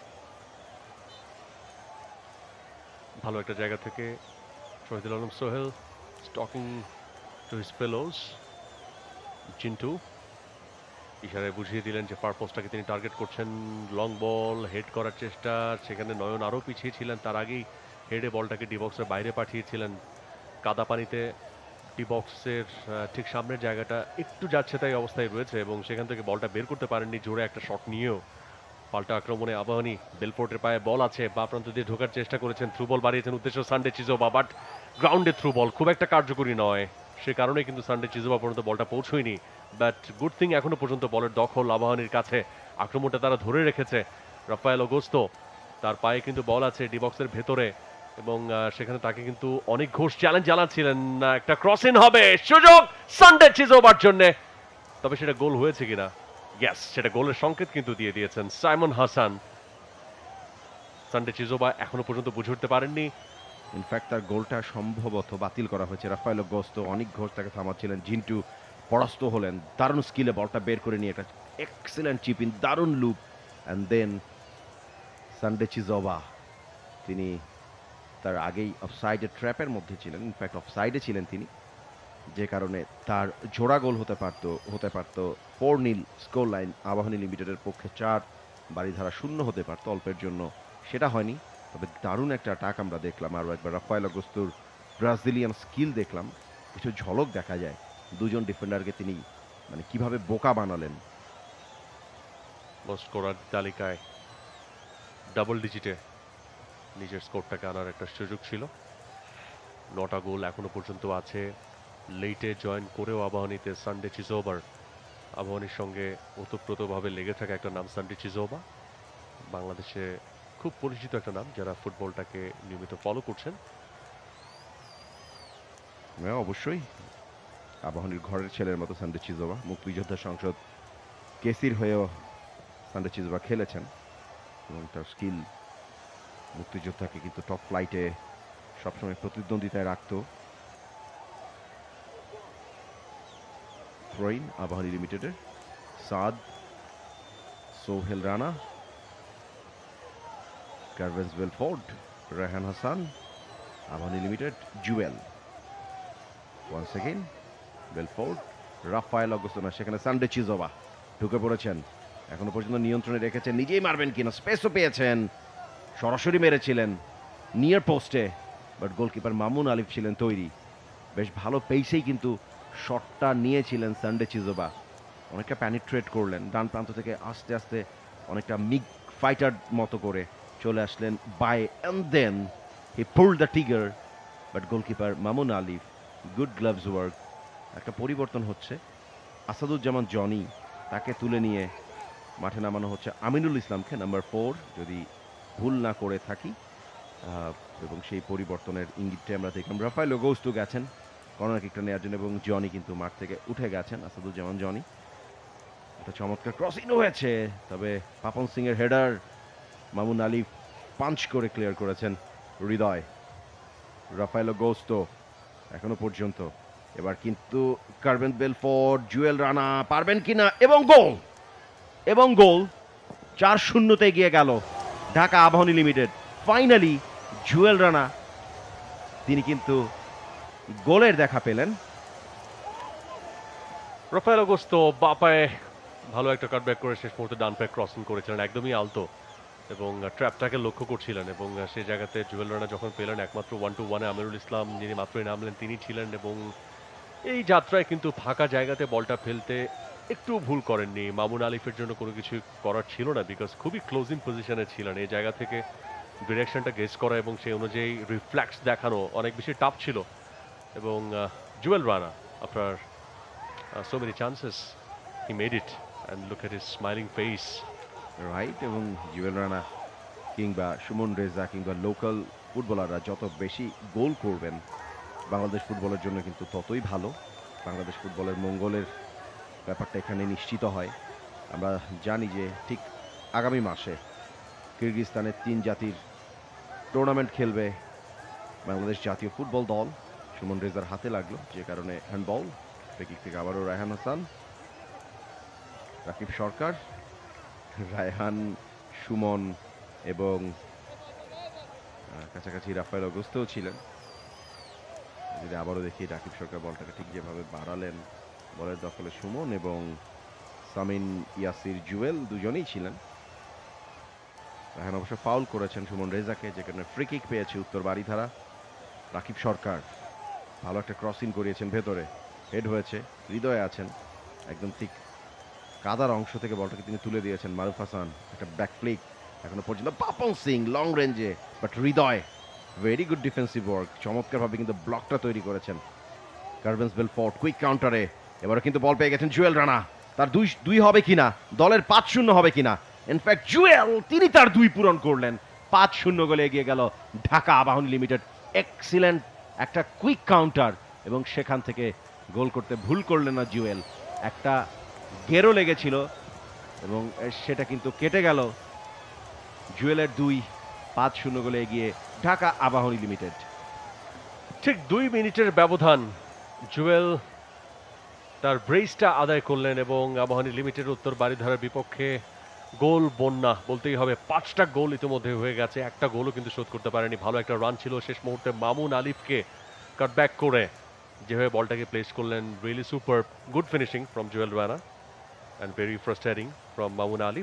ভালো একটা জায়গা থেকে Shahidul Alam Sohel talking to his fellows. Jintu ইশারায় বুঝিয়ে দিলেন যে ফার পোস্টটাকে তিনি টার্গেট করছেন। লং বল হেড করার চেষ্টা, সেখানে নয়ন আরও পিছিয়ে ছিলেন, তার আগেই হেডে বলটাকে ডিবক্সের বাইরে পাঠিয়েছিলেন। কাদা পানিতে ডিবক্সের ঠিক সামনের জায়গাটা একটু যাচ্ছে তাই অবস্থায় রয়েছে এবং সেখান থেকে বলটা বের করতে পারেননি জোরে একটা শট নিয়েও। পাল্টা আক্রমণে আবাহনী, বেলফোর্টের পায়ে বল আছে, বা প্রান্ত দিয়ে ঢোকার চেষ্টা করেছেন, থ্রু বল বাড়িয়েছেন উদ্দেশ্য সানডে চিজোবা, বাট গ্রাউন্ডে থ্রু বল খুব একটা কার্যকরী নয়, সে কারণে কিন্তু সানডে চিজোবা পর্যন্ত বলটা পৌঁছয়নি। বাট গুড থিং এখনো পর্যন্ত বলের দখল আবাহনীর কাছে, আক্রমণটা তারা ধরে রেখেছে। রাফায়েল অগস্তো, তার পায়ে কিন্তু বল আছে ডিবক্সের ভেতরে এবং সেখানে তাকে কিন্তু অনেক ঘোষ চ্যালেঞ্জ জানাচ্ছিলেন। একটা ক্রস ইন হবে, সুযোগ সানডে চিজোবার জন্য, তবে সেটা গোল হয়েছে কিনা, ইয়েস, সেটা গোলের সংকেত কিন্তু দিয়ে দিয়েছেন সাইমন হাসান। সানডে চিজোবা এখনো পর্যন্ত বুঝে উঠতে পারেননি। ইনফ্যাক্ট তার গোলটা সম্ভবত বাতিল করা হয়েছে। রাফায়েল গোস্ত অনেক ঘোষ তাকে থামাচ্ছিলেন, জিন্টু পরাস্ত হলেন, দারুণ স্কিলে বলটা বের করে নিয়ে একটা এক্সেলেন্ট চিপ ইন, দারুণ loop, and then Sunday Chizoba তিনি তার আগেই অফসাইডের ট্র্যাপের মধ্যে ছিলেন, ইনফ্যাক্ট অফসাইডে ছিলেন তিনি, যে কারণে তার জোড়া গোল হতে পারত। 4-0 স্কোর লাইন আবাহনী লিমিটেডের পক্ষে, 4, বারিধারা 0 হতে পারত অল্পের জন্য, সেটা হয়নি। তবে দারুণ একটা অ্যাটাক আমরা দেখলাম, আরও একবার রাফায়েল অগস্তুর ব্রাজিলিয়ান স্কিল দেখলাম, কিছু ঝলক দেখা যায়। দুজন ডিফেন্ডারকে তিনি মানে কিভাবে বোকা বানালেন। মোস্ট স্কোরার তালিকায় ডাবল ডিজিটে নিজের স্কোরটাকে আনার একটা সুযোগ ছিল। 9টা গোল এখনো পর্যন্ত আছে। লেটে জয়েন করেও আবাহনীতে সানডে চিজোবার, আবাহনীর সঙ্গে ওতপ্রোতভাবে লেগে থাকা একটা নাম সানডে চিজোবা, বাংলাদেশে খুব পরিচিত একটা নাম যারা ফুটবলটাকে নিয়মিত ফলো করছেন। হ্যাঁ, অবশ্যই আবাহনীর ঘরের ছেলের মতো সানডে চিজোবা, মুক্তিযোদ্ধা সংসদ কেসির হয়েও সানডে চিজোবা খেলেছেন এবং তার স্কিল মুক্তিযোদ্ধাকে কিন্তু টপ ফ্লাইটে সবসময় প্রতিদ্বন্দ্বিতায় রাখত। থ্রোইন আবাহনী লিমিটেডের Saad, Sohel Rana, Kervens Belfort, Rehan Hasan, Abahani limited Jewel, once again Belfort, Rafael Augusto, সেখানে সানডে চিজোবা ঢুকে পড়েছেন, এখনো পর্যন্ত নিয়ন্ত্রণে রেখেছেন, নিজেই মারবেন কিনা, স্পেসও পেয়েছেন, সরাসরি মেরেছিলেন নিয়ার পোস্টে, বাট গোলকিপার মামুন আলিফ ছিলেন তৈরি, বেশ ভালো পেসেই কিন্তু শটটা নিয়েছিলেন সানডে চিজোবা, অনেকটা প্যানিট্রেট করলেন ডান প্রান্ত থেকে আস্তে আস্তে, অনেকটা মিগ ফাইটার মতো করে চলে আসলেন by, and then he pulled the trigger, but goalkeeper Mamun Alif, good gloves work. একটা পরিবর্তন হচ্ছে, আসাদুজ্জামান জনি তাকে তুলে নিয়ে মাঠে নামানো হচ্ছে আমিনুল ইসলামকে, নাম্বার 4 যদি ভুল না করে থাকি, এবং সেই পরিবর্তনের ইঙ্গিতটা আমরা দেখলাম। রাফায়েল অগস্তো গেছেন কর্নার কিকটা নেওয়ার জন্য এবং জনি কিন্তু মাঠ থেকে উঠে গেছেন, আসাদুজ্জামান জনি। একটা চমৎকার ক্রসিং হয়েছে, তবে পাপন সিং এর হেডার মামুন আলিফ পাঞ্চ করে ক্লিয়ার করেছেন হৃদয়। রাফায়েল অগস্তো এখনো পর্যন্ত, এবার কিন্তু কার্ভেন বেলফোর্ড, জুয়েল রানা পারবেন কিনা, এবং গোল 4-0 এগিয়ে গেল ঢাকা আবাহনী লিমিটেড। ফাইনালি জুয়েল রানা তিনি কিন্তু গোলের দেখা পেলেন। রাফায়েল অগস্তো বাপায়ে ভালো একটা কাটব্যাক করে শেষ মুহূর্তে ডান পায়ে ক্রসিং করেছিলেন, একদমই আলতো, এবং ট্র্যাপটাকে লক্ষ্য করছিলেন, এবং সেই জায়গাতে জুয়েল রানা যখন পেলেন একমাত্র 1-2-1-এ আমিরুল ইসলাম যিনি মাত্রই নামলেন তিনি ছিলেন, এবং এই যাত্রায় কিন্তু ফাঁকা জায়গাতে বলটা ফেলতে একটু ভুল করেননি। মামুন আলিফের জন্য কোনো কিছু করার ছিল না, বিকজ খুবই ক্লোজিং পজিশনে ছিলেন, এই জায়গা থেকে ডিরেকশনটা গেস করা এবং সেই অনুযায়ী রিফ্লেক্স দেখানো অনেক বেশি টাফ ছিল, এবং Jewel Rana after so many chances he made it, and look at his smiling face, right, এবং জুয়েল রানা কিংবা সুমন রেজা কিংবা লোকাল ফুটবলাররা যত বেশি গোল করবেন বাংলাদেশ ফুটবলের জন্য কিন্তু ততই ভালো। বাংলাদেশ ফুটবলের মঙ্গলের ব্যাপারটা এখানে নিশ্চিত হয়। আমরা জানি যে ঠিক আগামী মাসে কিরগিজস্তানের 3 জাতির টুর্নামেন্ট খেলবে বাংলাদেশ জাতীয় ফুটবল দল। সুমন রেজার হাতে লাগলো, যে কারণে হ্যান্ডবল। ফ্রিকিক থেকে আবারও রায়হান হাসান, রাকিব সরকার, রায়হান, সুমন এবং কাছাকাছি রাফায়েল অগস্তেও ছিলেন। যদি আবারও দেখি রাকিব সরকার বলটাকে ঠিক যেভাবে বাড়ালেন, বলের দখলে সুমন এবং সামিন ইয়াসির জুয়েল দুজনেই ছিলেন। রায়হান অবশ্য ফাউল করেছেন সুমন রেজাকে, যেখানে ফ্রি কিক পেয়েছে উত্তর বারিধারা। রাকিব সরকার ভালো একটা ক্রসিং করিয়েছেন ভেতরে, হেড হয়েছে, হৃদয়ে আছেন একদম ঠিক কাদার অংশ থেকে বলটাকে তিনি তুলে দিয়েছেন। মারুফ হাসান একটা ব্যাক ফ্লিক, এখনো পর্যন্ত পাপন সিং লং রেঞ্জে, but Hridoy very good defensive work, চমৎকারভাবে কিন্তু ব্লকটা তৈরি করেছেন। কার্ভেন্স বেলফোর্ট কুইক কাউন্টারে এবারে কিন্তু বল পেয়ে গেছেন জুয়েল রানা। তার দুই হবে কিনা, দলের 5-0 হবে কিনা। ইনফ্যাক্ট জুয়েল তিনি তার 2 পূরণ করলেন, 5-0 গোলে এগিয়ে গেল ঢাকা আবাহনী লিমিটেড। এক্সিলেন্ট একটা কুইক কাউন্টার, এবং সেখান থেকে গোল করতে ভুল করলেন না জুয়েল। একটা গেরো লেগেছিল এবং সেটা কিন্তু কেটে গেল। জুয়েলের 2, 5-0 গোলে এগিয়ে ঢাকা আবাহনী লিমিটেড। ঠিক 2 মিনিটের ব্যবধান, জুয়েল তার ব্রেসটা আদায় করলেন এবং আবাহনী লিমিটেড উত্তর বারিধারার বিপক্ষে গোল বন্যা বলতেই হবে। 5টা গোল ইতিমধ্যে হয়ে গেছে, একটা গোলও কিন্তু শোধ করতে পারেনি। ভালো একটা রান ছিল শেষ মুহূর্তে মামুন আলিফকে কাটব্যাক করে যেভাবে বলটাকে প্লেস করলেন, really super good finishing from Jewel Rana and very frustrating from Mamun Alif.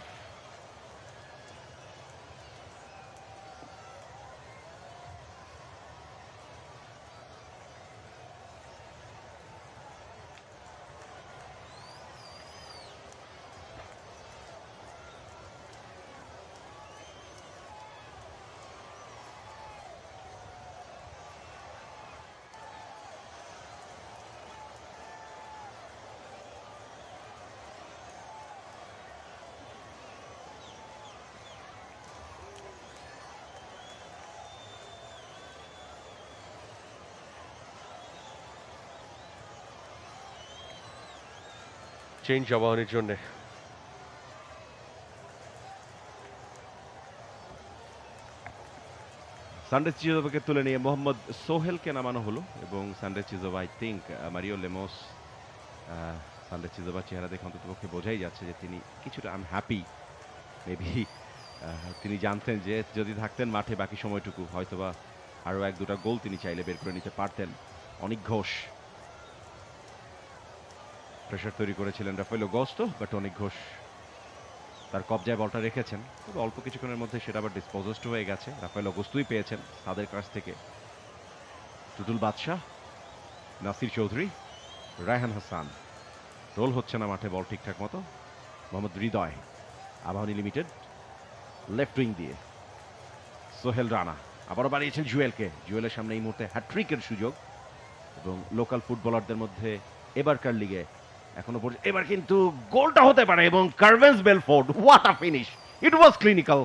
Change আবাহনীর জন্য। সানডে চিজোভাকে তুলে নিয়ে মোহাম্মদ সোহেলকে নামানো হলো, এবং Sunday Chizoba I think Mario Lemos, Sunday চিজোভার চেহারা দেখে অন্ততপক্ষে বোঝাই যাচ্ছে যে তিনি কিছুটা আনহ্যাপি। মেবি তিনি জানতেন যে যদি থাকতেন মাঠে বাকি সময়টুকু হয়তোবা আরও 1-2টা গোল তিনি চাইলে বের করে নিতে পারতেন। অনিক ঘোষ প্রেশার তৈরি করেছিলেন Rafael Augusto, but Anik Ghosh তার কবজায় বলটা রেখেছেন, তবে অল্প কিছুক্ষণের মধ্যে সেটা আবার ডিসপোজড হয়ে গেছে। রাফায়েল অগস্তুই পেয়েছেন তাদের কাছ থেকে। টুটুল বাদশাহ, নাসির চৌধুরী, রায়হান হাসান, রোল হচ্ছে না মাঠে বল ঠিকঠাক মতো। Mohammad Hridoy, Abahani limited left wing দিয়ে সোহেল রানা আবারও বাড়িয়েছেন জুয়েলকে। জুয়েলের সামনে এই মুহূর্তে হ্যাট্রিকের সুযোগ, এবং লোকাল ফুটবলারদের মধ্যে এবারকার লিগে এখনো পর্যন্ত এবার কিন্তু গোলটা হতে পারে, এবং Kervens Belfort what a finish, it was clinical.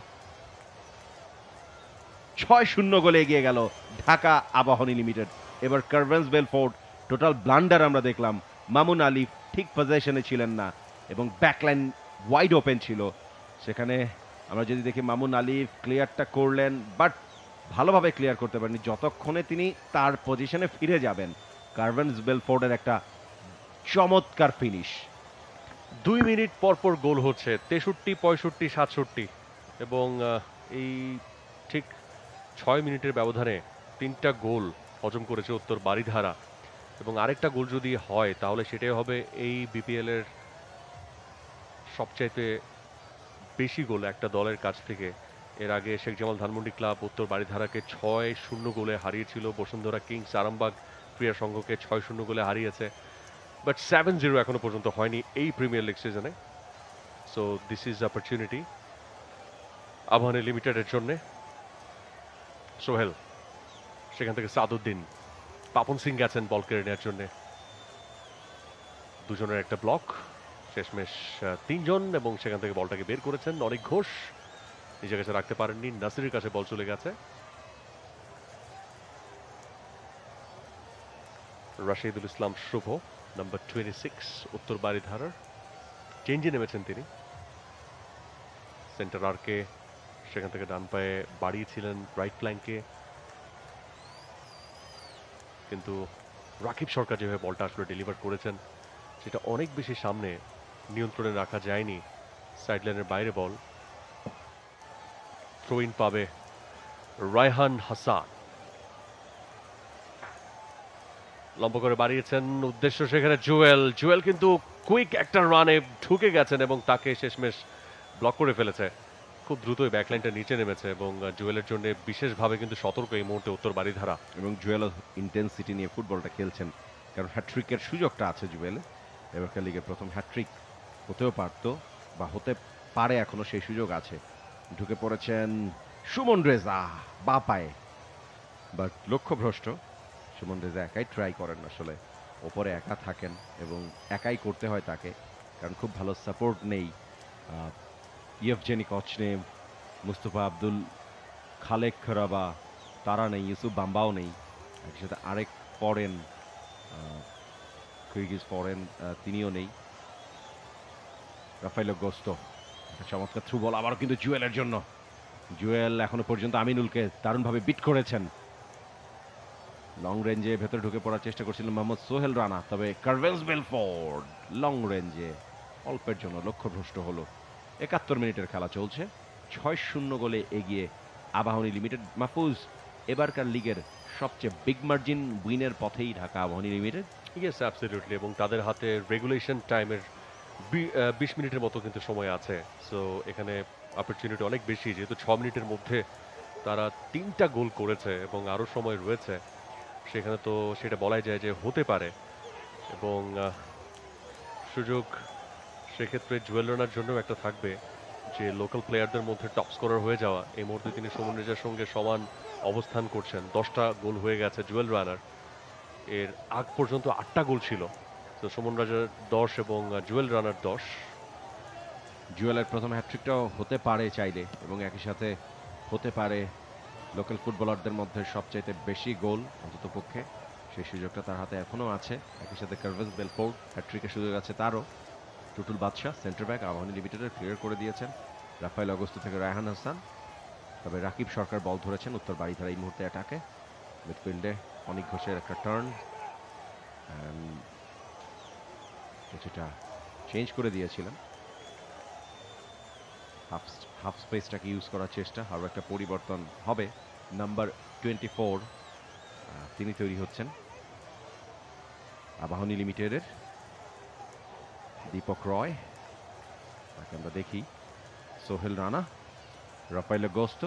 6-0 গোলে এগিয়ে গেল ঢাকা আবাহনী লিমিটেড। এবার কার্ভেন্স বেলফোর্ড টোটাল ব্লান্ডার আমরা দেখলাম। মামুন আলিফ ঠিক পজিশনে ছিলেন না এবং ব্যাকলাইন ওয়াইড ওপেন ছিল। সেখানে আমরা যদি দেখি মামুন আলিফ ক্লিয়ারটা করলেন, বাট ভালোভাবে ক্লিয়ার করতে পারেনি যতক্ষণে তিনি তার পজিশনে ফিরে যাবেন। কার্ভেন্স বেলফোর্ডের একটা চমৎকার ফিনিশ। 2 মিনিট পর পর গোল হচ্ছে, 63, 65, 67, এবং এই ঠিক 6 মিনিটের ব্যবধানে 3টা গোল হজম করেছে উত্তর বারিধারা, এবং আরেকটা গোল যদি হয় তাহলে সেটাই হবে এই বিপিএলের সবচাইতে বেশি গোল একটা দলের কাছ থেকে। এর আগে শেখ জামাল ধানমন্ডি ক্লাব উত্তর বারিধারাকে 6-0 গোলে হারিয়েছিল, বসুন্ধরা কিংস আরামবাগ ক্রীড়া সংঘকে 6-0 গোলে হারিয়েছে, বাট 7-0 এখনো পর্যন্ত হয়নি এই প্রিমিয়ার লিগ সিজনে। So this is opportunity Abahani লিমিটেডের জন্য। সোহেল, সেখান থেকে সাদউদ্দিন, পাপন সিং গেছেন বল কেড়ে নেওয়ার জন্য, দুজনের একটা ব্লক, শেষমেশ তিনজন, এবং সেখান থেকে বলটাকে বের করেছেন অনেক ঘোষ, নিজের কাছে রাখতে পারেননি, নাসিরের কাছে বল চলে গেছে। রাশিদুল ইসলাম শুভ, নাম্বার 26, উত্তর বারিধারার, চেঞ্জে নেমেছেন তিনি। সেন্টার আর্কে, সেখান থেকে ডান পায়ে বাড়িয়েছিলেন রাইট ফ্ল্যাঙ্কে, কিন্তু রাকিব সরকার যেভাবে বলটা আসলে ডেলিভার করেছেন সেটা অনেক বেশি সামনে, নিয়ন্ত্রণে রাখা যায়নি। সাইডলাইনের বাইরে বল, থ্রো ইন পাবে রায়হান হাসান। লম্বা করে বাড়িয়েছেন, উদ্দেশ্য সেখানে জুয়েল। জুয়েল কিন্তু কুইক একটা রানে ঢুকে গেছেন এবং তাকে শেষমেশ ব্লক করে ফেলেছে। খুব দ্রুতই ব্যাকলাইনটা নিচে নেমেছে এবং জুয়েলের জন্য বিশেষভাবে কিন্তু সতর্ক এই মুহূর্তে উত্তর বারিধারা। এবং জুয়েল ইন্টেন্সিটি নিয়ে ফুটবলটা খেলছেন, কারণ হ্যাট্রিকের সুযোগটা আছে জুয়েল। এবারকার লিগের প্রথম হ্যাট্রিক হতেও পারতো, বা হতে পারে, এখনো সেই সুযোগ আছে। ঢুকে পড়েছেন সুমন রেজা বা পায়ে, বাট লক্ষ্যভ্রষ্ট। সুমন রেজা একাই ট্রাই করেন, আসলে ওপরে একা থাকেন এবং একাই করতে হয় তাকে, কারণ খুব ভালো সাপোর্ট নেই। ইয়েফজেনি কচনেভ, মুস্তফা আব্দুল, খালেক খরাবা, তারা নেই, ইউসুফ বাম্বাও নেই, একসাথে আরেক ফরেন, কিরগিজ ফরেন, তিনিও নেই। রাফায়েলো গোস্তো, একটা চমৎকার থ্রু বল আবারও কিন্তু জুয়েলের জন্য। জুয়েল এখনো পর্যন্ত আমিনুলকে দারুণভাবে বিট করেছেন। লং রেঞ্জে ভেতরে ঢুকে পড়ার চেষ্টা করছিলেন মোহাম্মদ সোহেল রানা, তবে কার্ভেন্স বেলফোর্ড লং রেঞ্জে অল্পের জন্য লক্ষ্যভ্রষ্ট হলো। 71 মিনিটের খেলা চলছে, 6-0 গোলে এগিয়ে আবাহনী লিমিটেড। মাহফুজ, এবারকার লিগের সবচেয়ে বিগ মার্জিন উইনের পথেই Dhaka Abahani limited. Yes, absolutely, এবং তাদের হাতে রেগুলেশন টাইমের 20 মিনিটের মতো কিন্তু সময় আছে। সো এখানে অপরচুনিটি অনেক বেশি, যেহেতু 6 মিনিটের মধ্যে তারা 3টা গোল করেছে এবং আরও সময় রয়েছে, সেখানে তো সেটা বলাই যায় যে হতে পারে। এবং সুযোগ সেক্ষেত্রে জুয়েল রানার জন্যও একটা থাকবে, যে লোকাল প্লেয়ারদের মধ্যে টপ স্কোরার হয়ে যাওয়া। এই মুহূর্তে তিনি সুমন রেজার সঙ্গে সমান অবস্থান করছেন, 10টা গোল হয়ে গেছে জুয়েল রানার। এর আগ পর্যন্ত 8টা গোল ছিল, তো সুমন রাজার 10 এবং জুয়েল রানার 10। জুয়েলের প্রথম হ্যাট্রিকটাও হতে পারে চাইলে, এবং একই সাথে হতে পারে লোকাল ফুটবলারদের মধ্যে সবচাইতে বেশি গোল অন্তত পক্ষে। সেই সুযোগটা তার হাতে এখনও আছে। একই সাথে কার্ভেস বেলফোর্ড, হ্যাট্রিকের সুযোগ আছে তারও। টুটুল বাদশাহ সেন্টার ব্যাক আবাহনী লিমিটেডের ক্লিয়ার করে দিয়েছেন। রাফায়েল অগস্তো থেকে রায়হান হাসান, তবে রাকিব সরকার বল ধরেছেন উত্তর বারিধারা এই মুহূর্তে অ্যাটাকে। মিডফিল্ডে অনিক ঘোষের একটা টার্ন, কিছুটা চেঞ্জ করে দিয়েছিলেন, হাফ স্পেসটাকে ইউজ করার চেষ্টা। আরও একটা পরিবর্তন হবে, নাম্বার 24 তিনি তৈরি হচ্ছেন আবাহনী লিমিটেডের, দীপক রয়। তাকে আমরা দেখি, সোহেল রানা, রাফায়েল গোস্তো।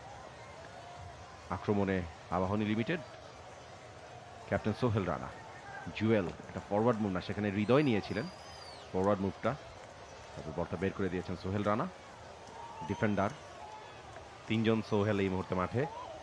আক্রমণে আবাহনী লিমিটেড, ক্যাপ্টেন সোহেল রানা। জুয়েল একটা ফরওয়ার্ড মুভ না, সেখানে হৃদয় নিয়েছিলেন ফরওয়ার্ড মুভটা, তারপর বলটা বের করে দিয়েছেন সোহেল রানা। ডিফেন্ডার 3জন সোহেল এই মুহূর্তে মাঠে।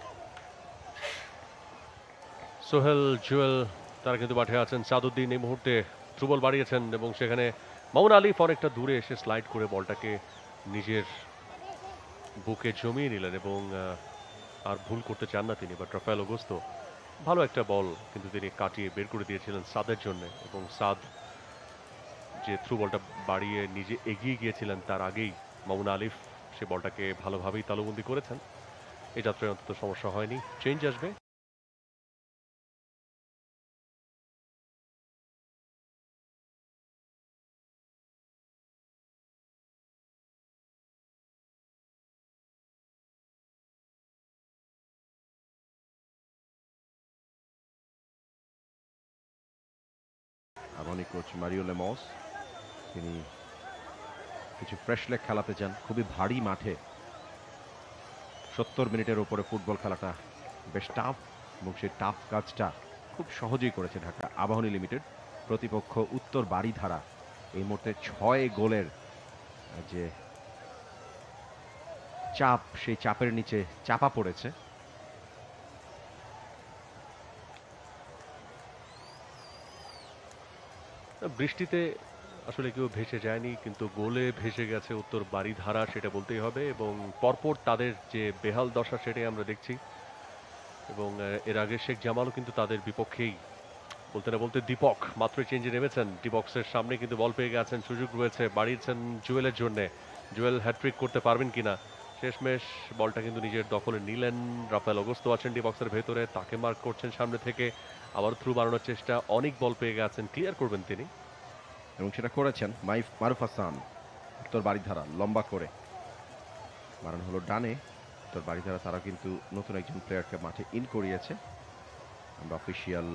সোহেল, জুয়েল, তারা কিন্তু মাঠে আছেন। সাদুদ্দিন এই মুহূর্তে থ্রু বল বাড়িয়েছেন এবং সেখানে মামুন আলিফ অনেকটা দূরে এসে স্লাইড করে বলটাকে নিজের বুকে জমিয়ে নিলেন এবং আর ভুল করতে চান না তিনি। বাট রাফায়েল অগস্তো ভালো একটা বল কিন্তু তিনি কাটিয়ে বের করে দিয়েছিলেন সাদের জন্য, এবং সাদ যে থ্রু বলটা বাড়িয়ে নিজে এগিয়ে গিয়েছিলেন তার আগেই মামুন আলিফ সে বলটাকে ভালোভাবেই তালুবন্দি করেছেন। এই যাত্রায় অন্তত সমস্যা হয়নি। চেঞ্জ আসবে। আবাহনী কোচ মারিও লেমস, তিনি কিছু ফ্রেশ লেগ খেলাতে চান খুবই ভারী মাঠে। 70 মিনিটের উপরে ফুটবল খেলাটা বেশ টাফ, এবং সেই টাফ কাজটা খুব সহজেই করেছে ঢাকা আবাহনী লিমিটেড। প্রতিপক্ষ উত্তর বারিধারা এই মুহূর্তে 6 গোলের যে চাপ, সেই চাপের নিচে চাপা পড়েছে। বৃষ্টিতে আসলে কেউ ভেসে যায়নি, কিন্তু গোলে ভেসে গেছে উত্তর বারিধারা, সেটা বলতেই হবে। এবং পরপর তাদের যে বেহাল দশা সেটাই আমরা দেখছি। এবং এর আগে শেখ জামালও কিন্তু তাদের বিপক্ষেই, বলতে না বলতে দীপক মাত্রই চেঞ্জে নেমেছেন, ডিবক্সের সামনে কিন্তু বল পেয়ে গেছেন, সুযোগ রয়েছে, বাড়িয়েছেন জুয়েলের জন্যে। জুয়েল হ্যাট্রিক করতে পারবেন কিনা, শেষমেশ বলটা কিন্তু নিজের দখলে নিলেন। রাফায়েল অগস্তো আছেন ডিবক্সের ভেতরে, তাকে মার্ক করছেন সামনে থেকে, আবার থ্রু বাড়ানোর চেষ্টা, অনেক বল পেয়ে গেছেন, ক্লিয়ার করবেন তিনি। এবং সেটা করেছেন মারুফ হাসান। উত্তর বারিধারা লম্বা করে মারানো হলো ডানে। উত্তর বারিধারা তারা কিন্তু নতুন একজন প্লেয়ারকে মাঠে ইন করিয়েছে। আমরা অফিসিয়াল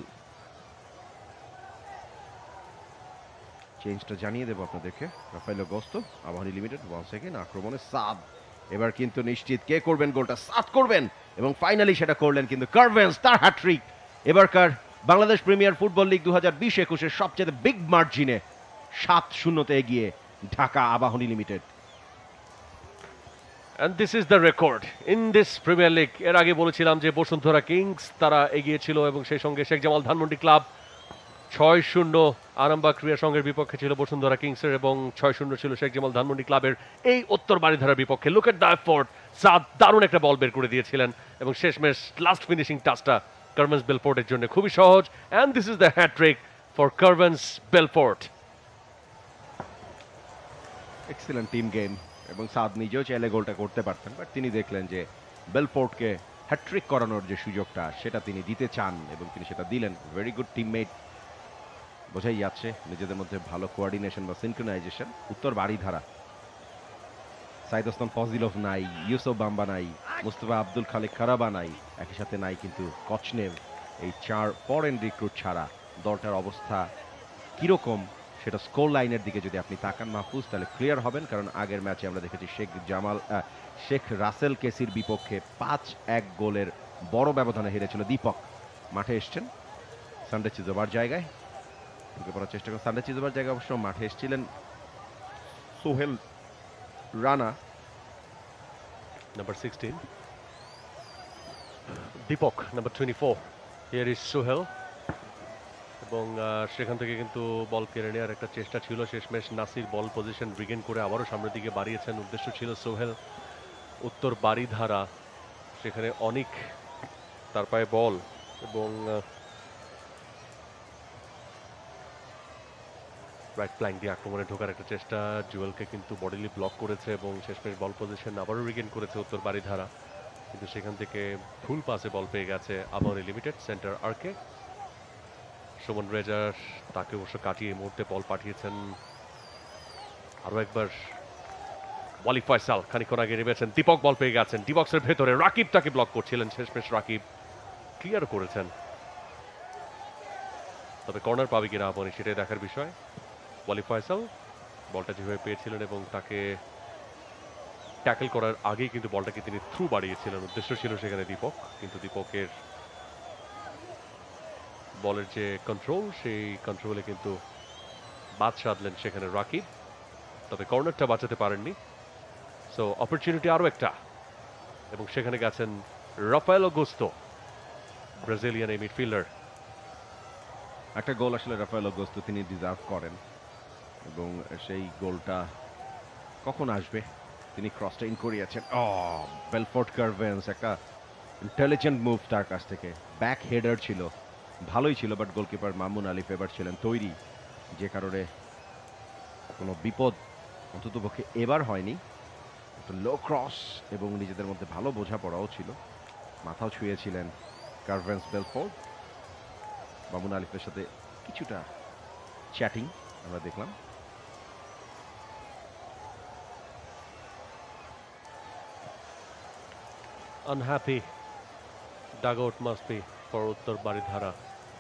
চেঞ্জটা জানিয়ে দেবো আপনাদেরকে। Rafael Augusto, Abahani limited. 1 second, আক্রমণে সাদ। এবার কিন্তু নিশ্চিত কে করবেন গোলটা, সাদ করবেন, এবং ফাইনালি সেটা করলেন কিন্তু কার্ভেন্স, তার হ্যাট্রিক। এবারকার বাংলাদেশ প্রিমিয়ার ফুটবল লিগ 2020-21-এর সবচেয়ে বিগ মার্জিনে 7-0 এগিয়ে Dhaka Abahani limited. And this is the record in this premier league. এর আগে বলেছিলাম যে বসুন্ধরা কিংস তারা এগিয়েছিল, এবং সেই সঙ্গে শেখ জামাল ধানমন্ডি ক্লাব 6-0 আরামবাগ ক্রীড়া সংঘের বিপক্ষে ছিল বসুন্ধরা কিংসের, এবং 6-0 ছিল শেখ জামাল ধানমন্ডি ক্লাবের এই উত্তর বারিধারার বিপক্ষে। Look at the effort, Saad দারুণ একটা বল বের করে দিয়েছিলেন, এবং শেষমেশ লাস্ট ফিনিশিং টাচটা কার্ভেন্স বেলফোর্টের জন্য খুবই সহজ। And this is the hat-trick for Kervens Belfort. Excellent team game, এবং সাদ নিজেও চাইলে গোলটা করতে পারতেন, বাট তিনি দেখলেন যে বেলফোর্টকে হ্যাট্রিক করানোর যে সুযোগটা সেটা তিনি দিতে চান, এবং তিনি সেটা দিলেন। ভেরি গুড টিমমেট, বোঝাই যাচ্ছে নিজেদের মধ্যে ভালো কোঅর্ডিনেশন বা সিনক্রোনাইজেশন। উত্তর বারিধারা সাইদ ওসমান ফজিলভ নাই, ইউসুফ বাম্বা নাই, মুস্তফা আব্দুল খালেক খারাবা নাই, একই সাথে নাই কিন্তু কচনেভ। এই 4 ফরেন রিক্রুট ছাড়া দলটার অবস্থা কিরকম সেটা স্কোর লাইনের দিকে যদি আপনি তাকান মাহফুজ, তাহলে ক্লিয়ার হবেন। কারণ আগের ম্যাচে আমরা দেখেছি শেখ রাসেল কেসির বিপক্ষে 5-1 গোলের বড় ব্যবধানে হেরেছিল দীপক। মাঠে এসছেন সানডে চিজোবার জায়গায়, ঢুকে পড়ার চেষ্টা করেন সানডে চিজোবার জায়গায়। অবশ্য মাঠে এসেছিলেন Sohel Rana, number 16, Dipok number 24, here is Sohel. এবং সেখান থেকে কিন্তু বল কেড়ে নেওয়ার একটা চেষ্টা ছিল, শেষমেশ নাসির বল পজিশন রিগেন করে আবারও সামনের দিকে বাড়িয়েছেন, উদ্দেশ্য ছিল সোহেল। উত্তর বারিধারা, সেখানে অনেক তার পায়ে বল, এবং রাইট ফ্ল্যাঙ্ক দিয়ে আক্রমণে ঢোকার একটা চেষ্টা, জুয়েলকে কিন্তু বডিলি ব্লক করেছে, এবং শেষমেশ বল পজিশন আবারও রিগেন করেছে উত্তর বারিধারা, কিন্তু সেখান থেকে ফুল পাসে বল পেয়ে গেছে আবাহনী লিমিটেড সেন্টার আর্কে। সুমন রেজার তাকে অবশ্য কাটিয়ে এই মুহূর্তে বল পাঠিয়েছেন আরো একবার ওয়ালি ফয়সাল, খানিকক্ষণ আগে নেমেছেন, দীপক বল পেয়ে গেছেন ডিবক্সের ভেতরে, রাকিব তাকে ব্লক করছিলেন, শেষমেশ রাকিব ক্লিয়ার করেছেন। তবে কর্নার পাবে কিনা আবাহনী সেটাই দেখার বিষয়। ওয়ালি ফয়সাল বলটা যেভাবে পেয়েছিলেন এবং তাকে ট্যাকল করার আগেই কিন্তু বলটাকে তিনি থ্রু বাড়িয়েছিলেন, উদ্দেশ্য ছিল সেখানে দীপক, কিন্তু দীপকের বলের যে কন্ট্রোল, সেই কন্ট্রোলে কিন্তু বাদ সাধলেন সেখানে রাকিব, তবে কর্নারটা বাঁচাতে পারেননি। সো অপরচুনিটি আরও একটা, এবং সেখানে গেছেন রাফায়েল অগস্তো, ব্রাজিলিয়ান এই মিডফিল্ডার। একটা গোল আসলে রাফায়েল অগস্তো তিনি ডিজার্ভ করেন, এবং সেই গোলটা কখন আসবে, তিনি ক্রসটা ইন করিয়েছেন। বেলফোর্ট কার্ভেন্স, একটা ইন্টেলিজেন্ট মুভ তার কাছ থেকে, ব্যাক হেডার ছিল, ভালোই ছিল, but goalkeeper Mamun Ali favour ছিলেন তৈরি, যে কারণে কোনো বিপদ অন্ততপক্ষে এবার হয়নি। লো ক্রস, এবং নিজেদের মধ্যে ভালো বোঝাপড়াও ছিল, মাথাও ছুঁয়েছিলেন কার্ভেন্স বেলফোর্ট। মামুন আলিফের সাথে কিছুটা চ্যাটিং আমরা দেখলাম। Unhappy dugout must be for উত্তর বারিধারা।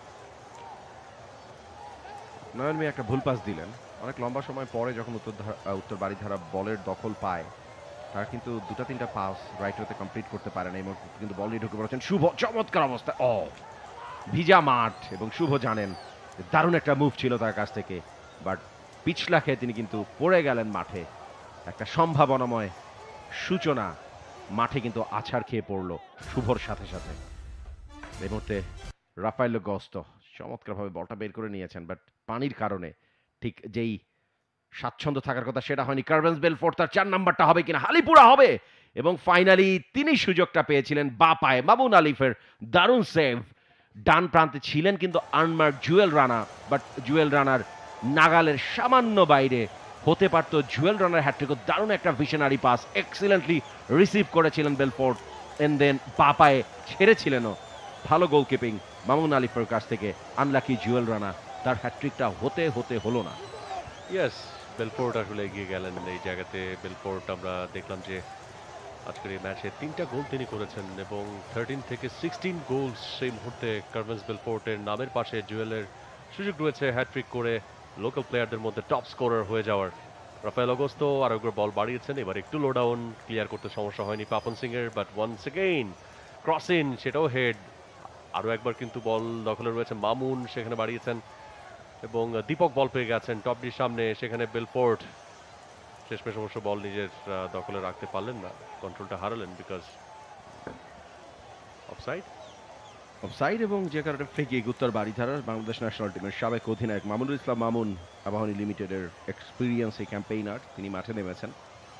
নয়ন মিয়া একটা ভুল পাস দিলেন অনেক লম্বা সময় পরে, যখন উত্তর বারিধারা বলের দখল পায়, তারা কিন্তু 2-3টা পাস রাইট ওয়েতে কমপ্লিট করতে পারে না। এই মুহূর্তে কিন্তু বল নিয়ে ঢুকে পড়েছেন শুভ, চমৎকার অবস্থা। ভিজা মাঠ, এবং শুভ জানেন দারুণ একটা মুভ ছিল তার কাছ থেকে, বাট পিছলা খেয়ে তিনি কিন্তু পড়ে গেলেন মাঠে। একটা সম্ভাবনাময় সূচনা মাঠে কিন্তু আছাড় খেয়ে পড়লো শুভর সাথে সাথে। এই মুহূর্তে রাফায়েল অগস্তো চমৎকারভাবে বলটা বের করে নিয়েছেন, বাট পানির কারণে ঠিক যেই স্বাচ্ছন্দ্য থাকার কথা সেটা হয়নি। কার্ভেন্স বেলফোর্ট তার ৪ নাম্বারটা হবে কিনা? হালিপুরা হবে এবং ফাইনালি তিনি সুযোগটা পেয়েছিলেন বাঁ পায়ে মামুন আলিফের দারুণ সেভ। ডান প্রান্তে ছিলেন কিন্তু আনমার্ক জুয়েল রানা, বাট জুয়েল রানার নাগালের সামান্য বাইরে হতে পারত জুয়েল রানার হ্যাট্রিকও। দারুণ একটা ভিশনারি পাস এক্সিলেন্টলি রিসিভ করেছিলেন বেলফোর্ট এন্ড দেন বাঁ পায়ে ছেড়েছিলেনও। ভালো গোলকিপিং মামুন আলিফের কাছ থেকে। আনলাকি জুয়েল রানা, তার হ্যাট্রিকটা হতে হলো না। ইয়েস, বেলফোর্ট আসলে এগিয়ে গেলেন এই জায়গাতে। বেলফোর্ট আমরা দেখলাম যে আজকের এই ম্যাচে 3টা গোল তিনি করেছেন এবং 13 থেকে 16 গোলস সেই মুহূর্তে কার্ভেন্স বেলফোর্টের নামের পাশে জুয়েলের সুযোগ রয়েছে হ্যাট্রিক করে লোকাল প্লেয়ারদের মধ্যে টপ স্কোরার হয়ে যাওয়ার। রাফায়েল অগস্তো আরো একবার বল বাড়িয়েছেন, এবার একটু লো ডাউন, ক্লিয়ার করতে সমস্যা হয়নি পাপন সিং এর, but once again cross in, সেটাও হেড। আরো একবার কিন্তু বল দখলে রয়েছে মামুন, সেখানে বাড়িয়েছেন এবং দীপক বল পেয়ে গেছেন টপডির সামনে, সেখানে বেলফোর্ট শেষমেশ অবশ্য বল নিজের দখলে রাখতে পারলেন না, কন্ট্রোলটা হারালেন বিকজ অফসাইড। অফসাইড এবং যে কারণে free kick Uttar বারিধারার Bangladesh national টিমের সাবেক অধিনায়ক মামুনুল ইসলাম মামুন, আবাহনী লিমিটেডের এক্সপিরিয়েন্স এই ক্যাম্পেইনার, তিনি মাঠে নেমেছেন।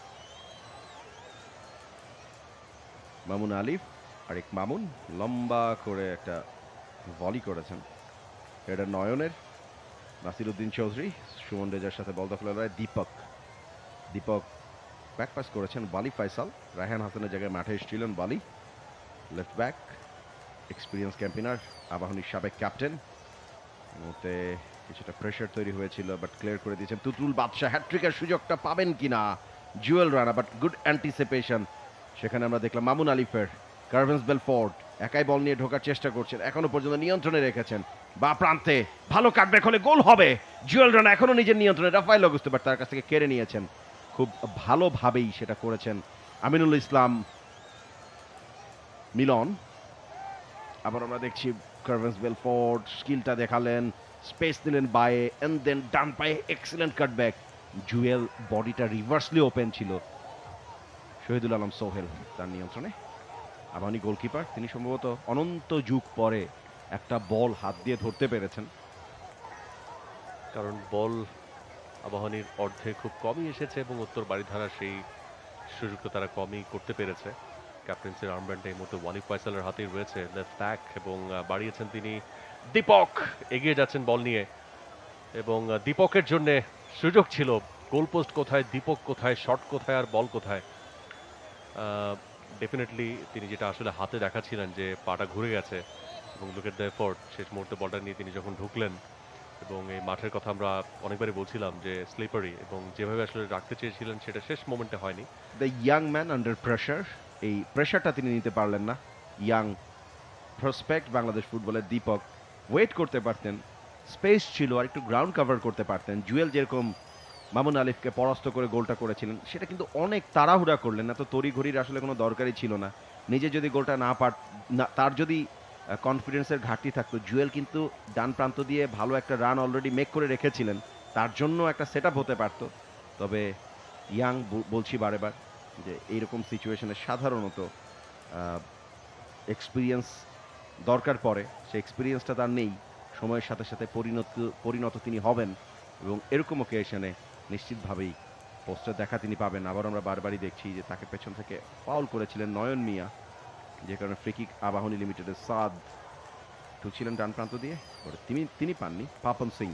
মামুন আলিফ আরেক মামুন লম্বা করে একটা ভলি করেছেন, এটা নয়নের। নাসির উদ্দিন চৌধুরী সুমন রেজার সাথে বল দখলে লড়াই। দীপক ব্যাক পাস করেছেন। বালি ফাইসাল রায়হান হাসানের জায়গায় মাঠে এসেছিলেন Bali, left back, experience campaigner, আবাহনীর সাবেক ক্যাপ্টেন। মুহূর্তে কিছুটা প্রেশার তৈরি হয়েছিল, বাট ক্লিয়ার করে দিয়েছেন তুতুল বাদশাহ। হ্যাট্রিকের সুযোগটা পাবেন কিনা Jewel Rana, but good anticipation সেখানে আমরা দেখলাম মামুন আলিফের। কার্ভেন্স বেলফোর্ট একাই বল নিয়ে ঢোকার চেষ্টা করছেন, এখনো পর্যন্ত নিয়ন্ত্রণে রেখেছেন। বা প্রান্তে ভালো কাটব্যাক হলে গোল হবে। জুয়েল রানা এখনো নিজের নিয়ন্ত্রণে, রাফায়েল অগস্তো বাট তার কাছ থেকে কেড়ে নিয়েছেন। খুব ভালোভাবেই সেটা করেছেন আমিনুল ইসলাম মিলন। আবার আমরা দেখছি কার্ভেন্স বেলফোর্ট স্কিলটা দেখালেন, স্পেস দিলেন বায়ে এন্ড দেন ডান পায়ে এক্সিলেন্ট কাটব্যাক। জুয়েল বডিটা রিভার্সলি ওপেন ছিল। শহীদুল আলম সোহেল তার নিয়ন্ত্রণে। আবাহনী গোলকিপার তিনি সম্ভবত অনন্ত যুগ পরে একটা বল হাত দিয়ে ধরতে পেরেছেন, কারণ বল আবাহনীর অর্ধে খুব কমই এসেছে এবং উত্তর বারিধারা সেই সুযোগটা তারা কমই করতে পেরেছে। ক্যাপ্টেন্সির আর্মব্যান্ডটা এই মুহূর্তে ওয়ালিদ ফয়সালের হাতেই রয়েছে, লেফট ব্যাক, এবং বাড়িয়েছেন তিনি। দীপক এগিয়ে যাচ্ছেন বল নিয়ে এবং দীপকের জন্য সুযোগ ছিল। গোলপোস্ট কোথায়, দীপক কোথায়, শট কোথায় আর বল কোথায়। ডেফিনেটলি তিনি যেটা আসলে হাতে দেখাচ্ছিলেন যে পাটা ঘুরে গেছে এবং লুক এট দ্য এফোর্ট, শেষ মুহূর্তে বলটা নিয়ে তিনি যখন ঢুকলেন এবং এই মাঠের কথা আমরা অনেকবারই বলছিলাম যে স্লিপারি, এবং যেভাবে আসলে রাখতে চেয়েছিলেন সেটা শেষ মোমেন্টে হয়নি। The young man under pressure, এই প্রেশারটা তিনি নিতে পারলেন না। ইয়াং প্রসপেক্ট বাংলাদেশ ফুটবলের দীপক ওয়েট করতে পারতেন, স্পেস ছিল, আর একটু গ্রাউন্ড কভার করতে পারতেন। জুয়েল যেরকম মামুন আলিফকে পরাস্ত করে গোলটা করেছিলেন, সেটা কিন্তু অনেক তাড়াহুড়া করলেন না, তো তড়িঘড়ির আসলে কোনো দরকারই ছিল না। নিজে যদি গোলটা তার যদি কনফিডেন্সের ঘাটতি থাকতো, জুয়েল কিন্তু ডান প্রান্ত দিয়ে ভালো একটা রান অলরেডি মেক করে রেখেছিলেন, তার জন্য একটা সেট আপ হতে পারতো। তবে ইয়াং বলছি বারেবার যে এইরকম সিচুয়েশনে সাধারণত এক্সপিরিয়েন্স দরকার পড়ে, সেই এক্সপিরিয়েন্সটা তার নেই। সময়ের সাথে সাথে পরিণত তিনি হবেন এবং এরকম ওকেশনে নিশ্চিতভাবেই পোস্টার দেখা তিনি পাবেন। আবার আমরা বারবারই দেখছি যে তাকে পেছন থেকে ফাউল করেছিলেন নয়ন মিয়া, যে কারণে ফ্রিকিক আবাহনী লিমিটেডের সাদ ঢুকছিলেন ডান প্রান্ত দিয়ে, তিনি পাননি। পাপন সিং,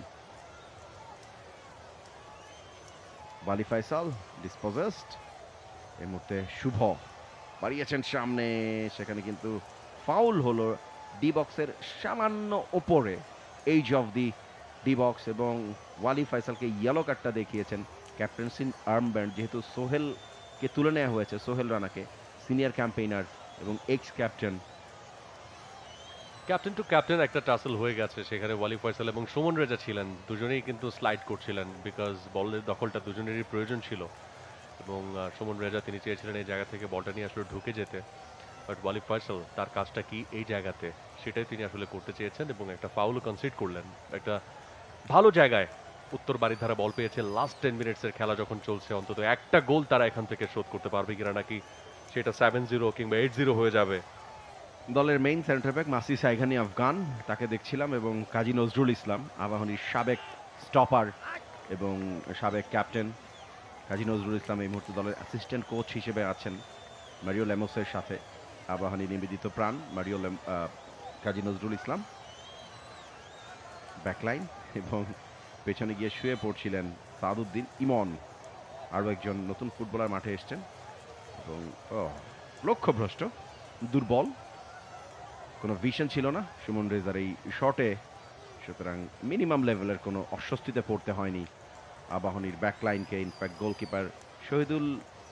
বালি ফাইসাল ডিসপোজেসড। এই মুহূর্তে শুভ বাড়িয়েছেন সামনে, সেখানে কিন্তু ফাউল হলো ডি বক্সের সামান্য ওপরে, edge of the D box, এবং ওয়ালি ফাইসালকে ইয়েলো কার্ডটা দেখিয়েছেন ক্যাপ্টেন্সি আর্মব্যান্ড, যেহেতু সোহেলকে তুলে নেওয়া হয়েছে, সোহেল রানাকে, সিনিয়র ক্যাম্পেইনার এবং ex captain. Captain to captain একটা টাসেল হয়ে গেছে সেখানে। ওয়ালি ফয়সাল এবং সুমন রেজা ছিলেন, দুজনেই কিন্তু স্লাইড করছিলেন বিকজ বলের দখলটা দুজনেরই প্রয়োজন ছিল এবং সুমন রেজা তিনি চেয়েছিলেন এই জায়গা থেকে বলটা নিয়ে আসলে ঢুকে যেতে, বাট ওয়ালি ফয়সাল তার কাজটা কি এই জায়গাতে সেটাই তিনি আসলে করতে চেয়েছেন এবং একটা ফাউলও কনসিড করলেন। একটা ভালো জায়গায় উত্তর বারিধারা বল পেয়েছে, লাস্ট 10 মিনিটসের খেলা যখন চলছে, অন্তত একটা গোল তারা এখান থেকে শোধ করতে পারবে কিনা, নাকি সেটা 7-0 কিংবা 8-0 হয়ে যাবে। দলের মেইন সেন্টার ব্যাক মাসি সাইঘানি আফগান, তাকে দেখছিলাম, এবং কাজী নজরুল ইসলাম আবাহনীর সাবেক স্টপার, এবং সাবেক ক্যাপ্টেন কাজী নজরুল ইসলাম এই মুহূর্তে দলের অ্যাসিস্ট্যান্ট কোচ হিসেবে আছেন মারিও লেমোসের সাথে। আবাহনী নিবেদিত প্রাণ কাজী নজরুল ইসলাম ব্যাকলাইন, এবং পেছনে গিয়ে শুয়ে পড়ছিলেন সাদউদ্দিন ইমন। আরও একজন নতুন ফুটবলার মাঠে এসছেন এবং লক্ষ্যভ্রষ্ট, দুর্বল, কোনো ভিশন ছিল না সুমন রেজার এই শটে। সুতরাং মিনিমাম লেভেলের কোনো অস্বস্তিতে পড়তে হয়নি আবাহনীর ব্যাকলাইনকে। ইনফ্যাক্ট গোলকিপার শহীদুল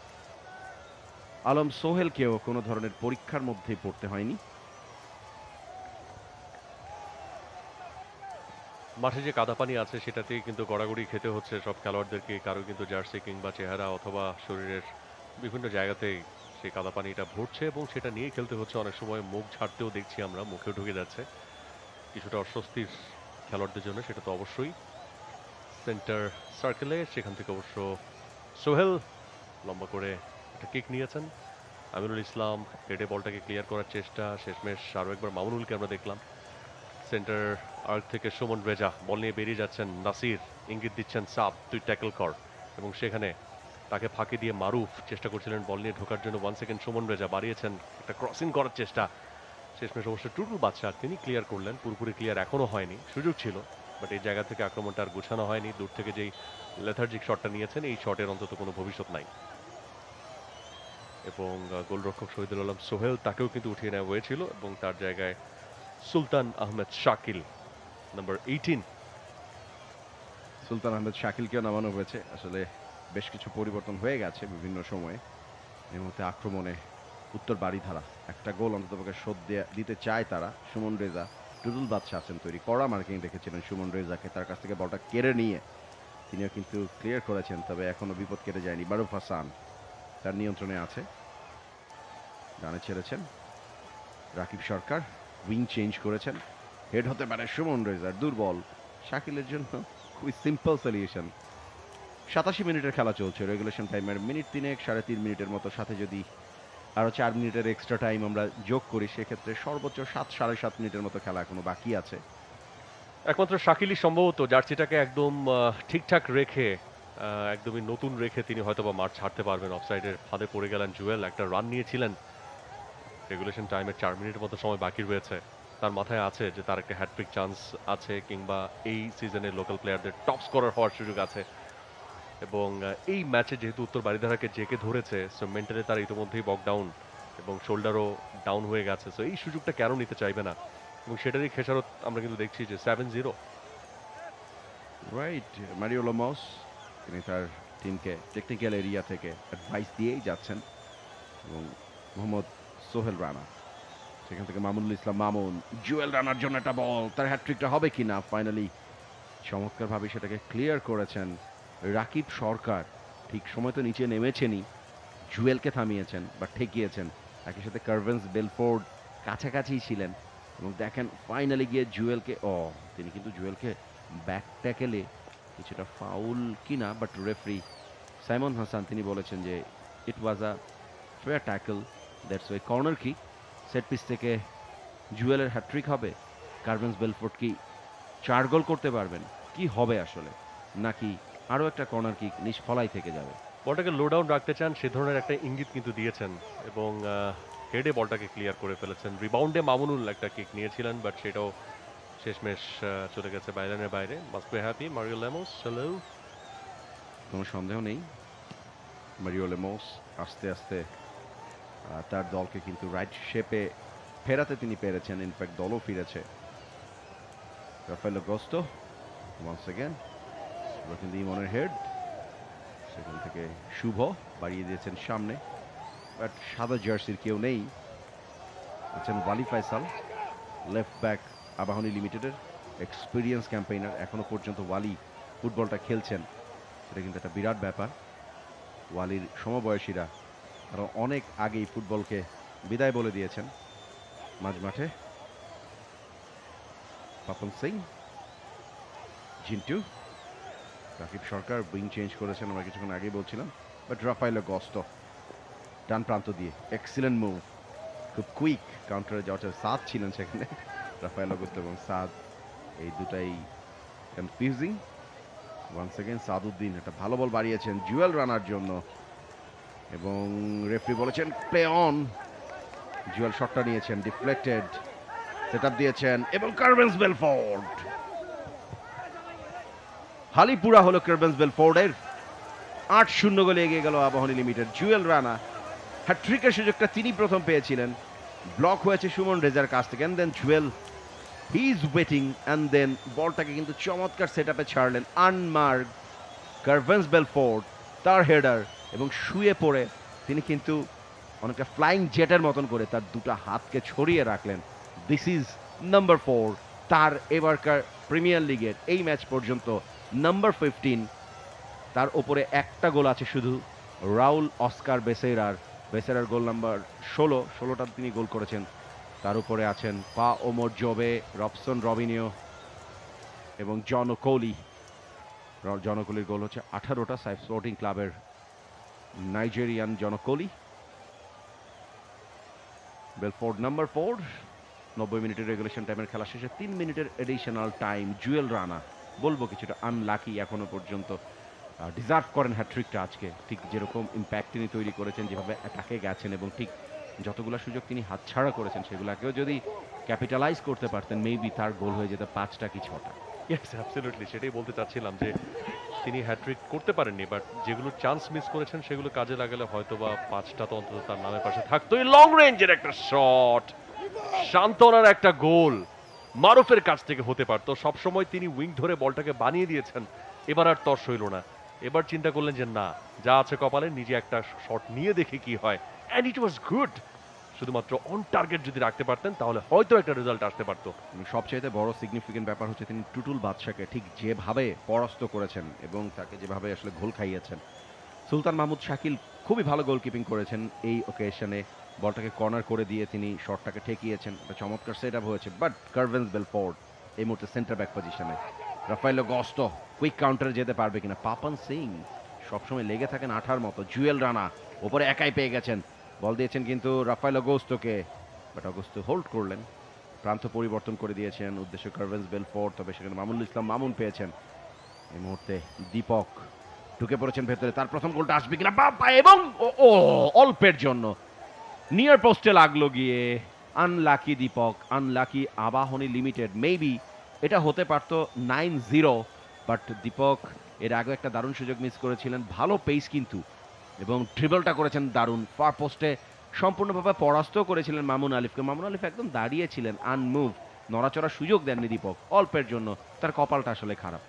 আলম সোহেলকেও কোনো ধরনের পরীক্ষার মধ্যেই পড়তে হয়নি। মাঠে যে কাদা পানি আছে সেটাতেই কিন্তু গড়াগড়ি খেতে হচ্ছে সব খেলোয়াড়দেরকে। কারো কিন্তু জার্সি কিংবা চেহারা অথবা শরীরের বিভিন্ন জায়গাতেই সেই কাদা পানিটা ভরছে এবং সেটা নিয়ে খেলতে হচ্ছে। অনেক সময় মুখ ঝাড়তেও দেখছি আমরা, মুখেও ঢুকে যাচ্ছে, কিছুটা অস্বস্তির খেলোয়াড়দের জন্য সেটা তো অবশ্যই। সেন্টার সার্কেলে সেখান থেকে অবশ্য সোহেল লম্বা করে একটা কিক নিয়েছেন। আমিনুল ইসলাম হেডে বলটাকে ক্লিয়ার করার চেষ্টা, শেষমেশ আরও একবার মামুনুলকে আমরা দেখলাম। সেন্টার আর্ক থেকে সুমন রেজা বল নিয়ে বেরিয়ে যাচ্ছেন, নাসির ইঙ্গিত দিচ্ছেন সাব তুই ট্যাকল কর, এবং সেখানে তাকে ফাঁকি দিয়ে মারুফ চেষ্টা করছিলেন বল নিয়ে ঢোকার জন্য। 1 সেকেন্ড সুমন রেজা বাড়িয়েছেন, একটা ক্রসিং করার চেষ্টা, শেষমেশ অবশ্য টুটুল বাদশাহ তিনি ক্লিয়ার করলেন। পুরোপুরি ক্লিয়ার এখনও হয়নি, সুযোগ ছিল, বাট এই জায়গা থেকে আক্রমণটা আর গোছানো হয়নি। দূর থেকে যেই লেথার্জিক শটটা নিয়েছেন এই শটের অন্তত কোনো ভবিষ্যৎ নাই। এবং গোলরক্ষক শহীদুল আলম সোহেল তাকেও কিন্তু উঠিয়ে নেওয়া হয়েছিল এবং তার জায়গায় সুলতান আহমেদ শাকিল নাম্বার 18। সুলতান আহমেদ শাকিলকেও নামানো হয়েছে। আসলে বেশ কিছু পরিবর্তন হয়ে গেছে বিভিন্ন সময়ে। এই মুহূর্তে আক্রমণে উত্তর বাড়িধারা একটা গোল অন্ততপক্ষে শোধ দিতে চায় তারা। সুমন রেজা, টুটুল বাদশা আছেন তৈরি, কড়া মার্কিং দেখেছিলেন সুমন রেজাকে, তার কাছ থেকে বলটা কেড়ে নিয়ে তিনিও কিন্তু ক্লিয়ার করেছেন, তবে এখনও বিপদ কেটে যায়নি। মারুফ হাসান তার নিয়ন্ত্রণে আছে, ডানে ছেড়েছেন রাকিব সরকার, উইং চেঞ্জ করেছেন, হেড হতে পারে সুমন রেজার, দুর্বল শাকিলের জন্য খুবই সিম্পল সলিউশন। 87 মিনিটের খেলা চলছে, রেগুলেশন টাইমের মিনিট 3.5 মিনিটের মতো, সাথে যদি আরও 4 মিনিটের এক্সট্রা টাইম আমরা যোগ করি সেক্ষেত্রে সর্বোচ্চ 7-7.5 মিনিটের মতো খেলা এখনো বাকি আছে। একমাত্র শাকিলই সম্ভবত জার্সিটাকে একদম ঠিকঠাক রেখে, একদমই নতুন রেখে তিনি হয়তো বা মাঠ ছাড়তে পারবেন। অফসাইডের ফাঁদে পড়ে গেলেন জুয়েল, একটা রান নিয়েছিলেন, রেগুলেশন টাইমের 4 মিনিটের মতো সময় বাকি রয়েছে। তার মাথায় আছে যে তার একটা হ্যাট্রিক চান্স আছে, কিংবা এই সিজনের লোকাল প্লেয়ারদের টপ স্কোরার হওয়ার সুযোগ আছে। এবং এই ম্যাচে যেহেতু উত্তর বারিধারাকে জেকে ধরেছে, সো মেন্টালি তার ইতিমধ্যেই বক ডাউন এবং শোল্ডারও ডাউন হয়ে গেছে, সো এই সুযোগটা কেন নিতে চাইবে না, এবং সেটারই খেসারত আমরা কিন্তু দেখছি যে 7-0। রাইট, মারিও লোমস তিনি তার টিমকে টেকনিক্যাল এরিয়া থেকে অ্যাডভাইস দিয়েই যাচ্ছেন, এবং মোহাম্মদ সোহেল রানা সেখান থেকে মামুনুল ইসলাম মামুন, জুয়েল রানার জন্য একটা বল, তার হ্যাট্রিকটা হবে কিনা। ফাইনালি চমৎকারভাবে সেটাকে ক্লিয়ার করেছেন রাকিব সরকার। ঠিক সময় তো নিচে নেমেছেনই, জুয়েলকে থামিয়েছেন বা ঠেকিয়েছেন। একই সাথে কার্ভেন্স বেলফোর্ড কাছাকাছি ছিলেন, এবং দেখেন ফাইনালি গিয়ে জুয়েলকে তিনি কিন্তু জুয়েলকে ব্যাক ট্যাকেলে কিছুটা ফাউল কিনা, বাট রেফারি সাইমন হাসান তিনি বলেছেন যে it was a fair tackle, that's why corner kick. Set piece থেকে জুয়েলের হ্যাট্রিক হবে, কার্ভেন্স বেলফোর্ড কি 4 গোল করতে পারবেন, কি হবে আসলে, নাকি আরও একটা কর্নার কিক নিষ্ফলাই থেকে যাবে? বলটাকে লো ডাউন রাখতে চান সে ধরনের একটা ইঙ্গিত কিন্তু দিয়েছেন, এবং হেডে বলটাকে ক্লিয়ার করে ফেলেছেন। রিবাউন্ডে মামুনুল একটা কিক নিয়েছিলেন, বাট সেটাও শেষমেশ চলে গেছে বাইলানের বাইরে। Must be happy Mario Lemos. Hello, কোনো সন্দেহ নেই মারিও লেমোস আস্তে আস্তে তার দলকে কিন্তু রাইট শেপে ফেরাতে তিনি পেরেছেন। ইনফ্যাক্ট দলও ফিরেছে। রাফায়েল গোস্তো ওয়ান্স অ্যাগেন, কিন্তু ইমনের হেড, সেখান থেকে শুভ বাড়িয়ে দিয়েছেন সামনে, বাট সাদা জার্সির কেউ নেই। আছেন ওয়ালি ফাইসাল, লেফট ব্যাক আবাহনী লিমিটেডের এক্সপিরিয়েন্স ক্যাম্পেইনার। এখনো পর্যন্ত ওয়ালি ফুটবলটা খেলছেন, এটা কিন্তু একটা বিরাট ব্যাপার। ওয়ালির সমবয়সীরা আরও অনেক আগেই ফুটবলকে বিদায় বলে দিয়েছেন। মাঝ মাঠে পাপন সিং, জিন্টু, রাকিব সরকার উইং চেঞ্জ করেছেন, আমরা কিছুক্ষণ আগেই বলছিলাম। বাট রাফায়েল গস্তো ডান প্রান্ত দিয়ে এক্সিলেন্ট মুভ, খুব কুইক কাউন্টারে যাওয়ার সাদ ছিলেন সেখানে। রাফায়েল গস্তো এবং সাদ এই দুটাই কনফিউজিং, ওয়ান্স এগেন সাদুদ্দিন একটা ভালো বল বাড়িয়েছেন জুয়েল রানার জন্য এবং রেফারি বলেছেন প্লে অন। জুয়েল শটটা নিয়েছেন, ডিফ্লেক্টেড, সেটআপ দিয়েছেন এবং কার্ভেন্স বেলফোর্ড, হালি পুরা হলো কার্ভেন্স বেলফোর্ডের। 8-0 গোলে এগিয়ে গেল আবাহনী লিমিটেড। জুয়েল রানা হ্যাট্রিকের সুযোগটা তিনি প্রথম পেয়েছিলেন, ব্লক হয়েছে সুমন রেজার কাছ থেকে, and then Jewel he is waiting, and then বলটাকে কিন্তু চমৎকার সেটআপে ছাড়লেন আনমার্ক কার্ভেন্স বেলফোর্ড, তার হেডার, এবং শুয়ে পড়ে তিনি কিন্তু অনেকটা ফ্লাইং জেটের মতন করে তার দুটো হাতকে ছড়িয়ে রাখলেন। দিস ইজ নাম্বার 4, তার এবারকার প্রিমিয়ার লিগের এই ম্যাচ পর্যন্ত নাম্বার 15। তার ওপরে একটা গোল আছে শুধু রাউল অস্কার বেসেরার গোল নাম্বার 16টা তিনি গোল করেছেন। তার উপরে আছেন পা ওমর জবে, রবসন রবিনিও এবং জন কোহলি। জন কোহলির গোল হচ্ছে 18টা, সাইফ স্পোর্টিং ক্লাবের Nigerian John Kohli. Belfort number 4, 90 মিনিটের রেগুলেশন টাইমের খেলা শেষে 3 মিনিটের এডিশনাল টাইম। জুয়েল রানা বলবো কিছুটা আনলাকি এখনো পর্যন্ত, ডিজার্ভ করেন হ্যাট্রিকটা আজকে, ঠিক যেরকম ইম্প্যাক্ট তিনি তৈরি করেছেন, যেভাবে অ্যাটাকে গেছেন এবং ঠিক যতগুলো সুযোগ তিনি হাতছাড়া করেছেন সেগুলোকেও যদি ক্যাপিটালাইজ করতে পারতেন মেবি তার গোল হয়ে যেত 5টা কি 6টা। ইয়েস, অ্যাবসলিউটলি, সেটাই বলতে চাচ্ছিলাম যে তিনি হ্যাট্রিক করতে পারেননি, বাট যেগুলো চান্স মিস করেছেন সেগুলো কাজে লাগালে হয়তো বা 5টা তো অন্তত তার নামের পাশে থাকতো। লং রেঞ্জের একটা শট, শান্তনার একটা গোল মারুফের কাছ থেকে হতে পারতো। সবসময় তিনি উইং ধরে বলটাকে বানিয়ে দিয়েছেন, এবার আর তর সইল না। এবার চিন্তা করলেন যে না, যা আছে কপালে, নিজে একটা শট নিয়ে দেখে কি হয়, অ্যান্ড ইট ওয়াজ গুড। শুধুমাত্র অন টার্গেট যদি রাখতে পারতেন তাহলে হয়তো একটা রেজাল্ট আসতে পারতো। সবচাইতে বড় সিগনিফিকেন্ট ব্যাপার হচ্ছে তিনি টুটুল বাদশাকে ঠিক যেভাবে পরাস্ত করেছেন এবং তাকে যেভাবে আসলে গোল খাইয়েছেন। সুলতান মাহমুদ শাকিল খুবই ভালো গোলকিপিং করেছেন এই ওকেশনে, বলটাকে কর্নার করে দিয়ে তিনি শটটাকে ঠেকিয়েছেন, একটা চমৎকার সেট আপ হয়েছে। বাট কার্ভেন্স বেলফোর্ড এই মুহূর্তে সেন্টার ব্যাক পজিশনে, রাফায়েলো গস্তো কুইক কাউন্টারে যেতে পারবে কিনা, পাপন সিং সবসময় লেগে থাকেন আঠার মতো। জুয়েল রানা ওপরে একাই পেয়ে গেছেন, বল দিয়েছেন কিন্তু রাফায়েল অগোস্তোকে, বাট অগোস্তো হোল্ড করলেন, প্রান্ত পরিবর্তন করে দিয়েছেন উদ্দেশ্য কার্ভেন্স বেলফোর্ড, তবে সেখানে মামুনুল ইসলাম মামুন পেয়েছেন। এই মুহূর্তে দীপক ঢুকে পড়েছেন ভেতরে, তার প্রথম গোলটা আসবে কিনা, বাবা, এবং ও অল্পের জন্য নিয়ার পোস্টে লাগলো গিয়ে। Unlucky Dipok, unlucky Abahani limited. Maybe এটা হতে পারতো 9-0, বাট দীপক এর আগে একটা দারুণ সুযোগ মিস করেছিলেন, ভালো পেস কিন্তু, এবং ট্রিবলটা করেছেন দারুণ, ফার পোস্টে সম্পূর্ণভাবে পরাস্ত করেছিলেন মামুন আলিফকে। মামুন আলিফ একদম দাঁড়িয়েছিলেন আনমুভ, নড়াচড়ার সুযোগ দেননি দীপক, অল্পের জন্য। তার কপালটা আসলে খারাপ।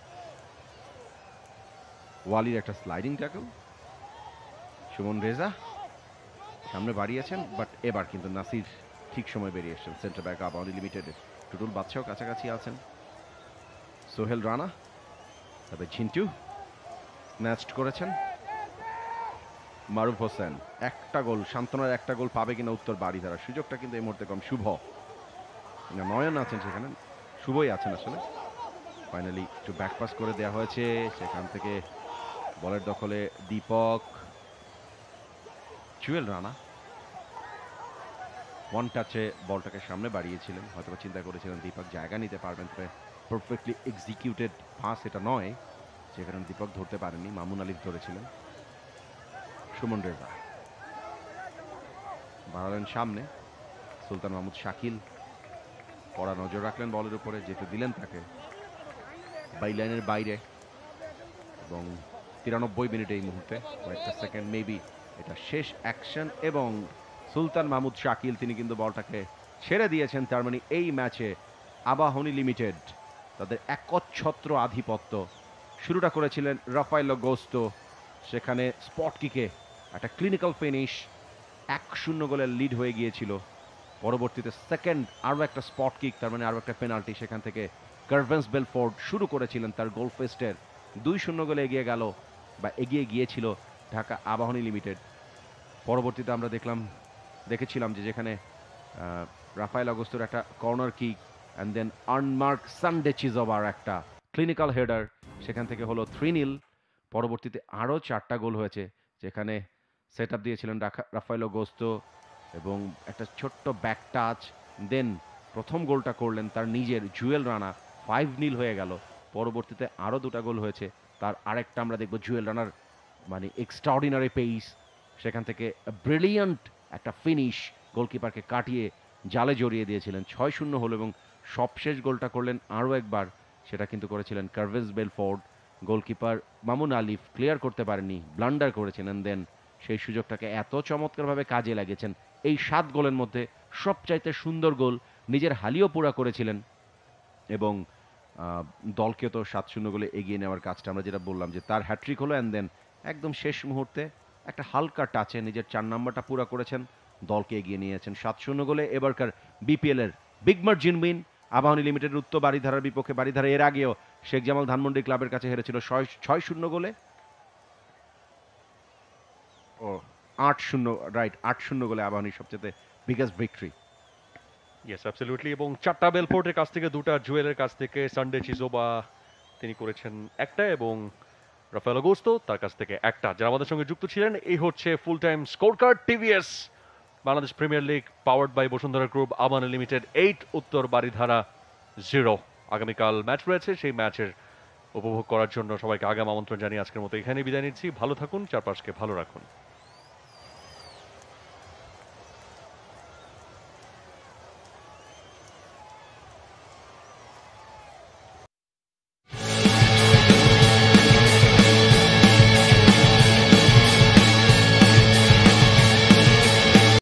ওয়ালির একটা স্লাইডিং ট্যাকল, সুমন রেজা সামনে বাড়িয়েছেন, বাট এবার কিন্তু নাসির ঠিক সময় বেরিয়ে এসেছেন সেন্টার ব্যাক আবাহনী লিমিটেডের। টুটুল বাদশাও কাছাকাছি আছেন, সোহেল রানা, তবে ঝিন্টু স্ন্যাচড করেছেন। মারুফ হোসেন একটা গোল, শান্তনার একটা গোল পাবে কিনা উত্তর বাড়িধারা, সুযোগটা কিন্তু এই মুহূর্তে কম। শুভ নয়ন আছেন সেখানে, শুভই আছেন আসলে। ফাইনালি একটু ব্যাকপাস করে দেওয়া হয়েছে, সেখান থেকে বলের দখলে দীপক। জুয়েল রানা ওয়ান টাচে বলটাকে সামনে বাড়িয়েছিলেন, হয়তো চিন্তা করেছিলেন দীপক জায়গা নিতে পারবেন, তবে পারফেক্টলি এক্সিকিউটেড পাস এটা নয়, যে কারণে দীপক ধরতে পারেননি, মামুন আলিফ ধরেছিলেন। সুমন রেজা বাড়ালেন সামনে, সুলতান মাহমুদ শাকিল কড়া নজর রাখলেন বলের উপরে, যেতে দিলেন তাকে বাইলাইনের বাইরে, এবং 93 মিনিটে এই মুহূর্তে কয়েকটা সেকেন্ড মেবি এটা শেষ অ্যাকশন, এবং সুলতান মাহমুদ শাকিল তিনি কিন্তু বলটাকে ছেড়ে দিয়েছেন। তার মানে এই ম্যাচে আবাহনী লিমিটেড তাদের একচ্ছত্র আধিপত্য। শুরুটা করেছিলেন রাফায়েলো গোস্তো, সেখানে স্পট কিকে একটা ক্লিনিক্যাল ফিনিশ, 1-0 গোলের লিড হয়ে গিয়েছিল। পরবর্তীতে সেকেন্ড আরও একটা স্পট কিক, তার মানে আরও একটা পেনাল্টি, সেখান থেকে কার্ভেন্স বেলফোর্ড শুরু করেছিলেন তার গোল ফেস্টের। 2-0 গোলে এগিয়ে গেল বা এগিয়ে গিয়েছিল ঢাকা আবাহনী লিমিটেড। পরবর্তীতে আমরা দেখেছিলাম যে যেখানে রাফায়েল অগস্টোর একটা corner kick, and then unmark Sunday চিজোবার একটা ক্লিনিক্যাল হেডার, সেখান থেকে হলো 3-0। পরবর্তীতে আরও 4টা গোল হয়েছে, যেখানে সেট আপ দিয়েছিলেন রাফায়েল অগস্তো, এবং একটা ছোট্ট ব্যাক টাচ, দেন প্রথম গোলটা করলেন তার নিজের জুয়েল রানা, 5-0 হয়ে গেল। পরবর্তীতে আরও 2টা গোল হয়েছে, তার আরেকটা আমরা দেখব জুয়েল রানার মানে এক্সট্রাঅর্ডিনারি পেস, সেখান থেকে ব্রিলিয়ান্ট একটা ফিনিশ, গোলকিপারকে কাটিয়ে জালে জড়িয়ে দিয়েছিলেন। 6-0 হলো এবং সবশেষ গোলটা করলেন আরও একবার, সেটা কিন্তু করেছিলেন কার্ভেজ বেলফোর্ড। গোলকিপার মামুন আলিফ ক্লিয়ার করতে পারেননি, ব্লান্ডার করেছিলেন, দেন সেই সুযোগটাকে এত চমৎকারভাবে কাজে লাগিয়েছেন। এই 7 গোলের মধ্যে সবচাইতে সুন্দর গোল নিজের হালিও পুরা করেছিলেন এবং দলকে তো 7-0 গোলে এগিয়ে নেওয়ার কাজটা আমরা যেটা বললাম যে তার হ্যাট্রিক হলো, অ্যান্ড দেন একদম শেষ মুহূর্তে একটা হালকা টাচে নিজের 4 নাম্বারটা পুরা করেছেন, দলকে এগিয়ে নিয়েছেন 7-0 গোলে। এবারকার বিপিএলের big margin win Abahani limited Uttar বারিধারার বিপক্ষে। বারিধারা এর আগেও শেখ জামাল ধানমন্ডি ক্লাবের কাছে হেরেছিল 6-0 গোলে, ও 8-0, রাইট, 8-0 গোলে আবাহনীর সবচেয়ে বিগেস্ট ভিক্টরি। Yes, absolutely. এবং 4টা বেলফোর্টের কাছ থেকে 2টা, জুয়েলের কাছ থেকে সানডে চিজোবা তিনি করেছেন একটা, এবং রাফায়েল অগস্তো তার কাছ থেকে একটা। যারা আমাদের সঙ্গে যুক্ত ছিলেন, এই হচ্ছে full time score card TVS Bangladesh premier league powered by Bashundhara group Abahani limited 8, Uttar Baridhara 0। আগামীকাল ম্যাচ রয়েছে, সেই ম্যাচের উপভোগ করার জন্য সবাইকে আগাম আমন্ত্রণ জানিয়ে আজকের মতো এখানেই বিদায় নিচ্ছি। ভালো থাকুন, চারপাশকে ভালো রাখুন।